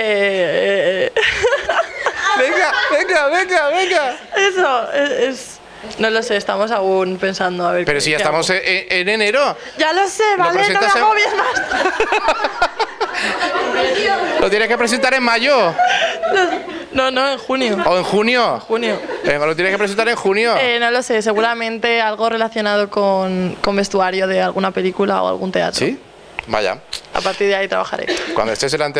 Venga. Eso, es... No lo sé, estamos aún pensando a ver. Pero si ya estamos en enero. Ya lo sé, ¿vale? No me agobies más. Lo tienes que presentar en mayo. No, en junio. ¿O en junio? Junio. Lo tienes que presentar en junio. No lo sé, seguramente algo relacionado con vestuario de alguna película o algún teatro. ¿Sí? Vaya. A partir de ahí trabajaré. Cuando estés delante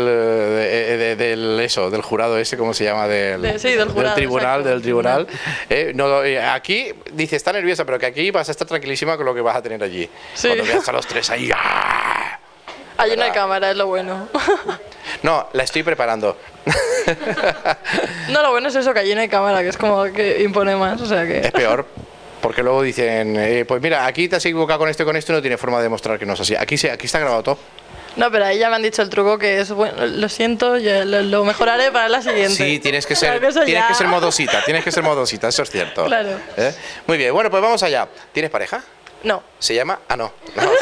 del jurado ese, ¿cómo se llama? Del jurado. Del tribunal. Aquí dice, está nerviosa, pero que aquí vas a estar tranquilísima con lo que vas a tener allí. Sí. Cuando veas a los tres ahí. ¡ah! Allí no hay cámara, es lo bueno. No, la estoy preparando. No, lo bueno es eso, que allí no hay cámara, que es como que impone más, o sea que... Es peor. Porque luego dicen, pues mira, aquí te has equivocado con esto y no tiene forma de demostrar que no es así. Aquí está grabado todo. No, pero ahí ya me han dicho el truco que es, bueno, lo siento, lo mejoraré para la siguiente. Sí, tienes que ser modosita, eso es cierto. Claro. Muy bien, bueno, pues vamos allá. ¿Tienes pareja? No. ¿Se llama? Ah, no.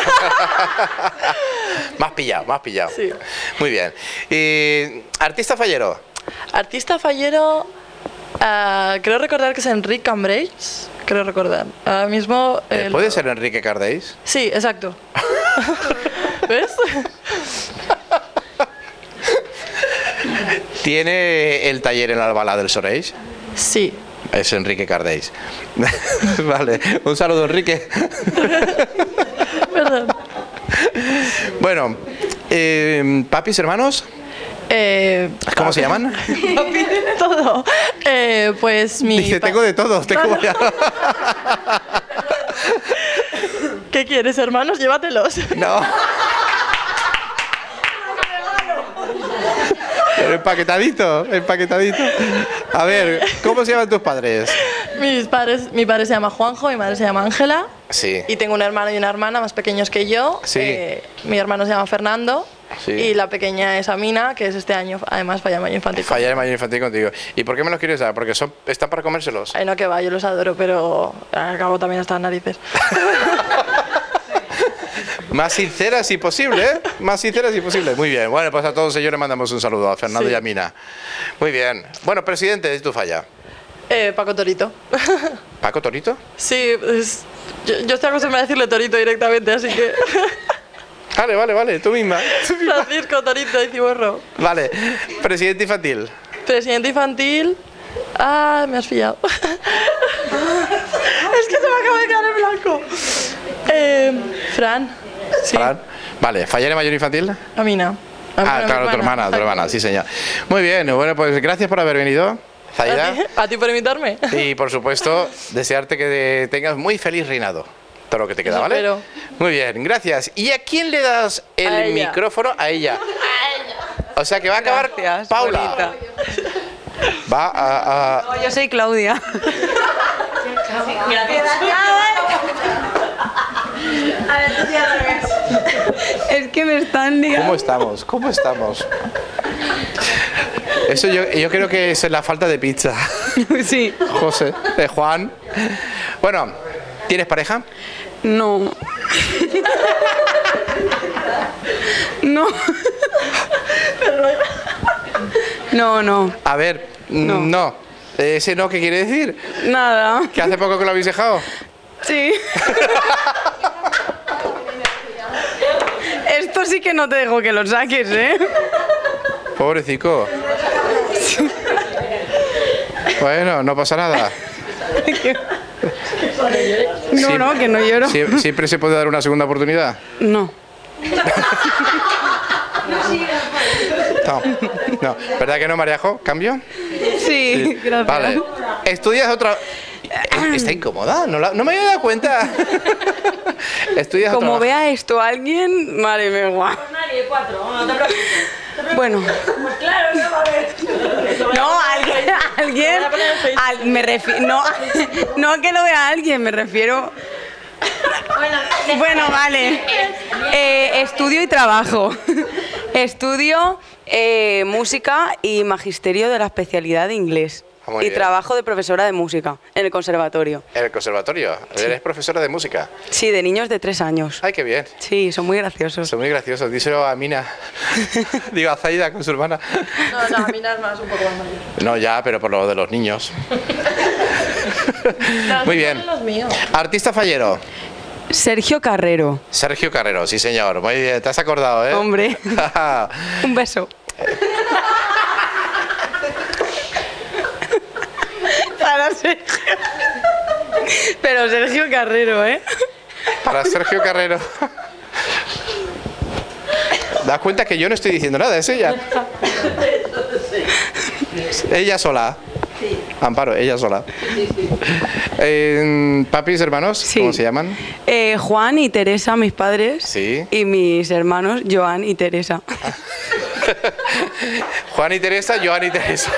Más pillado. Sí. Muy bien. ¿Artista fallero? Artista fallero, creo recordar que es Enrique Cambreis. Creo recordar. Ahora mismo... ¿Puede ser Enrique Cardeix? Sí, exacto. ¿Ves? ¿Tiene el taller en Albalá del Soreix? Sí. Es Enrique Cardeix. Vale, un saludo, Enrique. Perdón. Bueno, ¿papis, hermanos? ¿Cómo se llaman? Papi de todo. Pues mi... Dice, tengo de todo. ¿Qué quieres, hermanos? Llévatelos. No. Pero empaquetadito, empaquetadito. A ver, ¿cómo se llaman tus padres? Mi padre se llama Juanjo, mi madre se llama Ángela. Sí. Y tengo un hermano y una hermana más pequeños que yo. Sí. Mi hermano se llama Fernando. Sí. Y la pequeña es Amina, que es este año, además, falla mayor infantil. Falla mayor infantil contigo. ¿Y por qué me los quieres dar? Porque están para comérselos. Ay, no, que va, yo los adoro, pero acabo también hasta las narices. Más sinceras si posible, ¿eh? Más sinceras si posible. Muy bien. Bueno, pues a todos ellos les mandamos un saludo, a Fernando Sí. y a Mina. Muy bien. Bueno, presidente de tu falla. Paco Torito. ¿Paco Torito? Sí, yo estoy acostumbrada a decirle Torito directamente, así que... Vale, tú misma. Francisco Torito y Ciborro. Vale, presidente infantil. Presidente infantil... Ah, me has pillado. Es que se me acaba de quedar en blanco. Fran. Sí. Fran. Vale, fallera mayor infantil. Amina. Claro, tu hermana, sí señor. Muy bien, bueno, pues gracias por haber venido, Zaida. ¿A ti por invitarme? Y por supuesto, desearte que tengas muy feliz reinado. Todo lo que te queda, ¿vale? Pero... Muy bien, gracias. ¿Y a quién le das el micrófono? A ella. O sea que va a acabar Paula. Bonita. Va a... No, yo soy Claudia. Es que me están liando. ¿Cómo estamos? Eso yo creo que es la falta de pizza. Sí. José, Juan. Bueno, ¿tienes pareja? No. No. No. A ver, no. ¿Ese no qué quiere decir? Nada. ¿Que hace poco que lo habéis dejado? Sí. Esto sí que no te dejo que lo saques, ¿eh? Pobrecico. Bueno, no pasa nada. No, que no lloro. ¿Siempre se puede dar una segunda oportunidad? No. No. ¿Verdad que no, Mariajo? ¿Cambio? Sí, gracias. Vale. ¿Estudias otra...? ¿Está incómoda? No me había dado cuenta. ¿Estudias Como otra...? vea esto alguien, madre mía, guau. Nadie, 4. No te preocupes. Bueno. Pues claro, no va a ver. No, alguien me refiero, no que lo vea alguien, me refiero. Bueno, vale. Estudio y trabajo. Estudio música y magisterio de la especialidad de inglés. Muy Y bien. trabajo de profesora de música en el conservatorio. ¿En el conservatorio? Sí. ¿Eres profesora de música? Sí, de niños de 3 años. Ay, qué bien. Sí, son muy graciosos. Son muy graciosos. Díselo a Mina. Digo, a Zaida con su hermana. No, Amina es más, un poco más mayor. No, ya, pero por lo de los niños. Muy bien. Los míos. Artista fallero. Sergio Carrero. Sergio Carrero, sí señor. Muy bien, te has acordado, ¿eh? Hombre. Un beso. Para Sergio. Pero Sergio Carrero, ¿eh? Para Sergio Carrero. ¿Das cuenta que yo no estoy diciendo nada? Es ella. Ella sola. Sí. Amparo, ella sola. ¿Papis, hermanos? Sí. ¿Cómo se llaman? Juan y Teresa, mis padres. Sí. Y mis hermanos, Joan y Teresa. Juan y Teresa, Joan y Teresa.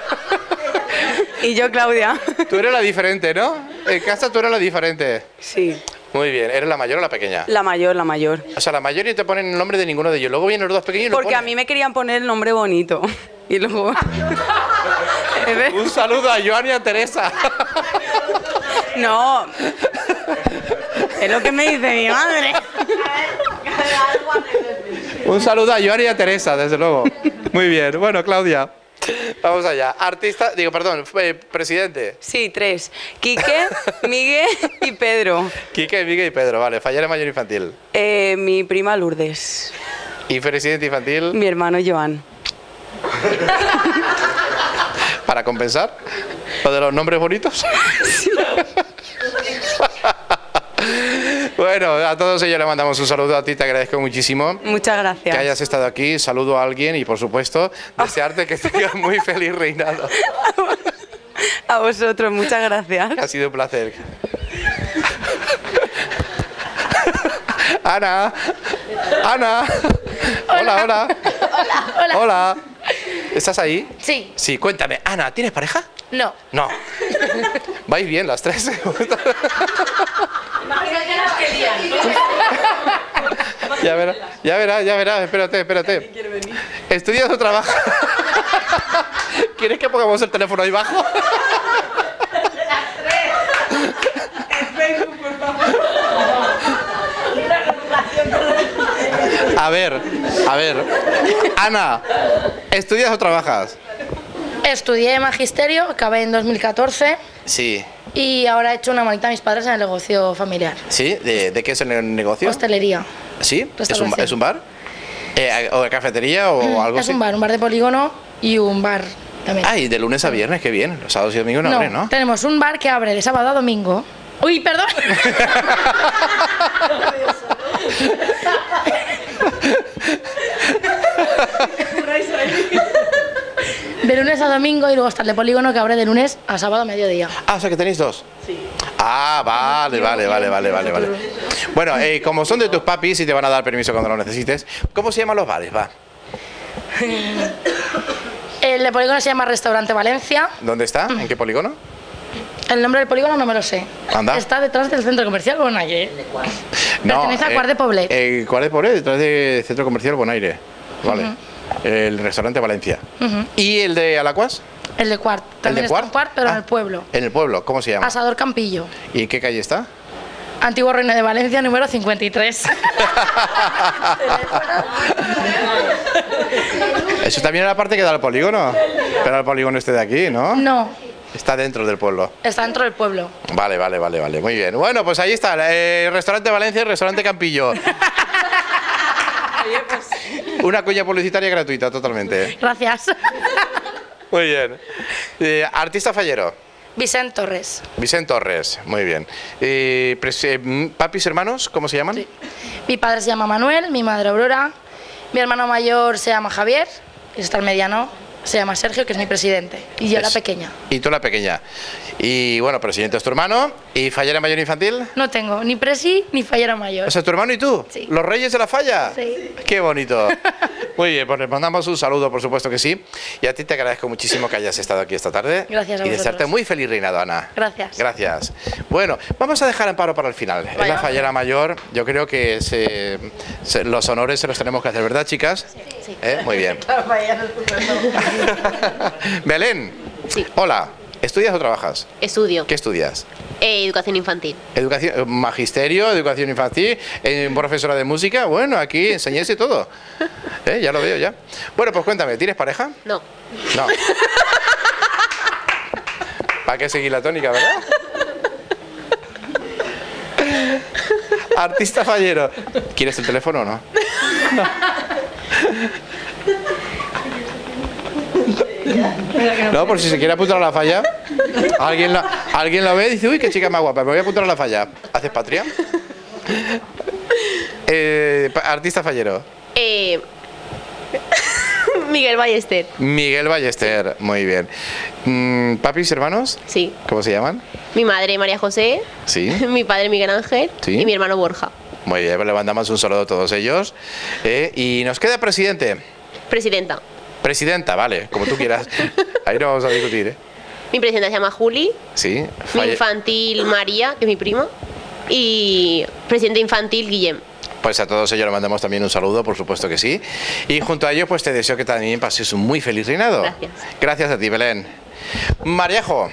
Y yo, Claudia. Tú eres la diferente, ¿no? En casa tú eres la diferente. Sí. Muy bien. ¿Eres la mayor o la pequeña? La mayor, la mayor. O sea, la mayor y te ponen el nombre de ninguno de ellos. Luego vienen los dos pequeños y lo Porque a ponen. mí me querían poner el nombre bonito. Y luego... Un saludo a Joan y a Teresa. No. Es lo que me dice mi madre. Un saludo a Joan y a Teresa, desde luego. Muy bien. Bueno, Claudia, vamos allá. Presidente. Sí, 3. Quique, Miguel y Pedro. Quique, Miguel y Pedro, vale. Fallera mayor infantil. Mi prima Lourdes. ¿Y presidente infantil? Mi hermano Joan. ¿Para compensar? ¿Lo de los nombres bonitos? Sí. Bueno, a todos ellos les mandamos un saludo. A ti te agradezco muchísimo Muchas gracias. que hayas estado aquí. Saludo a alguien y, por supuesto, desearte que tengas muy feliz reinado. A vosotros, muchas gracias. Ha sido un placer. Ana. Ana. Hola, hola. Hola. Hola. ¿Estás ahí? Sí. Sí, cuéntame. Ana, ¿tienes pareja? No. No. ¿Vais bien las tres? Ya verás, ya verás, ya verás. Espérate, espérate. ¿Estudias o trabajas? ¿Quieres que pongamos el teléfono ahí abajo? A ver. Ana, ¿estudias o trabajas? Estudié magisterio, acabé en 2014 Sí. y ahora he hecho una manita a mis padres en el negocio familiar. ¿Sí? ¿De qué es el negocio? Hostelería. ¿Sí? Restauración. ¿Es un bar? ¿O cafetería o algo Es así? un bar de polígono y un bar también. Ah, y de lunes a viernes, qué bien. Los sábados y domingos no abren, ¿no? Tenemos un bar que abre de sábado a domingo. Uy, perdón. De lunes a domingo y luego está el de polígono que abre de lunes a sábado a mediodía. Ah, o sea que tenéis dos. Sí. Ah, vale. Bueno, como son de tus papis y te van a dar permiso cuando lo necesites, ¿cómo se llaman los bares? Va. El de polígono se llama Restaurante Valencia. ¿Dónde está? ¿En qué polígono? El nombre del polígono no me lo sé. Anda. Está detrás del centro comercial Bonaire. No, Pertenece a Quart de Poblet. Quart de Poblet, detrás del centro comercial Bonaire. Vale. El restaurante Valencia. ¿Y el de Alacuas? El de Quart. También ¿El de está en Quart, pero en el pueblo. En el pueblo, ¿cómo se llama? Asador Campillo. ¿Y qué calle está? Antiguo Reino de Valencia, número 53. Eso también era la parte que da al polígono. Pero el polígono este de aquí, ¿no? No, Está dentro del pueblo. está dentro del pueblo. Vale. Muy bien. Bueno, pues ahí está. Restaurante Valencia y Restaurante Campillo. Una cuña publicitaria gratuita, totalmente. Gracias. Muy bien. Artista fallero. Vicent Torres. Vicent Torres, muy bien. ¿Papis hermanos, cómo se llaman? Sí. Mi padre se llama Manuel, mi madre Aurora, mi hermano mayor se llama Javier, y está el mediano, se llama Sergio, que es mi presidente, y yo la pequeña. Y tú la pequeña. Y bueno, presidente es tu hermano. ¿Y fallera mayor infantil? No tengo ni presi ni fallera mayor. O sea, tu hermano y tú. Sí. ¿Los reyes de la falla? Sí. Qué bonito. Muy bien, pues les mandamos un saludo, por supuesto que sí. Y a ti te agradezco muchísimo que hayas estado aquí esta tarde. Gracias a Y desearte vosotros. muy feliz reinado, Ana. Gracias. Gracias. Bueno, vamos a dejar Amparo para el final. Es la fallera mayor. Yo creo que los honores se los tenemos que hacer, ¿verdad, chicas? Sí. Muy bien. Belén. Sí. Hola. ¿Estudias o trabajas? Estudio. ¿Qué estudias? Educación infantil. Educación, magisterio, educación infantil, profesora de música. Bueno, aquí enseñáis y todo. Ya lo veo ya. Bueno, pues cuéntame, ¿tienes pareja? No. No. ¿Para qué seguir la tónica, verdad? Artista fallero. ¿Quieres el teléfono o no? No, por si se quiere apuntar a la falla. Alguien la ve y dice, uy, qué chica más guapa, me voy a apuntar a la falla. ¿Haces patria? Artista fallero. Miguel Ballester. Miguel Ballester, muy bien. ¿Papis, hermanos? Sí. ¿Cómo se llaman? Mi madre María José. Sí. Mi padre Miguel Ángel. Sí. Y mi hermano Borja. Muy bien, pues le mandamos un saludo a todos ellos. Y nos queda presidente. Presidenta. Presidenta, vale, como tú quieras. Ahí no vamos a discutir, ¿eh? Mi presidenta se llama Juli. Sí. Mi infantil María, que es mi prima. Y presidente infantil Guillem. Pues a todos ellos les mandamos también un saludo, por supuesto que sí. Y junto a ellos, pues te deseo que también pases un muy feliz reinado. Gracias. Gracias a ti, Belén. Mariajo.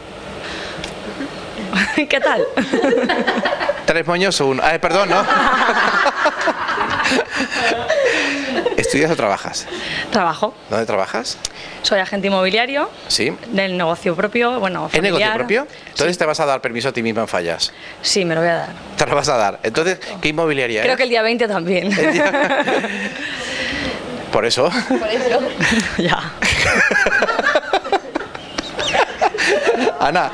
¿Qué tal? Tres moños o uno. Perdón, ¿no? ¿Estudias o trabajas? Trabajo. ¿Dónde trabajas? Soy agente inmobiliario. Sí. Del negocio propio, bueno, ¿En familiar. negocio propio? Entonces te vas a dar permiso a ti misma en fallas. Sí, me lo voy a dar. Te lo vas a dar. Entonces, ¿qué inmobiliaria Creo es? que el día 20 también. Por eso. Por eso. Ya. Ana.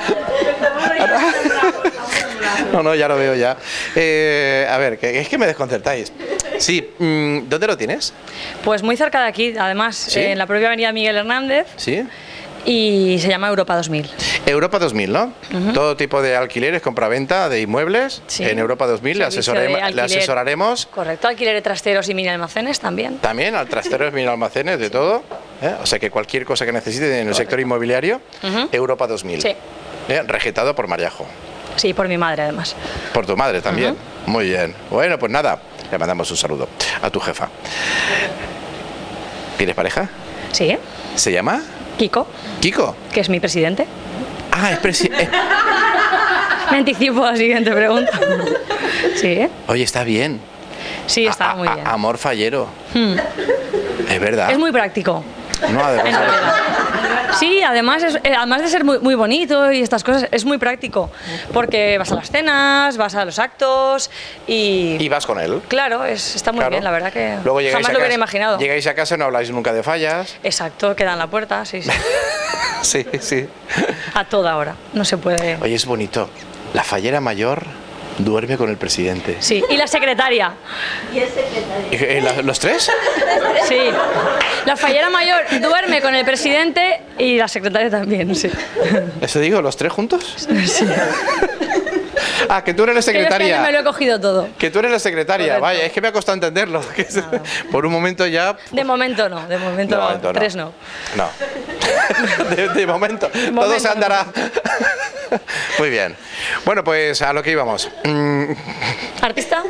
No, ya lo veo ya. A ver, es que me desconcertáis. Sí, ¿dónde lo tienes? Pues muy cerca de aquí, además, ¿Sí? en la propia avenida Miguel Hernández. Sí. Y se llama Europa 2000. Europa 2000, ¿no? Todo tipo de alquileres, compraventa de inmuebles en Europa 2000. Le asesoraremos. Correcto, alquiler de trasteros y mini almacenes también. También, al trasteros, mini almacenes, de todo. O sea que cualquier cosa que necesite en el sector inmobiliario, Europa 2000. Sí. Regetado por Mariajo. Sí, por mi madre además. Por tu madre también. Muy bien. Bueno, pues nada, le mandamos un saludo a tu jefa. ¿Tienes pareja? Sí. ¿Se llama? Kiko. ¿Kiko? Que es mi presidente. Ah, es presidente. Me anticipo a la siguiente pregunta. Sí. Oye, está bien. Sí, está muy bien. Amor fallero. Es verdad. Es muy práctico. No, además. Sí, además de ser muy bonito y estas cosas, es muy práctico. Porque vas a las cenas, vas a los actos y... Y vas con él. Claro, está muy bien, la verdad que luego jamás lo hubiera imaginado. Llegáis a casa y no habláis nunca de fallas. Exacto, queda en la puerta, sí, sí. Sí, sí. A toda hora, no se puede... Oye, es bonito. La fallera mayor duerme con el presidente. Sí, y la secretaria. ¿Y el secretario? ¿Los tres? Sí. La fallera mayor duerme con el presidente y la secretaria también, sí. ¿Eso digo, los tres juntos? Sí. Ah, que tú eres la secretaria. Que me lo he cogido todo. Que tú eres la secretaria. Correcto. Vaya, es que me ha costado entenderlo. Por un momento ya... De momento no, de momento no. Tres no. No. De momento. Todo se andará. Muy bien. Bueno, pues a lo que íbamos. ¿Artista?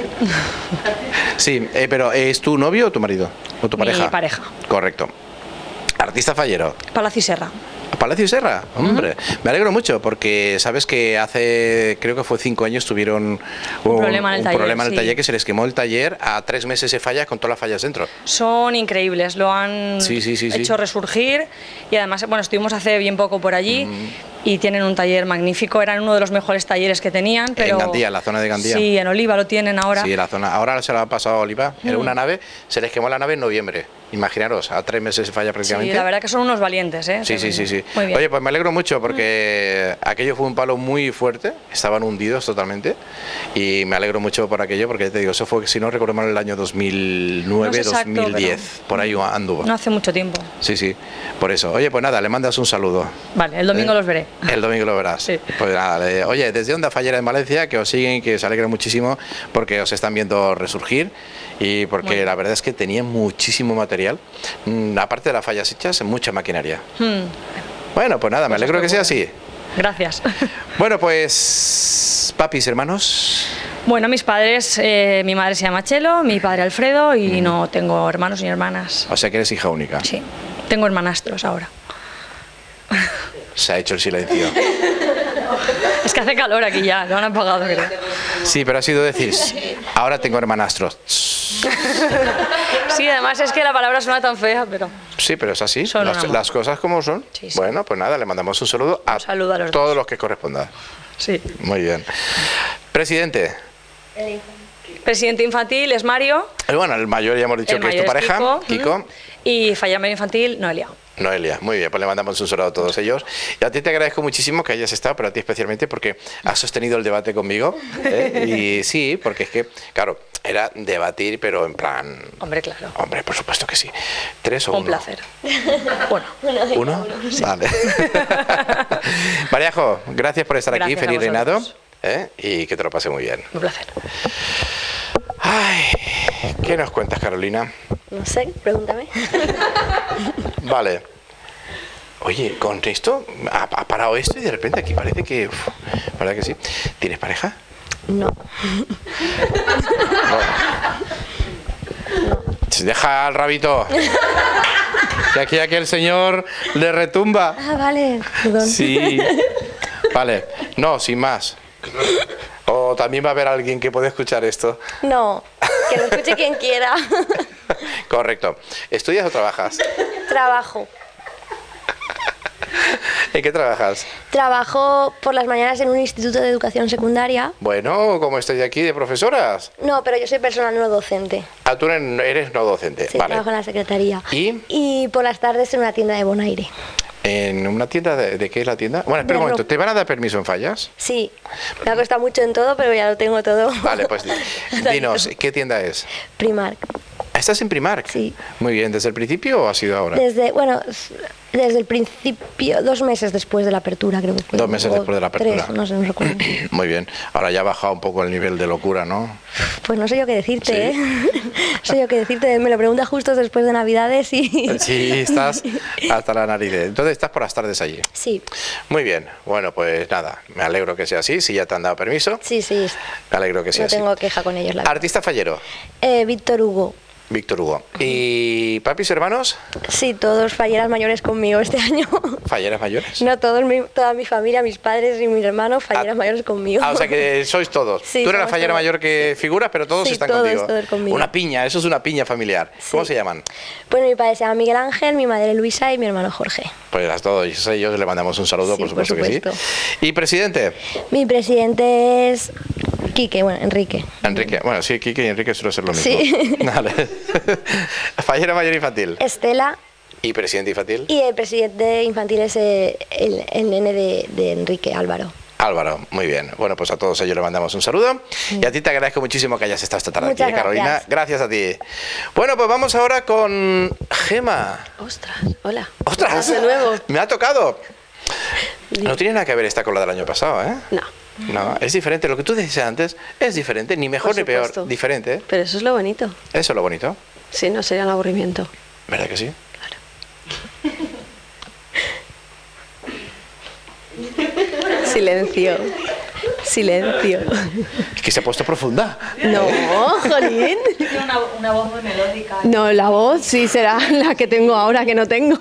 Sí, pero ¿es tu novio o tu marido? ¿O tu pareja? Mi pareja. Correcto. Artista fallero. Palacio Serra. Palacio Serra, hombre, me alegro mucho porque sabes que hace, creo que fue 5 años tuvieron un problema en el taller, que se les quemó el taller, a 3 meses de fallas con todas las fallas dentro. Son increíbles, lo han hecho resurgir y además, bueno, estuvimos hace bien poco por allí y tienen un taller magnífico, eran uno de los mejores talleres que tenían, pero... En Gandía, la zona de Gandía. Sí, en Oliva lo tienen ahora. Sí, la zona, ahora se la ha pasado a Oliva, era una nave, se les quemó la nave en noviembre. Imaginaros, a 3 meses de falla prácticamente. Sí, la verdad que son unos valientes, ¿eh? Sí, sí. Muy bien. Oye, pues me alegro mucho porque aquello fue un palo muy fuerte, estaban hundidos totalmente y me alegro mucho por aquello porque te digo, eso fue, si no recuerdo mal, el año 2009, no sé 2010, pero por ahí anduvo. No hace mucho tiempo. Sí, sí, por eso. Oye, pues nada, le mandas un saludo. Vale, el domingo los veré. El domingo lo verás. Sí. Pues nada, oye, desde Onda Fallera en Valencia, que os siguen, que os alegra muchísimo porque os están viendo resurgir y porque la verdad es que tenían muchísimo material. Aparte de las fallas hechas, mucha maquinaria. Bueno, pues nada, me alegro que sea así. Gracias. Bueno, pues, papis, hermanos. Bueno, mis padres, mi madre se llama Chelo, mi padre Alfredo y no tengo hermanos ni hermanas. O sea que eres hija única. Sí, tengo hermanastros ahora. Se ha hecho el silencio. Es que hace calor aquí ya, lo han apagado, creo. Sí, pero ha sido decir, ahora tengo hermanastros. Sí, además es que la palabra suena tan fea, pero... Sí, pero es así, las cosas como son. Sí, sí. Bueno, pues nada, le mandamos un saludo a todos los que corresponda. Sí. Muy bien. Presidente. Presidente infantil es Mario. Bueno, el mayor ya hemos dicho que es tu pareja, Kiko. Y fallera mayor infantil, Noelia. Noelia, muy bien, pues le mandamos un saludo a todos ellos. Y a ti te agradezco muchísimo que hayas estado, pero a ti especialmente porque has sostenido el debate conmigo. Y sí, porque es que, claro, era debatir, pero en plan... Hombre, claro. Hombre, por supuesto que sí. 3 o 1. Un placer. Bueno. ¿Uno? Sí. Vale. Mariajo, gracias por estar aquí, feliz reinado. Y que te lo pase muy bien. Un placer. Ay, ¿qué nos cuentas, Carolina? No sé, pregúntame. Vale. Oye, con esto, ha parado esto y de repente aquí parece que... ¿Verdad que sí? ¿Tienes pareja? No. Deja al rabito. Que aquí aquel señor le retumba. Ah, vale, perdón. Sí. Vale, no, sin más. O también va a haber alguien que pueda escuchar esto. No, que lo escuche quien quiera. Correcto. ¿Estudias o trabajas? Trabajo. ¿En qué trabajas? Trabajo por las mañanas en un instituto de educación secundaria. Bueno, ¿cómo estoy aquí de profesoras? No, pero yo soy personal no docente. Ah, tú eres no docente. Sí, vale. Trabajo en la secretaría. ¿Y? Y por las tardes en una tienda de Bonaire. ¿En una tienda? ¿De qué es la tienda? Bueno, espera un momento, ¿te van a dar permiso en fallas? Sí, me ha costado mucho en todo, pero ya lo tengo todo. Vale, pues dinos, ¿qué tienda es? Primark. ¿Estás en Primark? Sí. Muy bien, ¿desde el principio o ha sido ahora? Desde el principio, 2 meses después de la apertura, creo que fue. 2 meses después de la apertura. 3, no sé, no recuerdo. Muy bien. Ahora ya ha bajado un poco el nivel de locura, ¿no? Pues no sé yo qué decirte, ¿Sí? No sé yo qué decirte. Me lo preguntas justo después de Navidades y... Sí, estás hasta la nariz. Entonces estás por las tardes allí. Sí. Muy bien. Bueno, pues nada, me alegro que sea así. Si ya te han dado permiso. Sí. Me alegro que sea así. No tengo queja con ellos, la verdad. Artista fallero. Víctor Hugo. Víctor Hugo. ¿Y papis hermanos? Sí, todos falleras mayores conmigo este año. ¿Falleras mayores? No, toda mi familia, mis padres y mis hermanos, falleras mayores conmigo. O sea que sois todos. Sí, Tú eres la somos fallera todos. mayor que figuras, pero todos Sí, están todos contigo. Una piña, eso es una piña familiar. ¿Cómo se llaman? Bueno, mi padre se llama Miguel Ángel, mi madre Luisa y mi hermano Jorge. Pues a todos ellos le mandamos un saludo, por supuesto que sí. ¿Y presidente? Mi presidente es Quique, bueno, Enrique. Enrique. Bueno, sí, Quique y Enrique suele ser lo mismo. Sí. Vale. Fallera mayor infantil. Estela. ¿Y presidente infantil? Y el presidente infantil es el nene de Enrique, Álvaro. Álvaro, muy bien. Bueno, pues a todos ellos le mandamos un saludo. Y a ti te agradezco muchísimo que hayas estado esta tarde Muchas aquí, Carolina. gracias. Gracias a ti. Bueno, pues vamos ahora con Gema. Ostras, hola. ¡Ostras! De nuevo. Me ha tocado. No tiene nada que ver esta con la del año pasado, ¿eh? No. No, es diferente. Lo que tú decías antes es diferente, ni mejor Por ni peor. supuesto. Diferente. Pero eso es lo bonito. Eso es lo bonito. Sí, no sería un aburrimiento. ¿Verdad que sí? Silencio. Silencio. Es que se ha puesto profunda. No, jolín. Tiene una voz muy melódica. No, la voz sí será la que tengo ahora, que no tengo.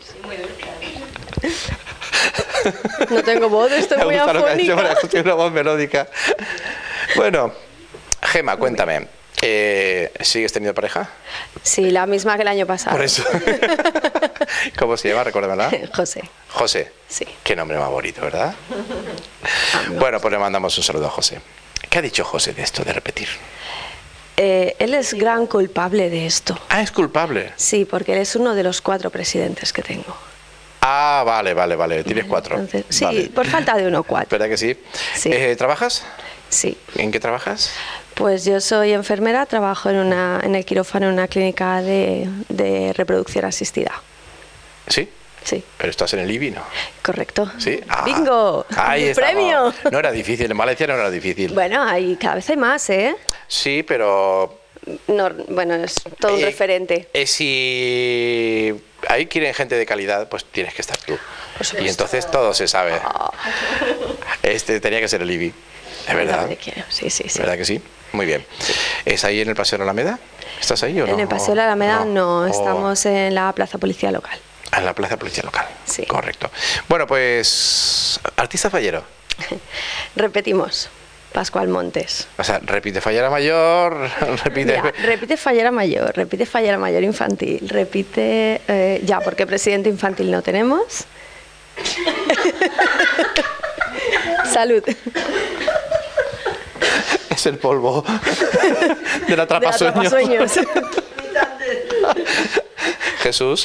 No tengo voz, estoy Me muy gusta lo que ha dicho, afónica. porque tiene una voz melódica. Bueno, Gema, cuéntame. ¿Sigues teniendo pareja? Sí, la misma que el año pasado. Por eso. ¿Cómo se llama? Recuérdamela. José. José. Sí. Qué nombre más bonito, ¿verdad? Bueno, pues le mandamos un saludo a José. ¿Qué ha dicho José de esto de repetir? Él es gran culpable de esto. Ah, es culpable. Sí, porque él es uno de los 4 presidentes que tengo. Ah, vale. Tienes 4. Entonces, sí, Vale. por falta de 1, 4. ¿Verdad que sí? Sí. ¿Trabajas? Sí. ¿En qué trabajas? Pues yo soy enfermera, trabajo en el quirófano en una clínica de reproducción asistida. ¿Sí? Sí. Pero estás en el IBI, ¿no? Correcto. Sí. Ah, ¡Bingo! Ahí estamos. ¡Premio! No era difícil, en Valencia no era difícil. Bueno, cada vez hay más, ¿eh? Sí, pero No, bueno, es todo un referente. si ahí quieren gente de calidad, pues tienes que estar tú. Y entonces todo se sabe. Tenía que ser el IBI. ¿Es verdad? Sí, sí, sí. ¿Verdad que sí? Muy bien. ¿Es ahí en el Paseo de la Alameda? ¿Estás ahí o no? En el Paseo de la Alameda no, Oh. estamos en la Plaza Policía Local. En la Plaza Policía Local. Sí. Correcto. Bueno, pues artista fallero. Repetimos. Pascual Montes. O sea, repite fallera mayor, repite... Mira, repite fallera mayor infantil, repite... ya, porque presidente infantil no tenemos. Salud. Es el polvo de la atrapasueños. Atrapasueños. Jesús.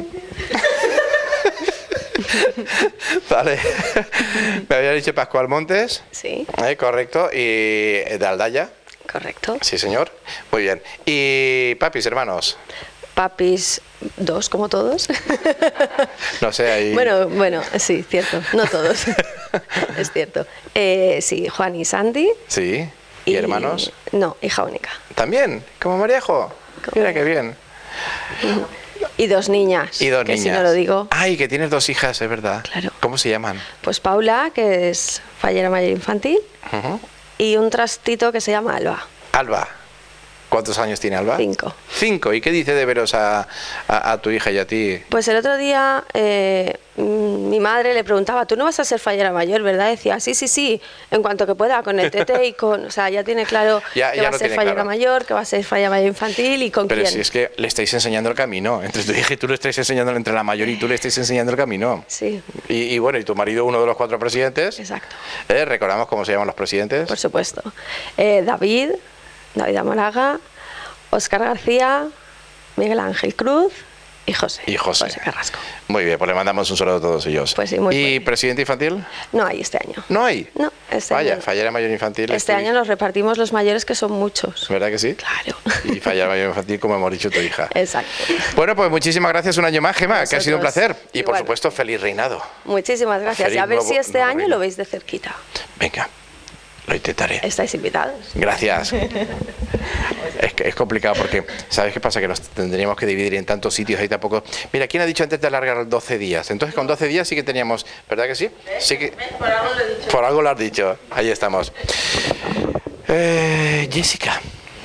Vale. Me había dicho Pascual Montes. Sí. Correcto. Y de Aldaya. Correcto. Sí, señor. Muy bien. ¿Y papis, hermanos? Papis, 2, como todos. No sé, ahí... Bueno, sí, cierto. No todos. Es cierto. Sí, Juan y Sandy. Sí. ¿Y hermanos? No, hija única. ¿También? ¿Como Maríajo? Mira qué bien. Y 2 niñas. Y 2 que niñas. Si no lo digo. Ay, que tienes 2 hijas, es verdad. Claro. ¿Cómo se llaman? Pues Paula, que es fallera mayor infantil, Ujú. y un trastito que se llama Alba. Alba. ¿Cuántos años tiene Alba? 5. 5. ¿Y qué dice de veros a tu hija y a ti? Pues el otro día mi madre le preguntaba, tú no vas a ser fallera mayor, ¿verdad? Decía, sí, en cuanto que pueda, con el tete y con... O sea, ya tiene claro Ya que va a lo ser tiene fallera claro. mayor, que va a ser fallera mayor infantil y con Pero quién. si es que le estáis enseñando el camino. Entre tu hija y tú le estáis enseñando, entre la mayor y tú le estáis enseñando el camino. Sí. Y bueno, y tu marido, uno de los 4 presidentes. Exacto. ¿Recordamos cómo se llaman los presidentes? Por supuesto. David Amaraga, Óscar García, Miguel Ángel Cruz Y José. Y José. José Carrasco. Muy bien, pues le mandamos un saludo a todos ellos. Pues sí, muy ¿Y bien. presidente infantil? No hay este año. ¿No hay? No, este Vaya, año. fallera mayor infantil. Este año nos repartimos los mayores, que son muchos. ¿Verdad que sí? Claro. Y fallera mayor infantil, como hemos dicho tu hija. Exacto. Bueno, pues muchísimas gracias un año más, Gemma, que ha sido un Vosotros. placer. Y por supuesto, feliz reinado. Muchísimas gracias. Feliz Y a ver nuevo- si este nuevo año reino. lo veis de cerquita. Venga, lo intentaré. Estáis invitados. Gracias. Es complicado porque, ¿sabes qué pasa? Que nos tendríamos que dividir en tantos sitios ahí tampoco. Mira, ¿quién ha dicho antes de alargar 12 días? Entonces con 12 días sí que teníamos, ¿verdad que sí? Sí que... Por algo lo he dicho. Por algo lo has dicho. Ahí estamos. Jessica.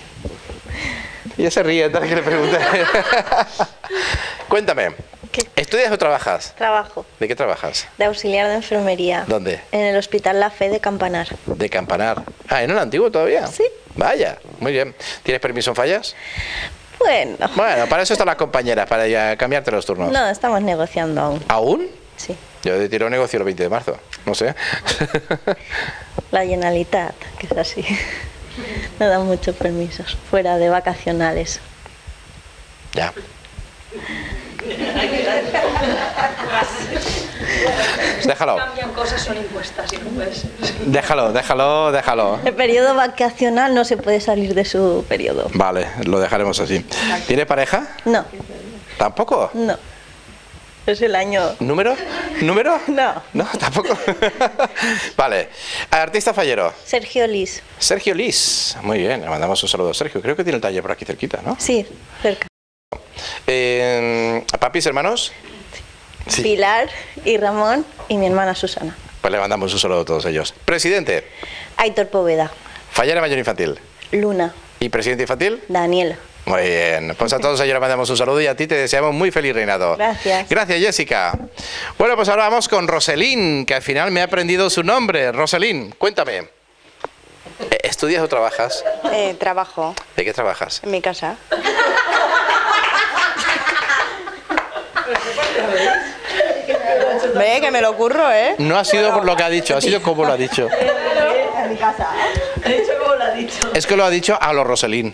Ya se ríe, entonces que le pregunté. Cuéntame. ¿Estudias o trabajas? Trabajo ¿De qué trabajas? de auxiliar de enfermería ¿Dónde? en el Hospital La Fe de Campanar. De Campanar. Ah, ¿en el antiguo todavía? Sí. Vaya, muy bien. ¿Tienes permiso en fallas? Bueno, Bueno, para eso están las compañeras, para ya cambiarte los turnos. no, estamos negociando aún. ¿Aún? Sí. Yo de tiro negocio el 20 de marzo, no sé. La Generalitat, que es así. No dan muchos permisos, fuera de vacacionales. Ya. Déjalo, Cambian cosas, son impuestas y no puede ser. déjalo. El periodo vacacional no se puede salir de su periodo. Vale, lo dejaremos así. ¿Tienes pareja? No, ¿Tampoco? no. Es el año... ¿Número? ¿Número? No. No, tampoco. Vale. Artista fallero. Sergio Lis. Sergio Lis. Muy bien, le mandamos un saludo a Sergio. Creo que tiene el taller por aquí cerquita, ¿no? Sí, cerca. ¿Papis, hermanos? Sí. Pilar y Ramón y mi hermana Susana. Pues le mandamos un saludo a todos ellos. Presidente. Aitor Poveda. Fallera mayor infantil. Luna. ¿Y presidente infantil? Daniela. Muy bien, pues a todos ellos les mandamos un saludo y a ti te deseamos muy feliz reinado. Gracias. Gracias, Jessica. Bueno, pues ahora vamos con Roselín, que al final me ha aprendido su nombre. Roselín, cuéntame. ¿Estudias o trabajas? Trabajo ¿De qué trabajas? en mi casa. Ve, que me lo curro, ¿eh? No ha sido por lo que ha dicho, ha sido como lo ha dicho. En mi casa. He dicho como lo ha dicho. Es que lo ha dicho a lo Roselín.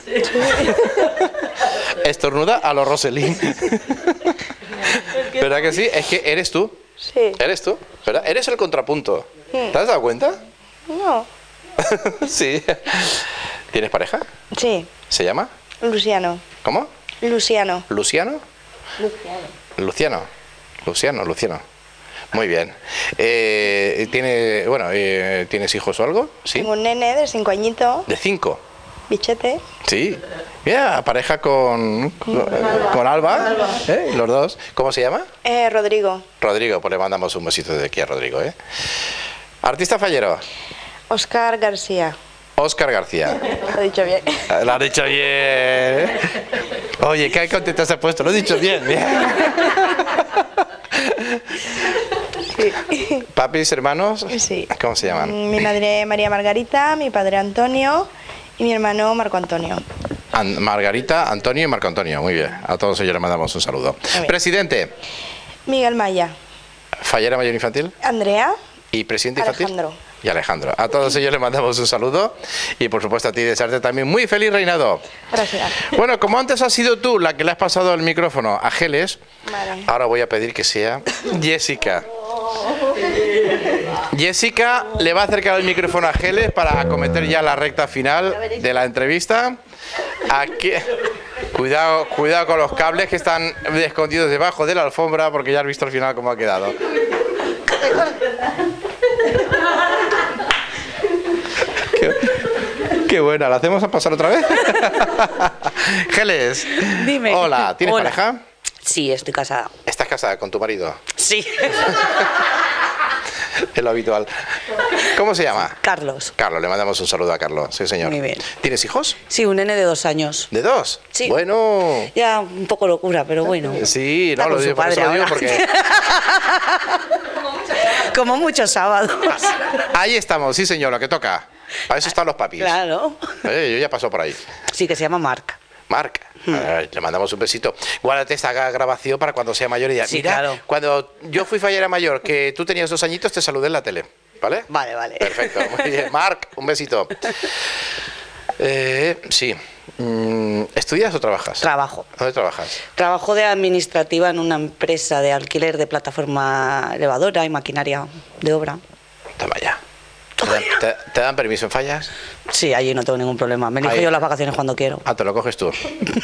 Estornuda a lo Roselín. ¿Verdad que sí? Es que eres tú. Sí. Eres tú, ¿verdad? Eres el contrapunto. ¿Te has dado cuenta? No. Sí. ¿Tienes pareja? Sí. ¿Se llama? Luciano. ¿Cómo? Luciano. ¿Luciano? Luciano. Muy bien. ¿Tienes hijos o algo? Sí. Tengo un nene de 5 añitos, ¿De 5? bichete. Sí. Mira, pareja con Alba. Los dos. ¿Cómo se llama? Rodrigo. Rodrigo, pues le mandamos un besito desde aquí a Rodrigo. Artista fallero. Oscar García. Óscar García. Lo he dicho bien. Lo has dicho bien. Oye, qué contento se ha puesto. Lo he dicho bien. ¿Papis, hermanos? Sí. ¿Cómo se llaman? Mi madre María Margarita, mi padre Antonio y mi hermano Marco Antonio. Margarita, Antonio y Marco Antonio. Muy bien. A todos ellos les mandamos un saludo. bien. Presidente. Miguel Maya. Fallera mayor infantil. Andrea. ¿Y presidente infantil? Alejandro. Y Alejandro. A todos ellos les mandamos un saludo y por supuesto a ti desearte también muy feliz reinado. Gracias. Bueno, como antes has sido tú la que le has pasado el micrófono a Geles, Vale. ahora voy a pedir que sea Jessica. Jessica le va a acercar el micrófono a Geles para acometer ya la recta final de la entrevista. Aquí, cuidado con los cables que están escondidos debajo de la alfombra porque ya has visto al final cómo ha quedado. Qué buena, ¿la hacemos a pasar otra vez? Geles. Dime. Hola, ¿tienes Hola. pareja? Sí, estoy casada. ¿Estás casada con tu marido? Sí. Es lo habitual. ¿Cómo se llama? Carlos. Carlos, le mandamos un saludo a Carlos. Sí, señor. Muy bien. ¿Tienes hijos? Sí, un nene de 2 años. ¿De 2? Sí. Bueno. Ya un poco locura, pero bueno. Sí, Está no, lo con su digo, por eso padre lo digo ahora. porque... Como muchos sábados. Ahí estamos, sí, señor, lo que toca. Para eso están los papis. Claro. Yo ya paso por ahí. Sí, que se llama Marc. Marc, le mandamos un besito. Guárdate esta grabación para cuando sea mayor y ya. Sí, Mira, claro. cuando yo fui fallera mayor, que tú tenías 2 añitos, te saludé en la tele. ¿Vale? Vale, vale. Perfecto, muy bien. Marc, un besito. Sí, ¿Estudias o trabajas? Trabajo. ¿Dónde trabajas? Trabajo de administrativa en una empresa de alquiler de plataforma elevadora y maquinaria de obra. Toma ya. ¿Te dan permiso en Fallas? Sí, allí no tengo ningún problema. Me elijo yo las vacaciones cuando quiero. Ah, te lo coges tú.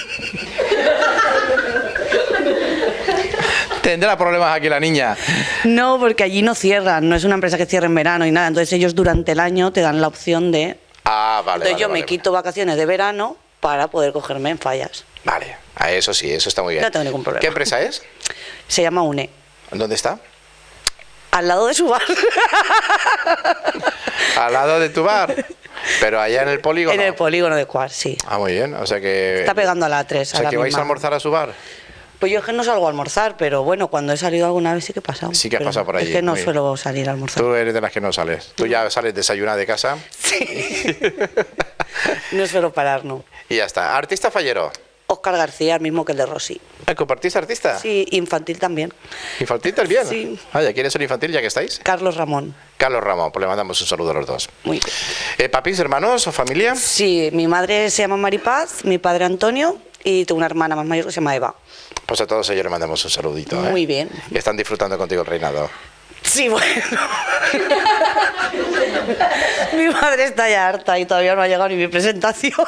¿Tendrá problemas aquí la niña? No, porque allí no cierran. No es una empresa que cierre en verano y nada. Entonces ellos durante el año te dan la opción de... Ah, vale. Entonces yo me quito vacaciones de verano para poder cogerme en Fallas. Vale, a eso sí, eso está muy bien. No tengo ningún problema. ¿Qué empresa es? Se llama UNE. ¿Dónde está? Al lado de su bar. Al lado de tu bar. Pero allá en el polígono. En el polígono de Cuart, sí. Ah, muy bien. O sea que... Está pegando a la 3. O sea que vais a almorzar a su bar. Pues yo es que no salgo a almorzar, pero bueno, cuando he salido alguna vez sí que he pasado. Sí que has pasado por allí. Es que no muy suelo salir a almorzar. Tú eres de las que no sales. Tú ya sales desayunada de casa. Sí. No suelo parar, no. Y ya está. ¿Artista fallero? Óscar García, el mismo que el de Rosy. ¿Compartís artista? Sí, infantil también. ¿Infantil también? Sí. Vaya, ¿quién es el infantil ya que estáis? Carlos Ramón. Carlos Ramón, pues le mandamos un saludo a los dos. Muy bien. ¿Papis, hermanos o familia? Sí, mi madre se llama Maripaz, mi padre Antonio y tengo una hermana más mayor que se llama Eva. Pues a todos ellos les mandamos un saludito. Muy bien. Y están disfrutando contigo el reinado. Sí, bueno. Mi madre está ya harta y todavía no ha llegado ni mi presentación.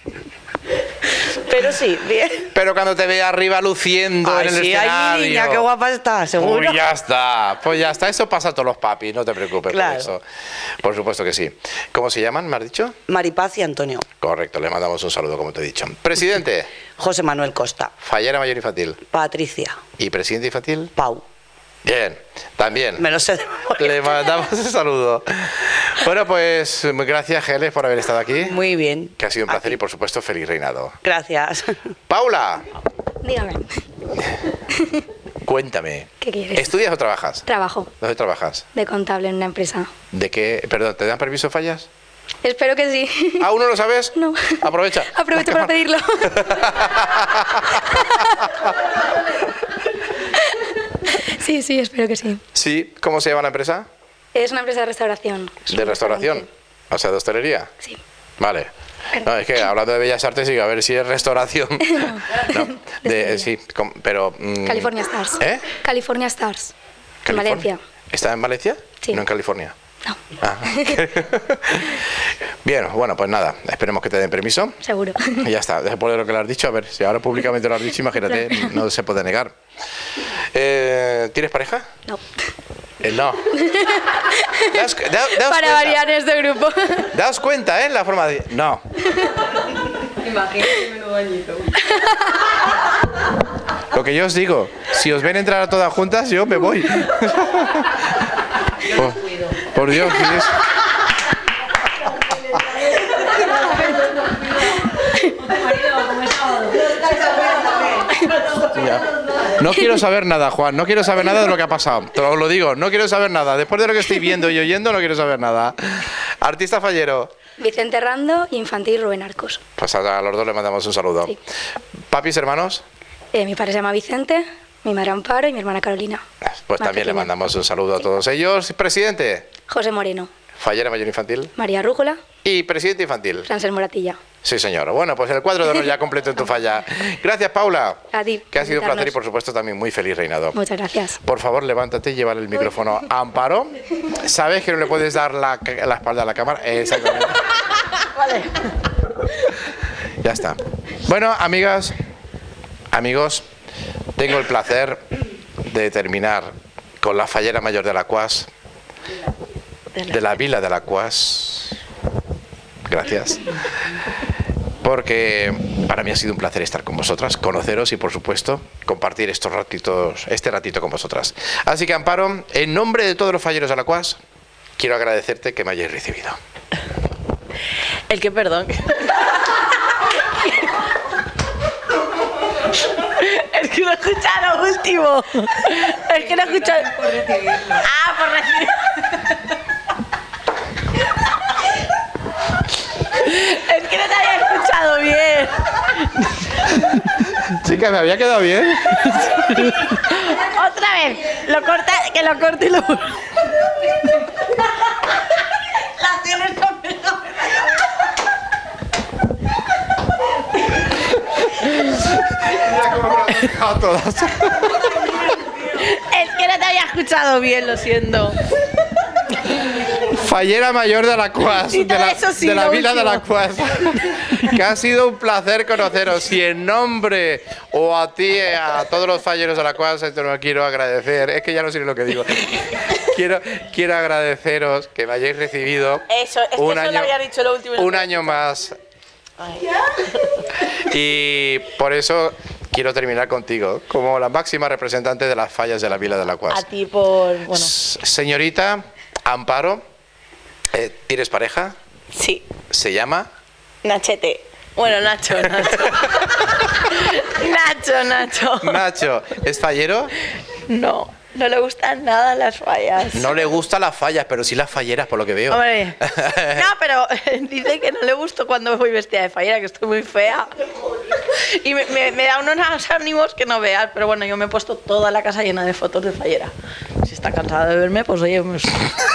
Pero sí, bien. Pero cuando te vea arriba luciendo en el escenario... Ay, mi niña, qué guapa está, seguro. Uy, ya está. Pues ya está. Eso pasa a todos los papis, no te preocupes por eso. Por supuesto que sí. ¿Cómo se llaman, me has dicho? Maripaz y Antonio. Correcto, le mandamos un saludo, como te he dicho. Presidente. José Manuel Costa. Fallera mayor infantil. Patricia. ¿Y presidente infantil? Pau. Bien, también. Me lo sé de memoria. Le mandamos un saludo. Bueno, pues gracias, Geles, por haber estado aquí. Muy bien. Que ha sido un placer y, por supuesto, feliz reinado. Gracias. Paula. Dígame. Cuéntame. ¿Qué quieres? ¿Estudias o trabajas? Trabajo. ¿Dónde trabajas? De contable en una empresa. ¿De qué? Perdón, ¿te dan permiso Fallas? Espero que sí. ¿Aún no lo sabes? No. Aprovecha. Aprovecho para pedirlo. Sí, espero que sí. Sí, ¿cómo se llama la empresa? Es una empresa de restauración. ¿De restauración? O sea, de hostelería. Sí. Vale. No, es que hablando de Bellas Artes, sí, a ver si es restauración. No, sí, pero... California Stars. ¿Eh? California Stars. En Valencia. ¿Está en Valencia? Sí. No en California. No. Ah. Bien, bueno, pues nada, esperemos que te den permiso. Seguro. Y ya está, después de lo que le has dicho, a ver, si ahora públicamente lo has dicho, imagínate, no se puede negar. ¿Tienes pareja? No. No. Daos Para cuenta. variar este grupo. Daos cuenta, la forma de... No. Imagínate menudo añito. Lo que yo os digo, si os ven entrar a todas juntas, yo me voy. Por Dios, ¿qué es? No quiero saber nada, Juan, no quiero saber nada de lo que ha pasado. Te lo digo, no quiero saber nada. Después de lo que estoy viendo y oyendo, no quiero saber nada. Artista fallero. Vicente Rando, infantil Rubén Arcos. Pues a los dos le mandamos un saludo. Sí. ¿Papis, hermanos? Mi padre se llama Vicente, mi madre Amparo y mi hermana Carolina. Pues Más también pequeña. le mandamos un saludo a todos ellos. Presidente. José Moreno. Fallera mayor infantil. María Rújula. Y presidente infantil. Francel Moratilla. Sí, señor. Bueno, pues el cuadro de honor ya completo en tu falla. Gracias, Paula. A ti. Que ha sido un placer y, invitarnos. por supuesto, también muy feliz reinado. Muchas gracias. Por favor, levántate y llévale el micrófono a Amparo. ¿Sabes que no le puedes dar la espalda a la cámara? Exactamente. Vale. Ya está. Bueno, amigas, amigos, tengo el placer de terminar con la fallera mayor de la Cuas, de la Vila de la Cuas. Gracias. Porque para mí ha sido un placer estar con vosotras, conoceros y, por supuesto, compartir este ratito con vosotras. Así que, Amparo, en nombre de todos los falleros de la Cuas, quiero agradecerte que me hayáis recibido. El que, perdón. Es que no he escuchado lo último. Es que no he escuchado. Por recibirlo. Ah, por recibir. Es que no te había escuchado bien. Chica, me había quedado bien. Otra vez. Lo corta, que lo corte y lo. La tienes complicada. todas. Es que no te había escuchado bien, lo siento. Fallera mayor de Alacuas, Y de todo la, eso sí, de la lo vila de último. Alacuas. Que ha sido un placer conoceros. Y en nombre, o a ti, a todos los falleros de Alacuas, te lo quiero agradecer. Es que ya no sé ni lo que digo. Quiero agradeceros que me hayáis recibido Eso, es que un eso año, lo había dicho lo último. un año más. Y por eso quiero terminar contigo, como la máxima representante de las fallas de la vila de Alacuas. A ti por... Bueno, Señorita Amparo, ¿tienes pareja? sí, ¿Se llama? Nachete. Bueno, Nacho. Nacho. Nacho, ¿es fallero? No, no le gustan nada las fallas. No le gustan las fallas, pero sí las falleras, por lo que veo. Hombre, no, pero dice que no le gusto cuando voy vestida de fallera, que estoy muy fea. Y me da unos ánimos que no veas, pero bueno, yo me he puesto toda la casa llena de fotos de fallera. Si está cansada de verme, pues oye, pues...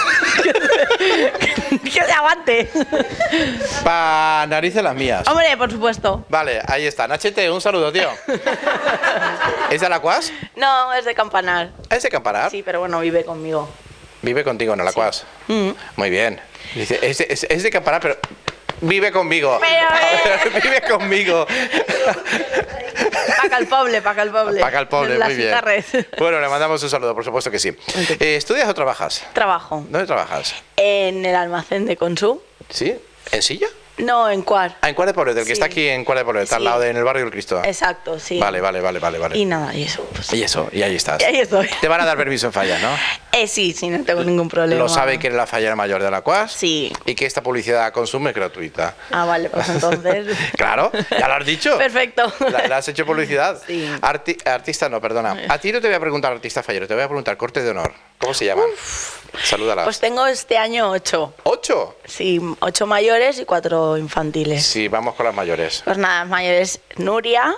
que se aguante. Pa' narices las mías. Hombre, por supuesto. Vale, ahí está. Nachete, un saludo, tío. ¿Es de Alacuas? No, es de Campanar. ¿Es de Campanar? Sí, pero bueno, vive conmigo. Vive contigo en Alacuas. Mm. Muy bien. Dice, es de Campanar, pero vive conmigo. Pero, vive conmigo. Paca el poble. Paca el poble, muy bien. Bueno, le mandamos un saludo, por supuesto que sí. ¿Estudias o trabajas? Trabajo. ¿Dónde trabajas? En el almacén de Consum. ¿Sí? ¿En Silla? No, en Cuar. Ah, en Cuar de Poblet, el que está aquí en Cuar de Poblet, está al lado en el barrio del Cristo. Exacto, sí. Vale. Y nada, y eso. Pues. Y ahí estás. Y ahí estoy. Te van a dar permiso en falla, ¿no? Sí, no tengo ningún problema. ¿Lo sabe que eres la fallera mayor de Alacuas? Sí. Y que esta publicidad consume es gratuita. Ah, vale, pues entonces... Claro, ya lo has dicho. Perfecto. ¿Le has hecho publicidad? Sí. Artista no, perdona. A ti no te voy a preguntar artista fallero, te voy a preguntar corte de honor. ¿Cómo se llaman? Salúdala. Pues tengo este año 8. ¿8? Sí, 8 mayores y 4 infantiles. Sí, vamos con las mayores. Pues nada, las mayores: Nuria,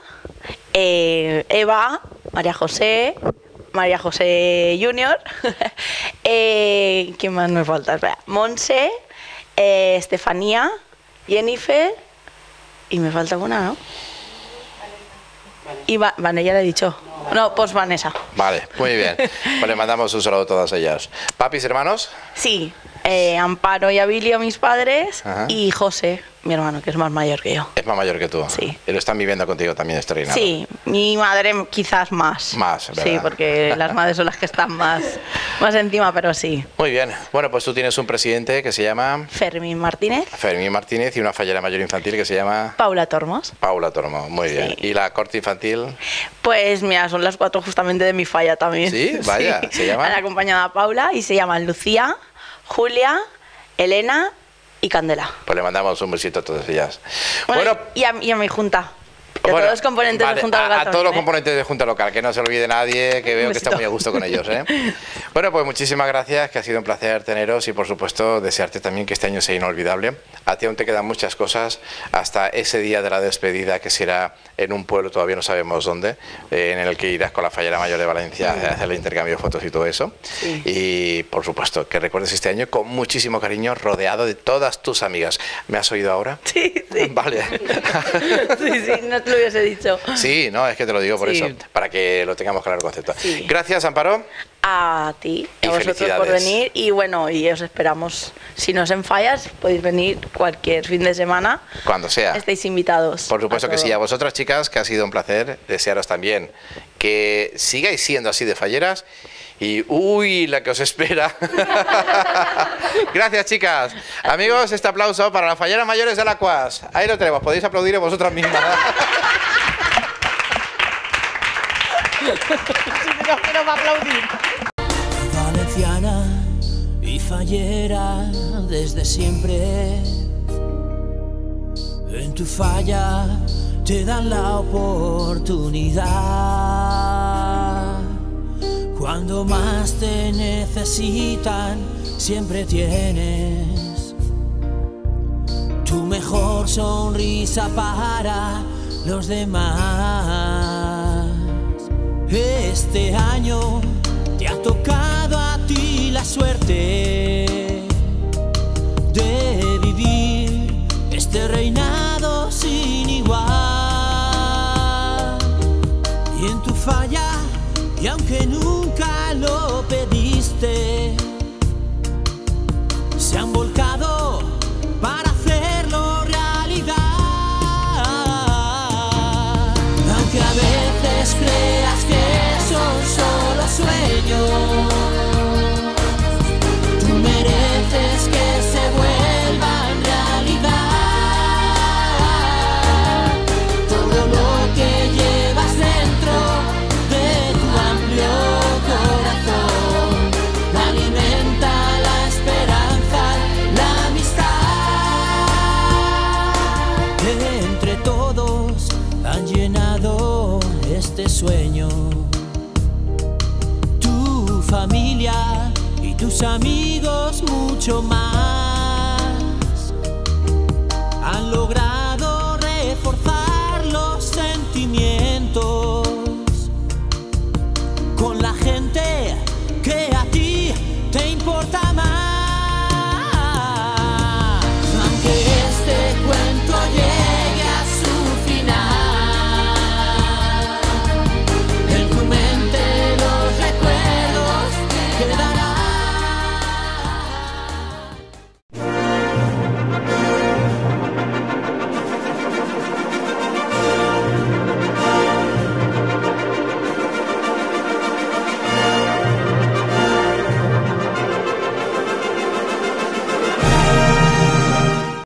Eva, María José Junior, ¿quién más me falta? Espera, Monse, Estefanía, Jennifer, y me falta una, ¿no? Y Vanessa, ya le he dicho. No, pues Vanessa. Vale, muy bien. Pues le mandamos un saludo a todas ellas. ¿Papis, hermanos? Sí, Amparo y Abilio, mis padres, Ajá. y José, mi hermano, que es más mayor que yo. Es más mayor que tú. Sí. Y lo están viviendo contigo también este reinado. Sí, mi madre quizás más. Más, ¿verdad? Sí, porque las madres son las que están más encima, pero sí. Muy bien. Bueno, pues tú tienes un presidente que se llama... Fermín Martínez. Fermín Martínez, y una fallera mayor infantil que se llama... Paula Tormos. Paula Tormo, muy bien. ¿Y la corte infantil? Pues mira, son las 4 justamente de mi falla también. Sí, vaya, ¿se llama? Han acompañado a Paula y se llaman Lucía, Julia, Elena y Candela. Pues le mandamos un besito a todas ellas. Bueno, y a mi junta. Y a Bueno, todos los componentes vale, de Junta Local. a todos también, los componentes de Junta Local, que no se olvide nadie, que veo que está besito. muy a gusto con ellos. Bueno, pues muchísimas gracias, que ha sido un placer teneros y por supuesto desearte también que este año sea inolvidable. A ti aún te quedan muchas cosas hasta ese día de la despedida, que será en un pueblo, todavía no sabemos dónde, en el que irás con la fallera mayor de Valencia a hacer el intercambio de fotos y todo eso. Sí. Y por supuesto que recuerdes este año con muchísimo cariño, rodeado de todas tus amigas. ¿Me has oído ahora? Sí. Vale. Sí, no te lo hubiese dicho. Sí, no, es que te lo digo por Sí. eso, para que lo tengamos claro el concepto. Sí. Gracias, Amparo. A ti, Y a vosotros por felicidades. venir. Y bueno, y os esperamos. Si no os enfallas, podéis venir cualquier fin de semana. Cuando sea. Estáis invitados. Por supuesto a que todo. sí. A vosotras, chicas, que ha sido un placer. Desearos también que sigáis siendo así de falleras. Y uy, la que os espera. Gracias, chicas. Amigos, este aplauso para las falleras mayores de Alacuas. Ahí lo tenemos, podéis aplaudir a vosotras mismas. que no va a aplaudir. Valenciana y fallera desde siempre. En tu falla te dan la oportunidad. Cuando más te necesitan, siempre tienes tu mejor sonrisa para los demás. Este año te ha tocado a ti la suerte de vivir este reinado sin igual. Y en tu falla y aunque nunca lo pediste, se han volcado para hacerlo realidad. Aunque a veces creas que son solo sueños, tú mereces que se vuelvan realidad. Todo lo que llevas dentro de tu amplio corazón alimenta la esperanza, la amistad. Entre todos han llenado este sueño, tu familia y tus amigos mucho más han logrado